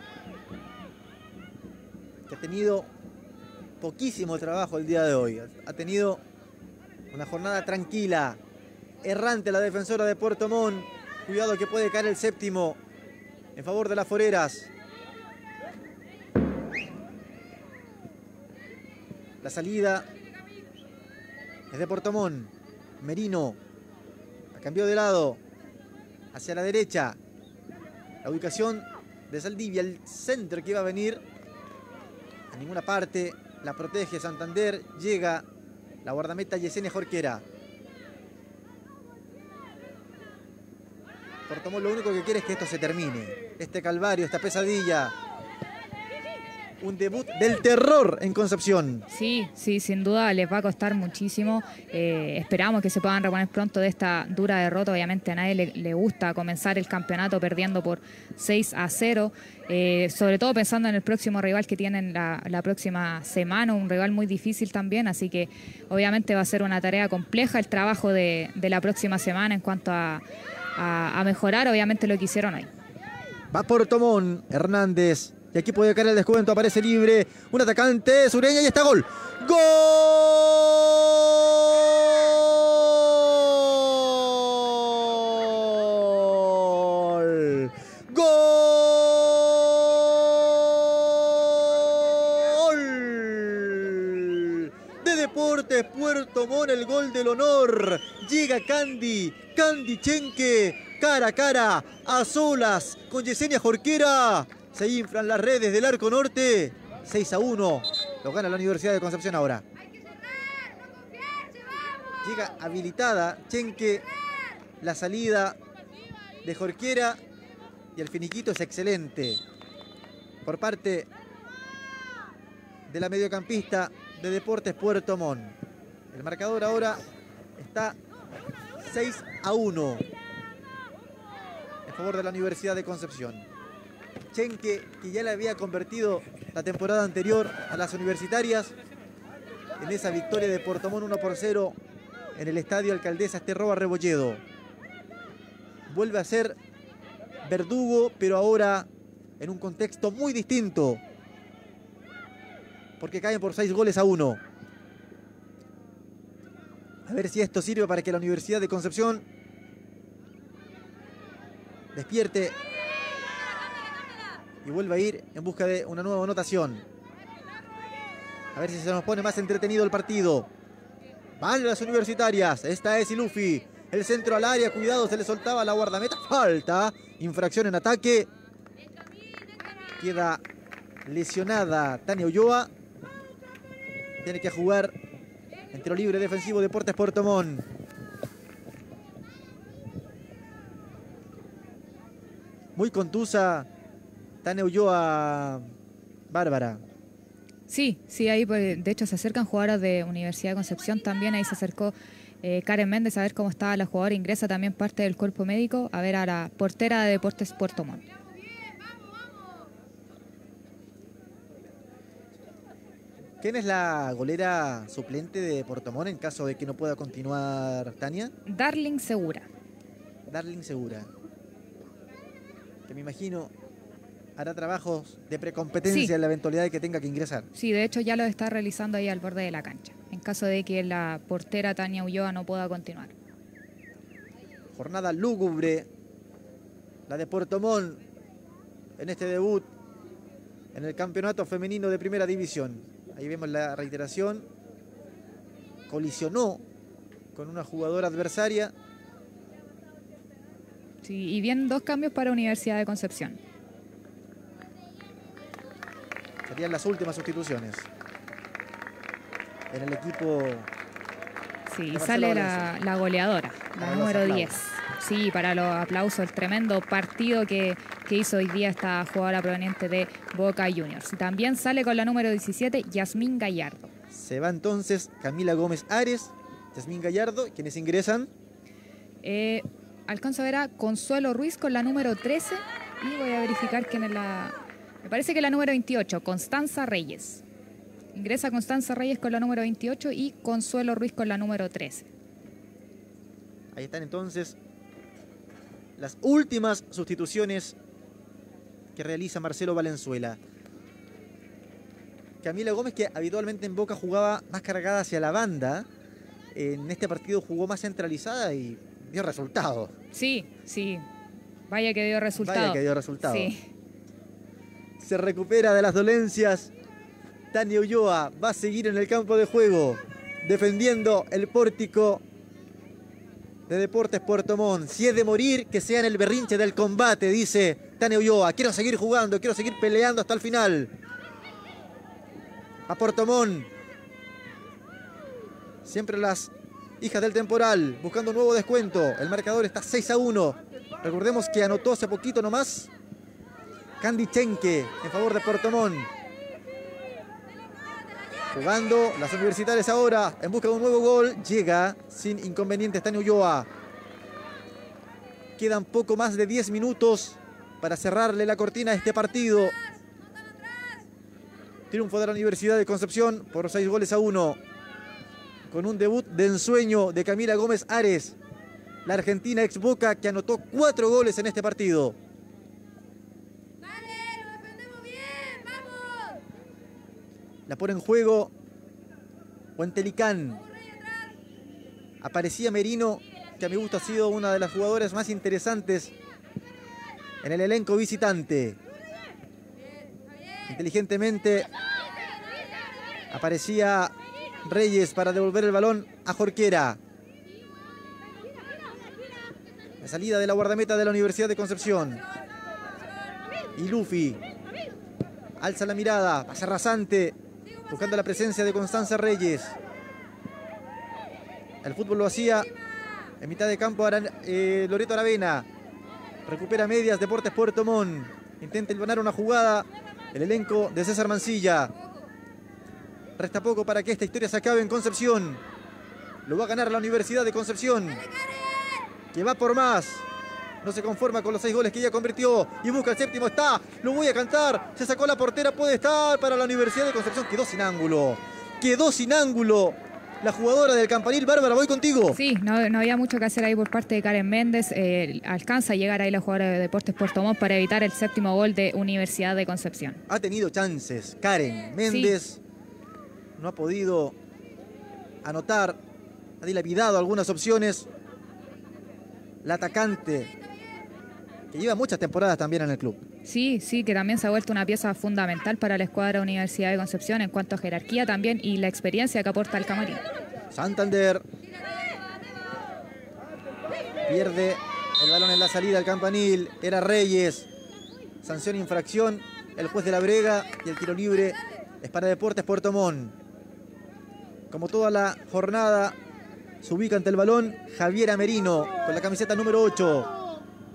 que ha tenido poquísimo trabajo el día de hoy. Ha tenido una jornada tranquila, errante la defensora de Puerto Montt. Cuidado que puede caer el séptimo en favor de las foreras. La salida es de Puerto Montt. Merino cambió de lado hacia la derecha. La ubicación de Saldivia, el centro que iba a venir a ninguna parte. La protege Santander. Llega la guardameta Yesenia Jorquera. Puerto Montt lo único que quiere es que esto se termine. Este calvario, esta pesadilla. Un debut del terror en Concepción. Sí, sin duda les va a costar muchísimo. Esperamos que se puedan reponer pronto de esta dura derrota. Obviamente a nadie le gusta comenzar el campeonato perdiendo por 6-0. Sobre todo pensando en el próximo rival que tienen la próxima semana, un rival muy difícil también. Así que obviamente va a ser una tarea compleja el trabajo de la próxima semana en cuanto a mejorar obviamente lo que hicieron hoy. Va Puerto Montt, Hernández. Y aquí puede caer el descuento, aparece libre. Un atacante, Sureña, y está gol. ¡Gol! ¡Gol! De Deportes Puerto Montt, el gol del honor. Llega Candy Chenque, cara a cara, a solas, con Yesenia Jorquera. Se inflan las redes del arco norte. 6-1. Lo gana la Universidad de Concepción ahora. Llega habilitada Chenque. La salida de Jorquera. Y el finiquito es excelente por parte de la mediocampista de Deportes Puerto Montt. El marcador ahora está 6-1 en favor de la Universidad de Concepción. Chenque, que ya le había convertido la temporada anterior a las universitarias en esa victoria de Puerto Montt 1-0 en el estadio Alcaldesa Esterroa Rebolledo. Vuelve a ser verdugo, pero ahora en un contexto muy distinto, porque caen por 6-1. A ver si esto sirve para que la Universidad de Concepción despierte y vuelve a ir en busca de una nueva anotación. A ver si se nos pone más entretenido el partido. Van las universitarias. Esta es Ilufi. El centro al área, cuidado, se le soltaba la guardameta. Falta, infracción en ataque. Queda lesionada Tania Ulloa. Tiene que jugar en tiro libre defensivo Deportes Puerto Montt. Muy contusa Tania Ulloa, Bárbara. Sí, ahí pues, de hecho se acercan jugadoras de Universidad de Concepción también. Ahí se acercó Karen Méndez a ver cómo estaba la jugadora. Ingresa también parte del cuerpo médico a ver a la portera de Deportes Puerto Montt. ¿Quién es la golera suplente de Puerto Montt en caso de que no pueda continuar Tania? Darling Segura. Darling Segura. Que me imagino hará trabajos de precompetencia en la eventualidad de que tenga que ingresar. Sí, de hecho ya lo está realizando ahí al borde de la cancha, en caso de que la portera Tania Ulloa no pueda continuar. Jornada lúgubre, la de Puerto Montt en este debut en el campeonato femenino de primera división. Ahí vemos la reiteración. Colisionó con una jugadora adversaria. Sí, y bien 2 cambios para Universidad de Concepción. Serían las últimas sustituciones en el equipo. Sí, sale la goleadora, la número 10. Sí, para los aplausos, el tremendo partido que hizo hoy día esta jugadora proveniente de Boca Juniors. Y también sale con la número 17, Yasmín Gallardo. Se va entonces Camila Gómez Ares, Yasmín Gallardo. ¿Quiénes ingresan? Alcanzo a ver a Consuelo Ruiz con la número 13 y voy a verificar quién es la... Me parece que la número 28, Constanza Reyes. Ingresa Constanza Reyes con la número 28 y Consuelo Ruiz con la número 13. Ahí están entonces las últimas sustituciones que realiza Marcelo Valenzuela. Camila Gómez, que habitualmente en Boca jugaba más cargada hacia la banda, en este partido jugó más centralizada y dio resultado. Sí. Vaya que dio resultado. Sí. Se recupera de las dolencias. Tania Ulloa va a seguir en el campo de juego, defendiendo el pórtico de Deportes Puerto Montt. Si es de morir, que sea en el berrinche del combate, dice Tania Ulloa. Quiero seguir jugando, quiero seguir peleando hasta el final. A Puerto Montt. Siempre las hijas del temporal, buscando un nuevo descuento. El marcador está 6-1. Recordemos que anotó hace poquito nomás Candy Chenque en favor de Puerto Montt. Jugando las universitarias ahora en busca de un nuevo gol. Llega sin inconvenientes Tania Ulloa. Quedan poco más de 10 minutos para cerrarle la cortina a este partido. Triunfo de la Universidad de Concepción por 6-1. Con un debut de ensueño de Camila Gómez Ares, la argentina ex Boca, que anotó 4 goles en este partido. La pone en juego Huentelicán. Aparecía Merino, que a mi gusto ha sido una de las jugadoras más interesantes en el elenco visitante. Inteligentemente aparecía Reyes para devolver el balón a Jorquera. La salida de la guardameta de la Universidad de Concepción. Y Luffy alza la mirada, pase rasante, buscando la presencia de Constanza Reyes. El fútbol lo hacía en mitad de campo Loreto Aravena. Recupera medias Deportes Puerto Montt. Intenta hilvanar una jugada el elenco de César Mancilla. Resta poco para que esta historia se acabe en Concepción. Lo va a ganar la Universidad de Concepción, que va por más. No se conforma con los 6 goles que ya convirtió y busca el séptimo. Está, lo voy a cantar. Se sacó la portera, puede estar para la Universidad de Concepción. Quedó sin ángulo. Quedó sin ángulo la jugadora del Campanil. Bárbara, voy contigo. Sí, no había mucho que hacer ahí por parte de Karen Méndez. Alcanza a llegar ahí la jugadora de Deportes Puerto Montt para evitar el séptimo gol de Universidad de Concepción. Ha tenido chances Karen Méndez. Sí. No ha podido anotar. Ha dilapidado algunas opciones. La atacante, que lleva muchas temporadas también en el club. Sí, que también se ha vuelto una pieza fundamental para la escuadra Universidad de Concepción en cuanto a jerarquía también y la experiencia que aporta el camarín. Santander. Pierde el balón en la salida al campanil. Era Reyes. Sanción infracción. El juez de la brega y el tiro libre es para Deportes Puerto Montt. Como toda la jornada, se ubica ante el balón Javiera Merino con la camiseta número 8.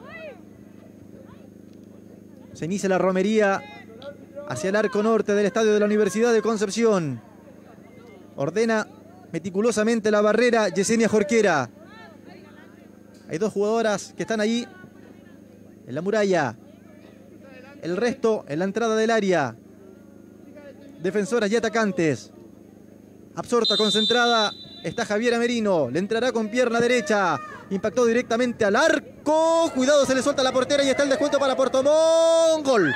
Se inicia la romería hacia el arco norte del estadio de la Universidad de Concepción. Ordena meticulosamente la barrera Yesenia Jorquera. Hay dos jugadoras que están ahí en la muralla. El resto en la entrada del área. Defensoras y atacantes. Absorta, concentrada, está Javiera Merino. Le entrará con pierna derecha. Impactó directamente al arco. Cuidado, se le suelta la portera y está el descuento para Puerto Montt. Gol.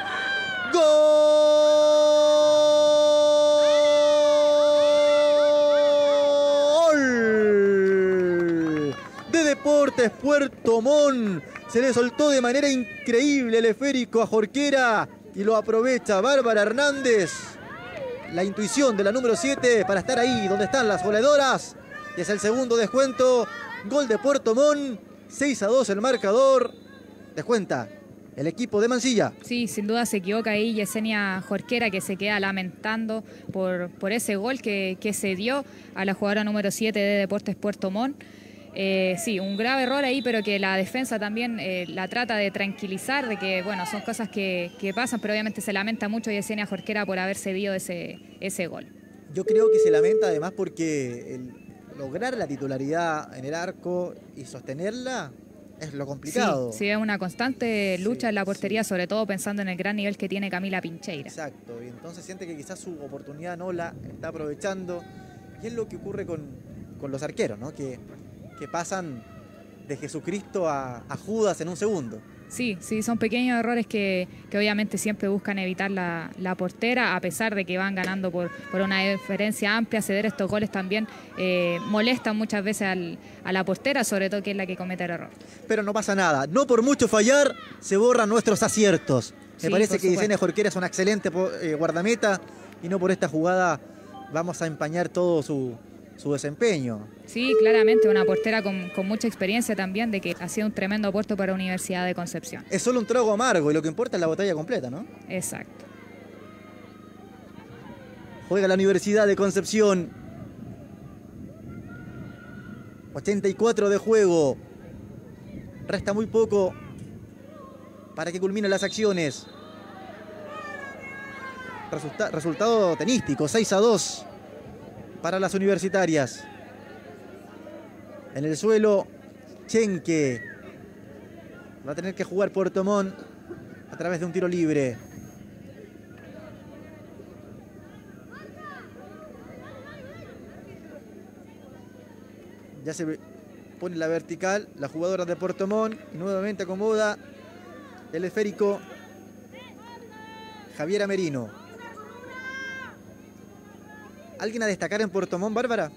¡Gol! De Deportes Puerto Montt. Se le soltó de manera increíble el esférico a Jorquera y lo aprovecha Bárbara Hernández. La intuición de la número 7 para estar ahí donde están las goleadoras. Y es el segundo descuento. Gol de Puerto Montt. 6-2 el marcador. Descuenta el equipo de Mansilla. Sí, sin duda se equivoca ahí Yesenia Jorquera, que se queda lamentando por ese gol que se dio a la jugadora número 7 de Deportes Puerto Montt. Sí, un grave error ahí, pero que la defensa también la trata de tranquilizar, de que, bueno, son cosas que pasan, pero obviamente se lamenta mucho Yesenia Jorquera por haber cedido ese gol. Yo creo que se lamenta además porque lograr la titularidad en el arco y sostenerla es lo complicado. Sí, es una constante lucha en la portería, sobre todo pensando en el gran nivel que tiene Camila Pincheira. Exacto, y entonces siente que quizás su oportunidad no la está aprovechando, y es lo que ocurre con los arqueros, ¿no? Que pasan de Jesucristo a Judas en un segundo. Sí, son pequeños errores que obviamente siempre buscan evitar la portera, a pesar de que van ganando por una diferencia amplia. Ceder estos goles también molestan muchas veces a la portera, sobre todo que es la que comete el error. Pero no pasa nada, no por mucho fallar se borran nuestros aciertos. Me parece que Yesenia Jorquera es una excelente guardameta y no por esta jugada vamos a empañar todo su desempeño. Sí, claramente una portera con mucha experiencia también, de que ha sido un tremendo aporte para la Universidad de Concepción. Es solo un trago amargo y lo que importa es la botella completa, ¿no? Exacto. Juega la Universidad de Concepción. 84 de juego. Resta muy poco para que culminen las acciones. Resultado tenístico, 6-2 para las universitarias. En el suelo, Chenque. Va a tener que jugar Puerto Montt a través de un tiro libre. Ya se pone la vertical la jugadora de Puerto Montt y nuevamente acomoda el esférico Javiera Merino. ¿Alguien a destacar en Puerto Montt, Bárbara?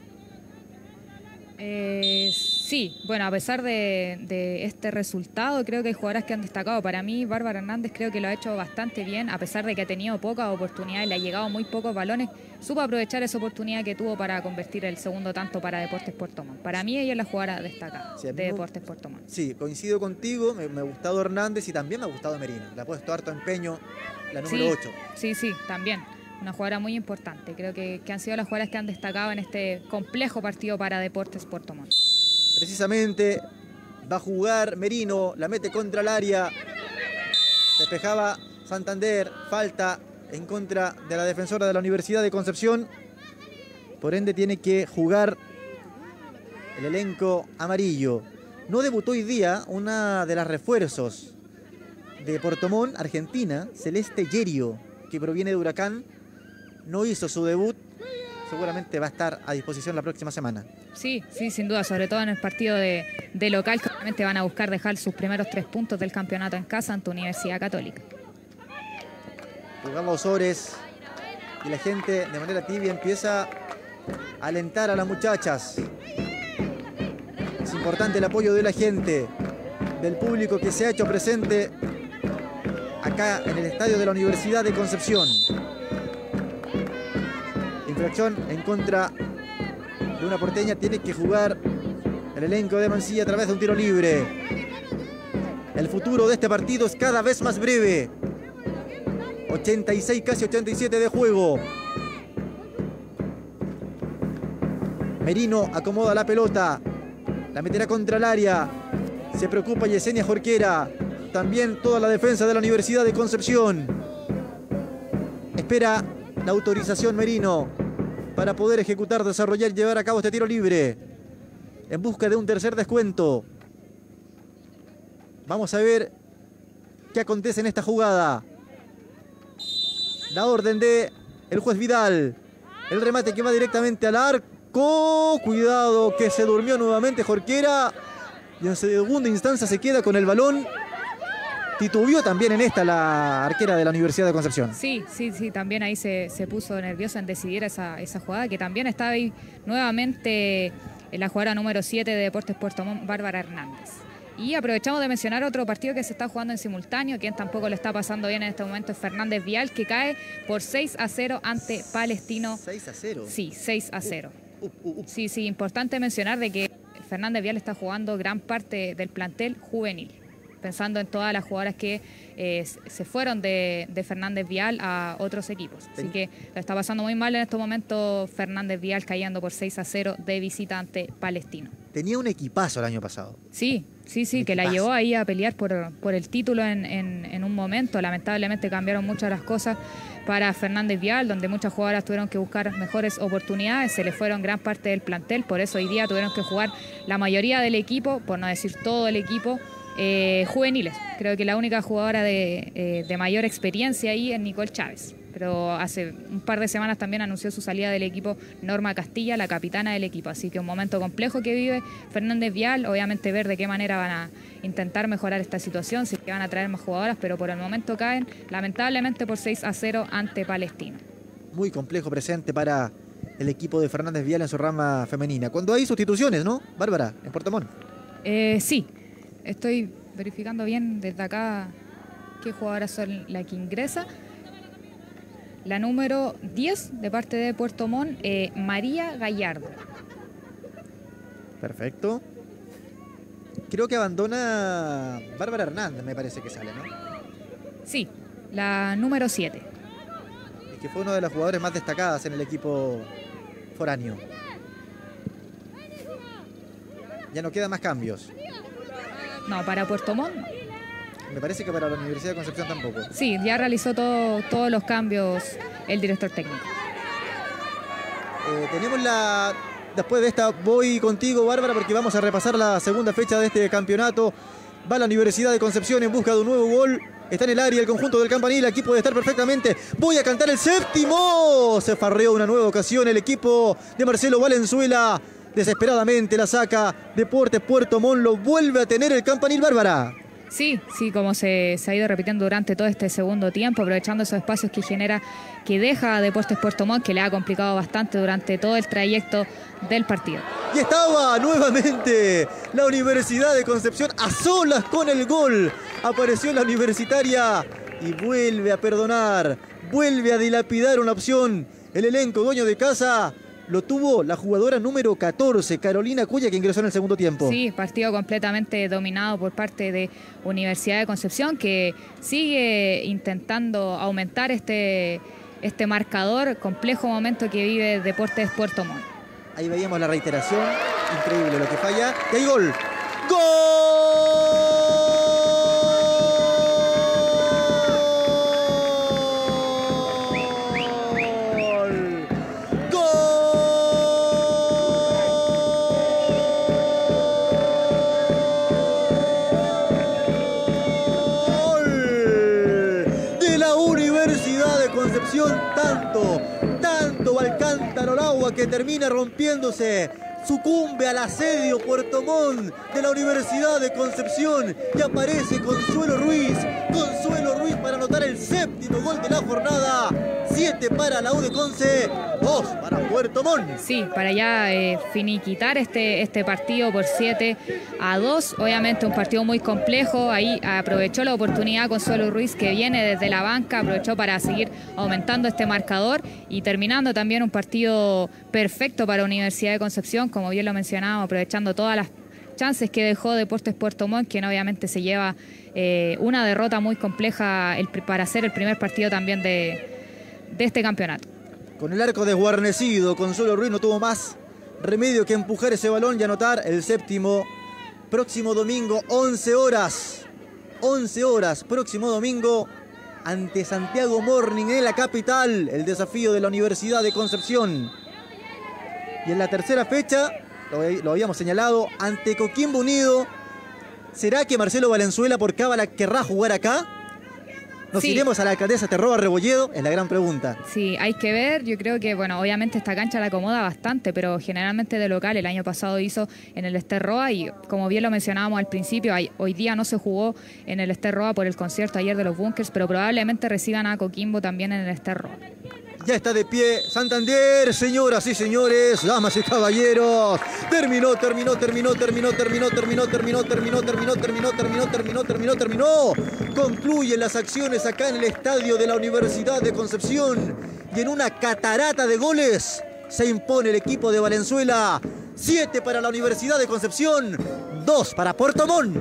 Sí, bueno, a pesar de este resultado, creo que hay jugadoras que han destacado. Para mí, Bárbara Hernández creo que lo ha hecho bastante bien, a pesar de que ha tenido pocas oportunidades, le ha llegado muy pocos balones, supo aprovechar esa oportunidad que tuvo para convertir el segundo tanto para Deportes Puerto Montt. Para mí ella es la jugadora destacada de Deportes Puerto Montt. Sí, coincido contigo, me ha gustado Hernández y también me ha gustado Merino. Le ha puesto harto empeño la número 8. Sí, también. Una jugadora muy importante. Creo que han sido las jugadoras que han destacado en este complejo partido para Deportes Puerto Montt. Precisamente va a jugar Merino, la mete contra el área. Despejaba Santander, falta en contra de la defensora de la Universidad de Concepción. Por ende tiene que jugar el elenco amarillo. No debutó hoy día una de las refuerzos de Puerto Montt, Argentina, Celeste Yerio, que proviene de Huracán. No hizo su debut, seguramente va a estar a disposición la próxima semana. Sí, sin duda, sobre todo en el partido de local, que obviamente van a buscar dejar sus primeros 3 puntos del campeonato en casa ante Universidad Católica. Jugamos Osores y la gente de manera tibia empieza a alentar a las muchachas. Es importante el apoyo de la gente, del público que se ha hecho presente acá en el estadio de la Universidad de Concepción. Infracción en contra de una porteña. Tiene que jugar el elenco de Mansilla a través de un tiro libre. El futuro de este partido es cada vez más breve. 86, casi 87 de juego. Merino acomoda la pelota. La meterá contra el área. Se preocupa Yesenia Jorquera. También toda la defensa de la Universidad de Concepción. Espera la autorización Merino para poder ejecutar, desarrollar y llevar a cabo este tiro libre. En busca de un tercer descuento. Vamos a ver qué acontece en esta jugada. La orden de el juez Vidal. El remate que va directamente al arco. Cuidado que se durmió nuevamente Jorquera. Y en segunda instancia se queda con el balón. Titubeó también en esta la arquera de la Universidad de Concepción. Sí, también ahí se puso nerviosa en decidir esa jugada, que también estaba ahí nuevamente en la jugadora número 7 de Deportes Puerto Montt, Bárbara Hernández. Y aprovechamos de mencionar otro partido que se está jugando en simultáneo, quien tampoco lo está pasando bien en este momento es Fernández Vial, que cae por 6-0 ante Palestino. ¿6-0? Sí, 6-0. Sí, importante mencionar de que Fernández Vial está jugando gran parte del plantel juvenil, pensando en todas las jugadoras que se fueron de Fernández Vial a otros equipos. Así que lo está pasando muy mal en estos momentos Fernández Vial, cayendo por 6-0 de visita ante Palestino. Tenía un equipazo el año pasado. Sí, que la llevó ahí a pelear por el título en un momento. Lamentablemente cambiaron muchas de las cosas para Fernández Vial, donde muchas jugadoras tuvieron que buscar mejores oportunidades, se les fueron gran parte del plantel, por eso hoy día tuvieron que jugar la mayoría del equipo, por no decir todo el equipo, juveniles. Creo que la única jugadora de mayor experiencia ahí es Nicole Chávez, pero hace un par de semanas también anunció su salida del equipo Norma Castilla, la capitana del equipo, así que un momento complejo que vive Fernández Vial, obviamente ver de qué manera van a intentar mejorar esta situación, si es que van a traer más jugadoras, pero por el momento caen lamentablemente por 6-0 ante Palestino. Muy complejo presente para el equipo de Fernández Vial en su rama femenina. Cuando hay sustituciones, ¿no, Bárbara, en Puerto Montt? Sí, estoy verificando bien desde acá qué jugadoras son las que ingresa. La número 10 de parte de Puerto Montt, María Gallardo. Perfecto. Creo que abandona Bárbara Hernández, me parece que sale, ¿no? Sí, la número 7. Es que fue una de las jugadoras más destacadas en el equipo foráneo. Ya no quedan más cambios. No, para Puerto Montt. Me parece que para la Universidad de Concepción tampoco. Sí, ya realizó todos los cambios el director técnico. Tenemos la... Después de esta voy contigo, Bárbara, porque vamos a repasar la segunda fecha de este campeonato. Va la Universidad de Concepción en busca de un nuevo gol. Está en el área el conjunto del Campanil. Aquí puede estar perfectamente. Voy a cantar el séptimo. Se farreó una nueva ocasión el equipo de Marcelo Valenzuela. Desesperadamente la saca Deportes Puerto Montt. Lo vuelve a tener el Campanil, Bárbara. Sí, como se ha ido repitiendo durante todo este segundo tiempo, aprovechando esos espacios que deja Deportes Puerto Montt, que le ha complicado bastante durante todo el trayecto del partido. Y estaba nuevamente la Universidad de Concepción a solas con el gol. Apareció la universitaria y vuelve a perdonar, vuelve a dilapidar una opción. El elenco dueño de casa lo tuvo la jugadora número 14, Carolina Cuya, que ingresó en el segundo tiempo. Sí, partido completamente dominado por parte de Universidad de Concepción, que sigue intentando aumentar este marcador. Complejo momento que vive Deportes Puerto Montt. Ahí veíamos la reiteración, increíble lo que falla. Y hay gol. ¡Gol! Tanto va el cántaro al agua que termina rompiéndose. Sucumbe al asedio Puerto Montt de la Universidad de Concepción y aparece Consuelo Ruiz para anotar el séptimo gol de la jornada. 7 para la U de Conce, 2 para Puerto Montt. Sí, para ya finiquitar este partido por 7-2. Obviamente un partido muy complejo. Ahí aprovechó la oportunidad Consuelo Ruiz, que viene desde la banca, aprovechó para seguir aumentando este marcador y terminando también un partido perfecto para Universidad de Concepción, como bien lo mencionaba, aprovechando todas chances que dejó Deportes Puerto Montt, quien obviamente se lleva una derrota muy compleja para hacer el primer partido también de este campeonato. Con el arco desguarnecido, Consuelo Ruiz no tuvo más remedio que empujar ese balón y anotar el séptimo. Próximo domingo, 11 horas. 11 horas, próximo domingo, ante Santiago Morning en la capital. El desafío de la Universidad de Concepción. Y en la tercera fecha, lo habíamos señalado, ante Coquimbo Unido. ¿Será que Marcelo Valenzuela por cábala querrá jugar acá? ¿Nos iremos a la Alcaldesa Terroa Rebolledo? Es la gran pregunta. Sí, hay que ver. Yo creo que, bueno, obviamente esta cancha la acomoda bastante, pero generalmente de local. El año pasado hizo en el Esterroa y, como bien lo mencionábamos al principio, hoy día no se jugó en el Esterroa por el concierto ayer de los Bunkers, pero probablemente reciban a Coquimbo también en el Esterroa. Ya está de pie Santander, señoras y señores, damas y caballeros. Terminó. Concluyen las acciones acá en el estadio de la Universidad de Concepción. Y en una catarata de goles se impone el equipo de Valenzuela. 7 para la Universidad de Concepción, 2 para Puerto Montt.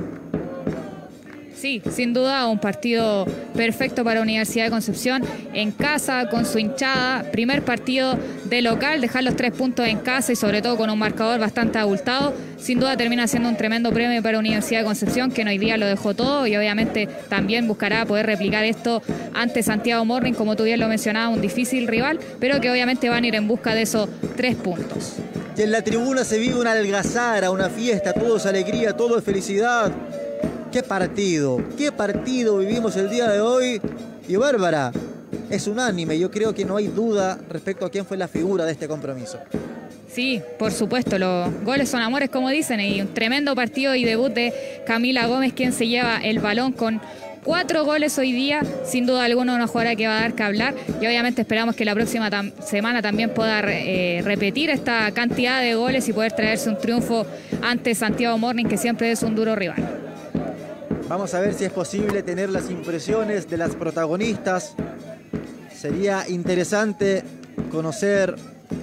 Sí, sin duda un partido perfecto para Universidad de Concepción, en casa, con su hinchada, primer partido de local, dejar los 3 puntos en casa y sobre todo con un marcador bastante abultado, sin duda termina siendo un tremendo premio para Universidad de Concepción, que hoy día lo dejó todo y obviamente también buscará poder replicar esto ante Santiago Morning, como tú bien lo mencionabas, un difícil rival, pero que obviamente van a ir en busca de esos 3 puntos. Y en la tribuna se vive una algazara, una fiesta, todo es alegría, todo es felicidad. Qué partido vivimos el día de hoy. Y Bárbara, es unánime, yo creo que no hay duda respecto a quién fue la figura de este compromiso. Sí, por supuesto, los goles son amores, como dicen, y un tremendo partido y debut de Camila Gómez, quien se lleva el balón con 4 goles hoy día, sin duda alguna una jugadora que va a dar que hablar y obviamente esperamos que la próxima semana también pueda repetir esta cantidad de goles y poder traerse un triunfo ante Santiago Morning, que siempre es un duro rival. Vamos a ver si es posible tener las impresiones de las protagonistas. Sería interesante conocer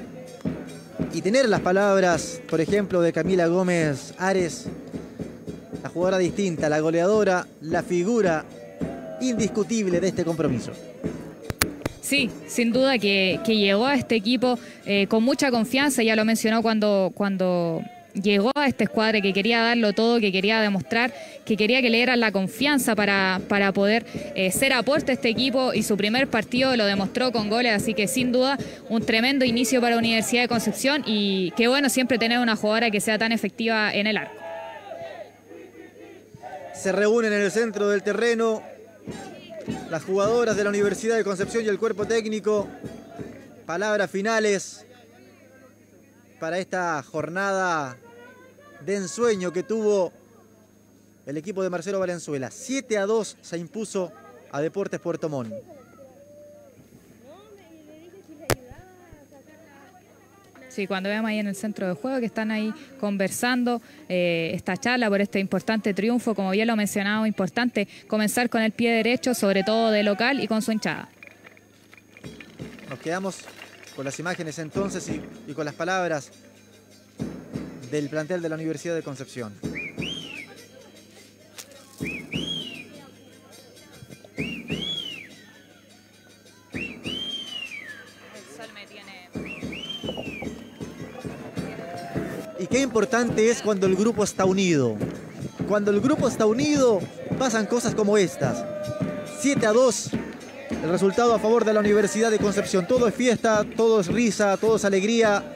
y tener las palabras, por ejemplo, de Camila Gómez Ares, la jugadora distinta, la goleadora, la figura indiscutible de este compromiso. Sí, sin duda que llegó a este equipo con mucha confianza, ya lo mencionó cuando llegó a este escuadre, que quería darlo todo, que quería demostrar, que quería que le dieran la confianza para poder ser aporte a este equipo y su primer partido lo demostró con goles, así que sin duda un tremendo inicio para la Universidad de Concepción y qué bueno siempre tener una jugadora que sea tan efectiva en el arco. Se reúnen en el centro del terreno las jugadoras de la Universidad de Concepción y el cuerpo técnico. Palabras finales para esta jornada de ensueño que tuvo el equipo de Marcelo Valenzuela. 7-2 se impuso a Deportes Puerto Montt. Sí, cuando vemos ahí en el centro de juego que están ahí conversando esta charla por este importante triunfo, como bien lo mencionaba, importante comenzar con el pie derecho, sobre todo de local y con su hinchada. Nos quedamos con las imágenes entonces y con las palabras del plantel de la Universidad de Concepción. Y qué importante es cuando el grupo está unido. Cuando el grupo está unido, pasan cosas como estas. 7-2, el resultado a favor de la Universidad de Concepción. Todo es fiesta, todo es risa, todo es alegría.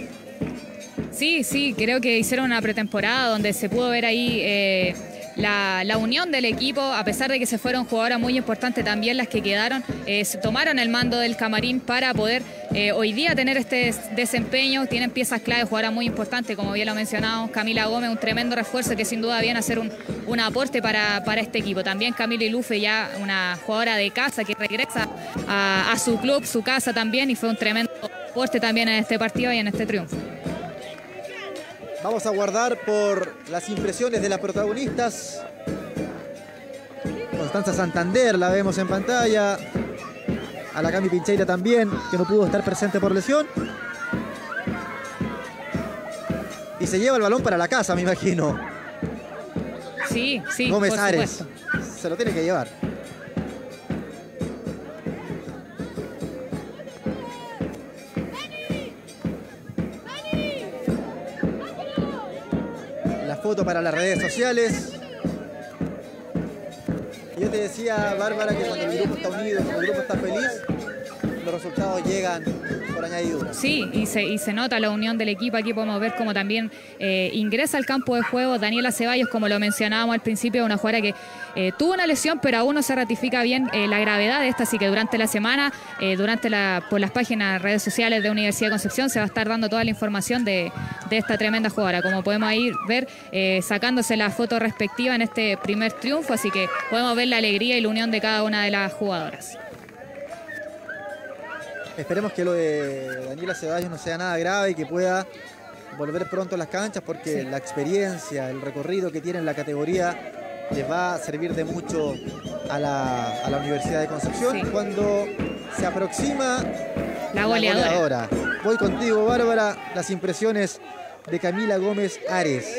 Sí, creo que hicieron una pretemporada donde se pudo ver ahí la unión del equipo, a pesar de que se fueron jugadoras muy importantes también las que quedaron, se tomaron el mando del camarín para poder hoy día tener este desempeño. Tienen piezas clave, jugadoras muy importantes, como bien lo mencionamos, Camila Gómez, un tremendo refuerzo que sin duda viene a ser un aporte para este equipo. También Camila Ilufe, ya una jugadora de casa que regresa a su club, su casa también, y fue un tremendo aporte también en este partido y en este triunfo. Vamos a guardar por las impresiones de las protagonistas. Constanza Santander la vemos en pantalla. A la Cami Pincheira también, que no pudo estar presente por lesión. Y se lleva el balón para la casa, me imagino. Sí, sí, Gómez por Ares. supuesto. Se lo tiene que llevar. La foto para las redes sociales. Yo te decía, Bárbara, que cuando el grupo está unido, cuando el grupo está feliz, los resultados llegan por añadidura. Sí, y se nota la unión del equipo. Aquí podemos ver cómo también ingresa al campo de juego Daniela Ceballos, como lo mencionábamos al principio, una jugadora que tuvo una lesión, pero aún no se ratifica bien la gravedad de esta, así que durante la semana, por las páginas, redes sociales de Universidad de Concepción, se va a estar dando toda la información de esta tremenda jugadora, como podemos ahí ver, sacándose la foto respectiva en este primer triunfo, así que podemos ver la alegría y la unión de cada una de las jugadoras. Esperemos que lo de Daniela Ceballos no sea nada grave y que pueda volver pronto a las canchas, porque la experiencia, el recorrido que tiene en la categoría les va a servir de mucho a la Universidad de Concepción cuando se aproxima la goleadora. Voy contigo, Bárbara, las impresiones de Camila Gómez Ares.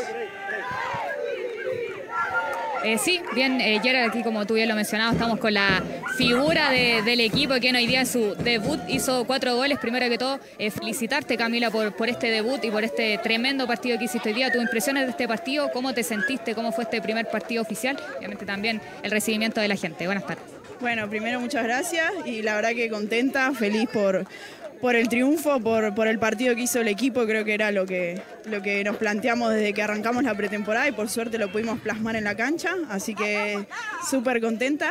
Sí, bien, Gerard, aquí como tú bien lo mencionabas, estamos con la figura del equipo, que hoy día en su debut hizo 4 goles. Primero que todo, felicitarte, Camila, por este debut y por este tremendo partido que hiciste hoy día. Tus impresiones de este partido, ¿cómo te sentiste? ¿Cómo fue este primer partido oficial? Obviamente también el recibimiento de la gente. Buenas tardes. Bueno, primero muchas gracias y la verdad que contenta, feliz por el triunfo, por el partido que hizo el equipo. Creo que era lo que nos planteamos desde que arrancamos la pretemporada y por suerte lo pudimos plasmar en la cancha, así que súper contenta.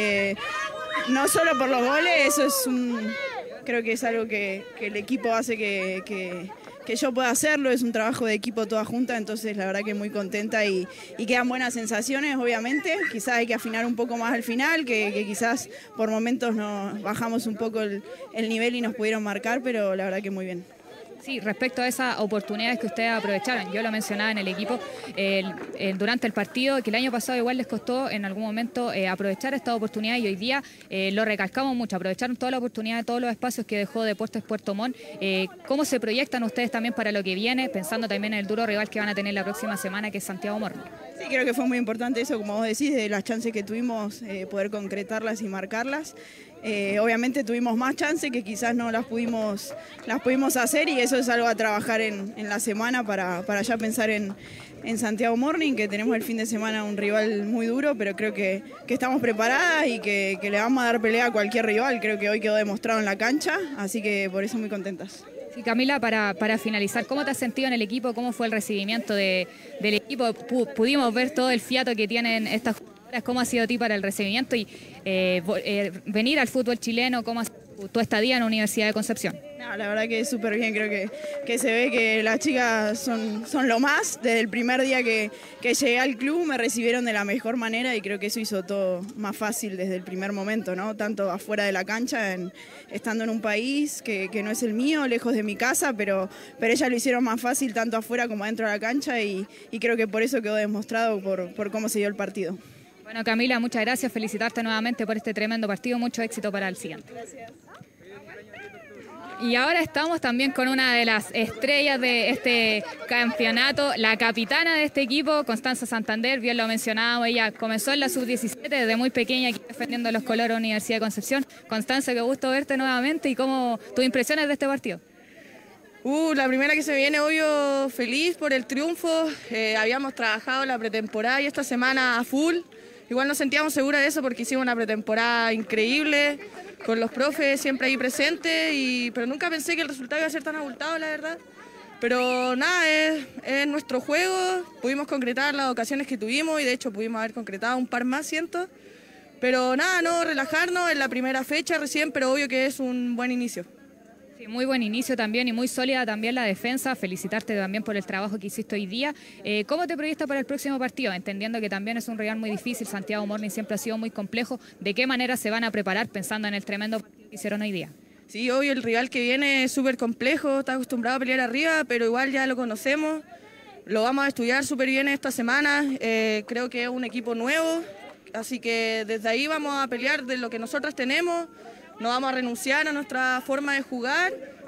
No solo por los goles, eso es creo que es algo que el equipo hace que yo pueda hacerlo, es un trabajo de equipo toda junta, entonces la verdad que muy contenta y quedan buenas sensaciones, obviamente. Quizás hay que afinar un poco más al final, que quizás por momentos nos bajamos un poco el nivel y nos pudieron marcar, pero la verdad que muy bien. Sí, respecto a esas oportunidades que ustedes aprovecharon, yo lo mencionaba en el equipo durante el partido, que el año pasado igual les costó en algún momento aprovechar esta oportunidad y hoy día lo recalcamos mucho, aprovecharon toda la oportunidad de todos los espacios que dejó Deportes Puerto Montt. ¿Cómo se proyectan ustedes también para lo que viene, pensando también en el duro rival que van a tener la próxima semana, que es Santiago Morning? Sí, creo que fue muy importante eso, como vos decís, de las chances que tuvimos, poder concretarlas y marcarlas. Obviamente tuvimos más chances que quizás no las pudimos hacer y eso es algo a trabajar en la semana para ya pensar en Santiago Morning, que tenemos el fin de semana un rival muy duro, pero creo que estamos preparadas y que le vamos a dar pelea a cualquier rival. Creo que hoy quedó demostrado en la cancha, así que por eso muy contentas. Sí, Camila, para finalizar, ¿cómo te has sentido en el equipo? ¿Cómo fue el recibimiento del equipo? Pudimos ver todo el fiato que tienen estas jugadoras. ¿Cómo ha sido a ti para el recibimiento y venir al fútbol chileno? ¿Cómo ha sido tu estadía en la Universidad de Concepción? No, la verdad que es súper bien, creo que se ve que las chicas son lo más. Desde el primer día que llegué al club me recibieron de la mejor manera y creo que eso hizo todo más fácil desde el primer momento, ¿no? Tanto afuera de la cancha, estando en un país que no es el mío, lejos de mi casa, pero ellas lo hicieron más fácil tanto afuera como adentro de la cancha y creo que por eso quedó demostrado por cómo se dio el partido. Bueno, Camila, muchas gracias, felicitarte nuevamente por este tremendo partido, mucho éxito para el siguiente. Gracias. Y ahora estamos también con una de las estrellas de este campeonato, la capitana de este equipo, Constanza Santander, bien lo mencionábamos, ella comenzó en la sub-17 desde muy pequeña aquí defendiendo los colores de la Universidad de Concepción. Constanza, qué gusto verte nuevamente y cómo tus impresiones de este partido. La primera que se viene, obvio, feliz por el triunfo. Habíamos trabajado la pretemporada y esta semana a full. Igual nos sentíamos seguras de eso porque hicimos una pretemporada increíble, con los profes siempre ahí presentes, pero nunca pensé que el resultado iba a ser tan abultado, la verdad. Pero nada, es nuestro juego, pudimos concretar las ocasiones que tuvimos y de hecho pudimos haber concretado un par más, siento. Pero nada, no relajarnos en la primera fecha recién, pero obvio que es un buen inicio. Sí, muy buen inicio también y muy sólida también la defensa. Felicitarte también por el trabajo que hiciste hoy día. ¿Cómo te proyectas para el próximo partido? Entendiendo que también es un rival muy difícil, Santiago Morning siempre ha sido muy complejo. ¿De qué manera se van a preparar pensando en el tremendo partido que hicieron hoy día? Sí, obvio, el rival que viene es súper complejo, está acostumbrado a pelear arriba, pero igual ya lo conocemos. Lo vamos a estudiar súper bien esta semana. Creo que es un equipo nuevo, así que desde ahí vamos a pelear de lo que nosotros tenemos. No vamos a renunciar a nuestra forma de jugar,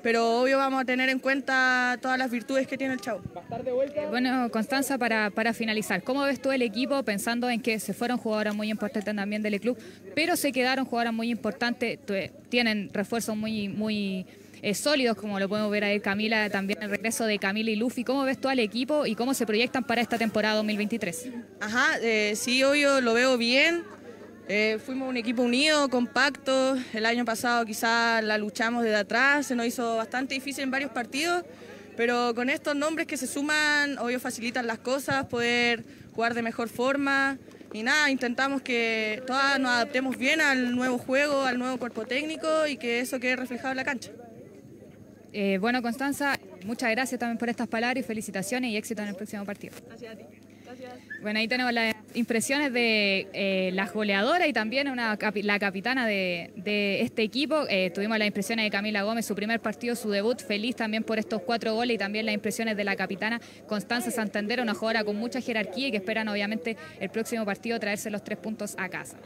pero obvio vamos a tener en cuenta todas las virtudes que tiene el chavo. Bueno, Constanza, para finalizar, ¿cómo ves tú el equipo pensando en que se fueron jugadoras muy importantes también del club, pero se quedaron jugadoras muy importantes, tienen refuerzos muy sólidos, como lo podemos ver ahí Camila, también el regreso de Camila y Luffy? ¿Cómo ves tú al equipo y cómo se proyectan para esta temporada 2023? Ajá, sí, obvio, lo veo bien. Fuimos un equipo unido, compacto. El año pasado quizás la luchamos desde atrás, se nos hizo bastante difícil en varios partidos, pero con estos nombres que se suman, obvio facilitan las cosas, poder jugar de mejor forma. Y nada, intentamos que todas nos adaptemos bien al nuevo juego, al nuevo cuerpo técnico y que eso quede reflejado en la cancha. Bueno, Constanza, muchas gracias también por estas palabras y felicitaciones y éxito en el próximo partido. Gracias a ti. Gracias. Bueno, ahí tenemos las impresiones de las goleadoras y también la capitana de este equipo. Tuvimos las impresiones de Camila Gómez, su primer partido, su debut, feliz también por estos 4 goles, y también las impresiones de la capitana Constanza Santander, una jugadora con mucha jerarquía y que esperan obviamente el próximo partido traerse los 3 puntos a casa.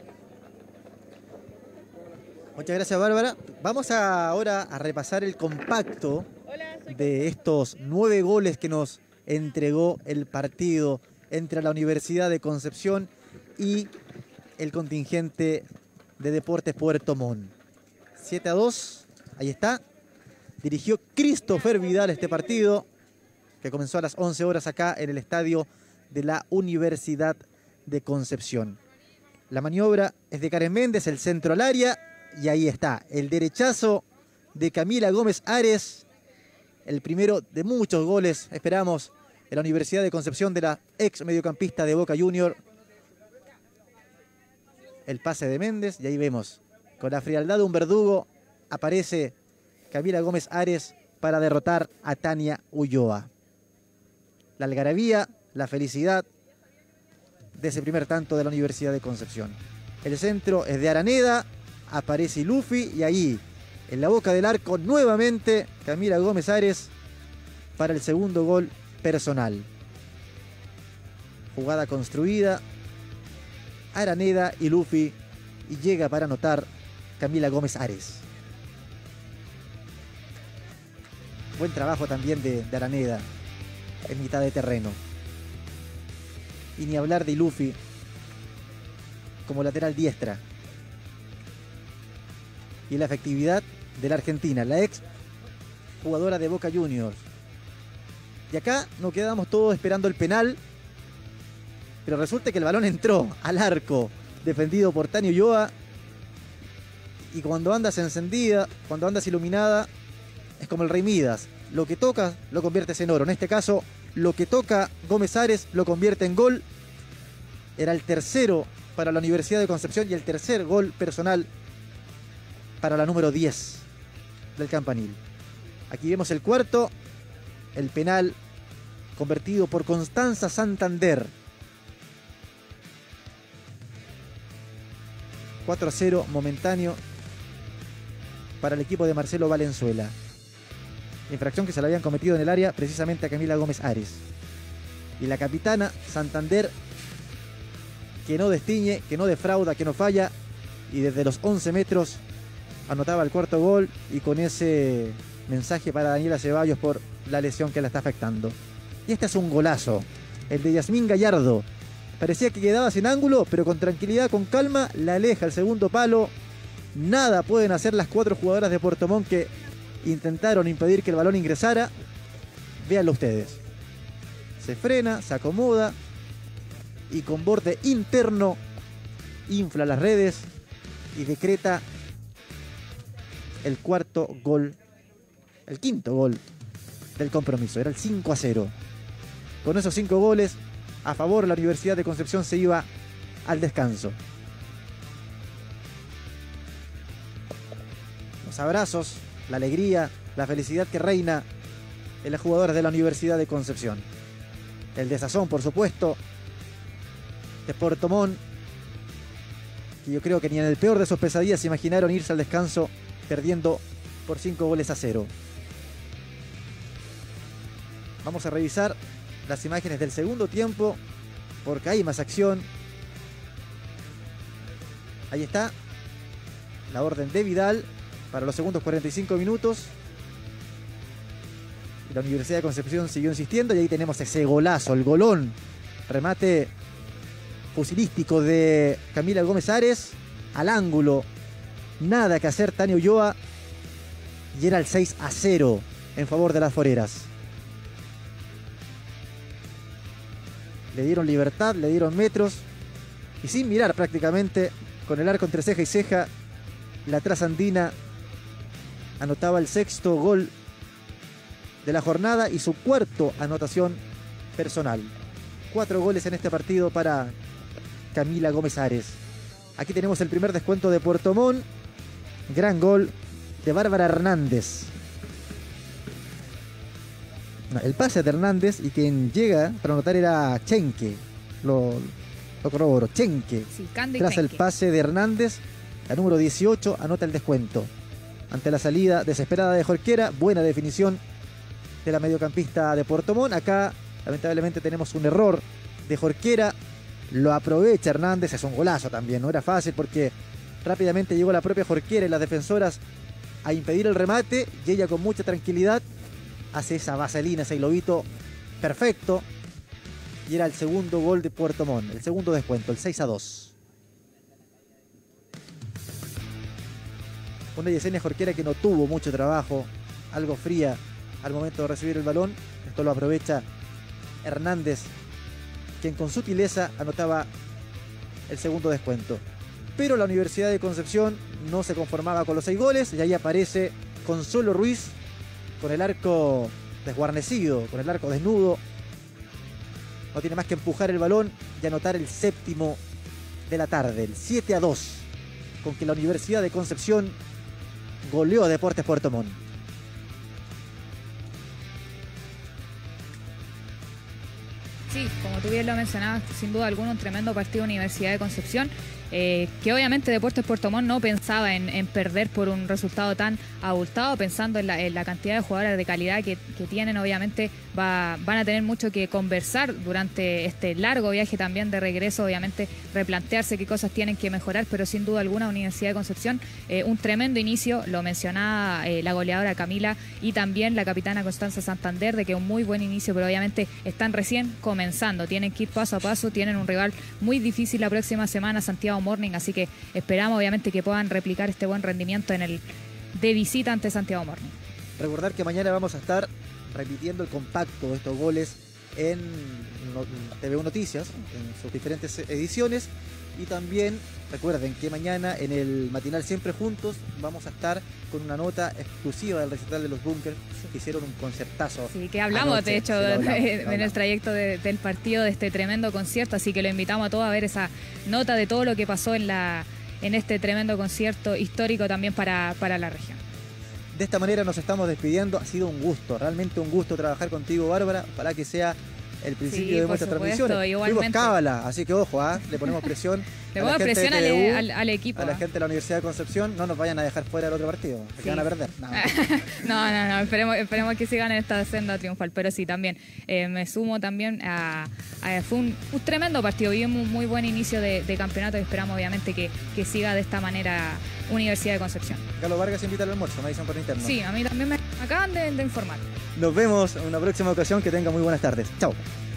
Muchas gracias, Bárbara. Vamos ahora a repasar el compacto de estos 9 goles que nos entregó el partido entre la Universidad de Concepción y el contingente de Deportes Puerto Montt. 7-2, ahí está. Dirigió Christopher Vidal este partido, que comenzó a las 11 horas acá en el estadio de la Universidad de Concepción. La maniobra es de Karen Méndez, el centro al área, y ahí está, el derechazo de Camila Gómez Ares, el primero de muchos goles, esperamos, en la Universidad de Concepción, de la ex mediocampista de Boca Junior. El pase de Méndez, y ahí vemos, con la frialdad de un verdugo, aparece Camila Gómez Ares para derrotar a Tania Ulloa. La algarabía, la felicidad de ese primer tanto de la Universidad de Concepción. El centro es de Araneda, aparece Luffy, y ahí, en la boca del arco, nuevamente Camila Gómez Ares para el segundo gol personal. Jugada construida, Araneda y Luffy, y llega para anotar Camila Gómez Ares. Buen trabajo también de Araneda en mitad de terreno. Y ni hablar de Luffy como lateral diestra. Y la efectividad de la Argentina, la ex jugadora de Boca Juniors. Y acá nos quedamos todos esperando el penal, pero resulta que el balón entró al arco, defendido por Tania Ulloa, y cuando andas encendida, cuando andas iluminada, es como el Rey Midas, lo que tocas lo conviertes en oro. En este caso, lo que toca Gómez Ares lo convierte en gol. Era el tercero para la Universidad de Concepción y el tercer gol personal para la número 10 del campanil. Aquí vemos el cuarto, el penal convertido por Constanza Santander. 4-0 momentáneo para el equipo de Marcelo Valenzuela. Infracción que se la habían cometido en el área precisamente a Camila Gómez Ares. Y la capitana Santander, que no destiñe, que no defrauda, que no falla, y desde los 11 metros anotaba el cuarto gol, y con ese mensaje para Daniela Ceballos por la lesión que la está afectando. Y este es un golazo, el de Yasmín Gallardo. Parecía que quedaba sin ángulo, pero con tranquilidad, con calma, la aleja el segundo palo. Nada pueden hacer las 4 jugadoras de Puerto Montt que intentaron impedir que el balón ingresara. Véanlo ustedes. Se frena, se acomoda y con borde interno infla las redes y decreta el cuarto gol, el quinto gol del compromiso. Era el 5-0. Con esos 5 goles a favor, la Universidad de Concepción se iba al descanso. Los abrazos, la alegría, la felicidad que reina en las jugadoras de la Universidad de Concepción. El desazón, por supuesto, de Puerto Montt, que yo creo que ni en el peor de sus pesadillas se imaginaron irse al descanso perdiendo por 5-0. Vamos a revisar las imágenes del segundo tiempo porque hay más acción. Ahí está la orden de Vidal para los segundos 45 minutos. Y la Universidad de Concepción siguió insistiendo y ahí tenemos ese golazo, el golón. Remate fusilístico de Camila Gómez Ares al ángulo. Nada que hacer Tania Ulloa y era el 6-0 en favor de las foreras. Le dieron libertad, le dieron metros y sin mirar prácticamente, con el arco entre ceja y ceja, la trasandina anotaba el 6º gol de la jornada y su 4ª anotación personal. 4 goles en este partido para Camila Gómez Ares. Aquí tenemos el primer descuento de Puerto Montt. Gran gol de Bárbara Hernández. No, el pase de Hernández y quien llega para anotar era Chenque. Lo corroboro, Chenque. Sí, Candy Tras Chenque. el pase de Hernández, la número 18 anota el descuento. Ante la salida desesperada de Jorquera, buena definición de la mediocampista de Puerto Montt. Acá, lamentablemente, tenemos un error de Jorquera. Lo aprovecha Hernández, es un golazo también. No era fácil porque rápidamente llegó la propia Jorquera y las defensoras a impedir el remate. Y ella con mucha tranquilidad hace esa vaselina, ese globito perfecto. Y era el segundo gol de Puerto Montt, el segundo descuento, el 6-2. Una Yesenia Jorquera que no tuvo mucho trabajo, algo fría al momento de recibir el balón. Esto lo aprovecha Hernández, quien con sutileza anotaba el segundo descuento. Pero la Universidad de Concepción no se conformaba con los 6 goles y ahí aparece Consuelo Ruiz con el arco desguarnecido, con el arco desnudo. No tiene más que empujar el balón y anotar el 7º de la tarde, el 7-2, con que la Universidad de Concepción goleó a Deportes Puerto Montt. Sí, como tú bien lo mencionabas, sin duda alguna un tremendo partido Universidad de Concepción, que obviamente Deportes Puerto Montt no pensaba en perder por un resultado tan abultado, pensando en la cantidad de jugadoras de calidad que tienen. Obviamente van a tener mucho que conversar durante este largo viaje también de regreso, obviamente replantearse qué cosas tienen que mejorar, pero sin duda alguna Universidad de Concepción, un tremendo inicio, lo mencionaba la goleadora Camila y también la capitana Constanza Santander, de que un muy buen inicio, pero obviamente están recién comenzando, tienen que ir paso a paso, tienen un rival muy difícil la próxima semana, Santiago Morning, así que esperamos obviamente que puedan replicar este buen rendimiento en el de visita ante Santiago Morning. Recordar que mañana vamos a estar repitiendo el compacto de estos goles en TVU Noticias, en sus diferentes ediciones, y también recuerden que mañana en el matinal Siempre Juntos vamos a estar con una nota exclusiva del recital de los Bunkers, que hicieron un concertazo. Sí, que hablamos anoche, de hecho en el trayecto del partido de este tremendo concierto, así que lo invitamos a todos a ver esa nota de todo lo que pasó en este tremendo concierto histórico también para la región. De esta manera nos estamos despidiendo, ha sido un gusto, realmente un gusto trabajar contigo, Bárbara, para que sea el principio de nuestras transmisiones. Fuimos cábala, así que ojo, le ponemos presión. Le ponemos presión al equipo. A la gente de la Universidad de Concepción, no nos vayan a dejar fuera del otro partido, porque van a perder. No, esperemos que sigan en esta senda triunfal, pero sí, también me sumo también fue un tremendo partido, vimos un muy buen inicio de campeonato y esperamos obviamente que siga de esta manera Universidad de Concepción. Carlos Vargas invita al almuerzo, me dicen por interno. Sí, a mí también me acaban de informar. Nos vemos en una próxima ocasión, que tengan muy buenas tardes. Chao.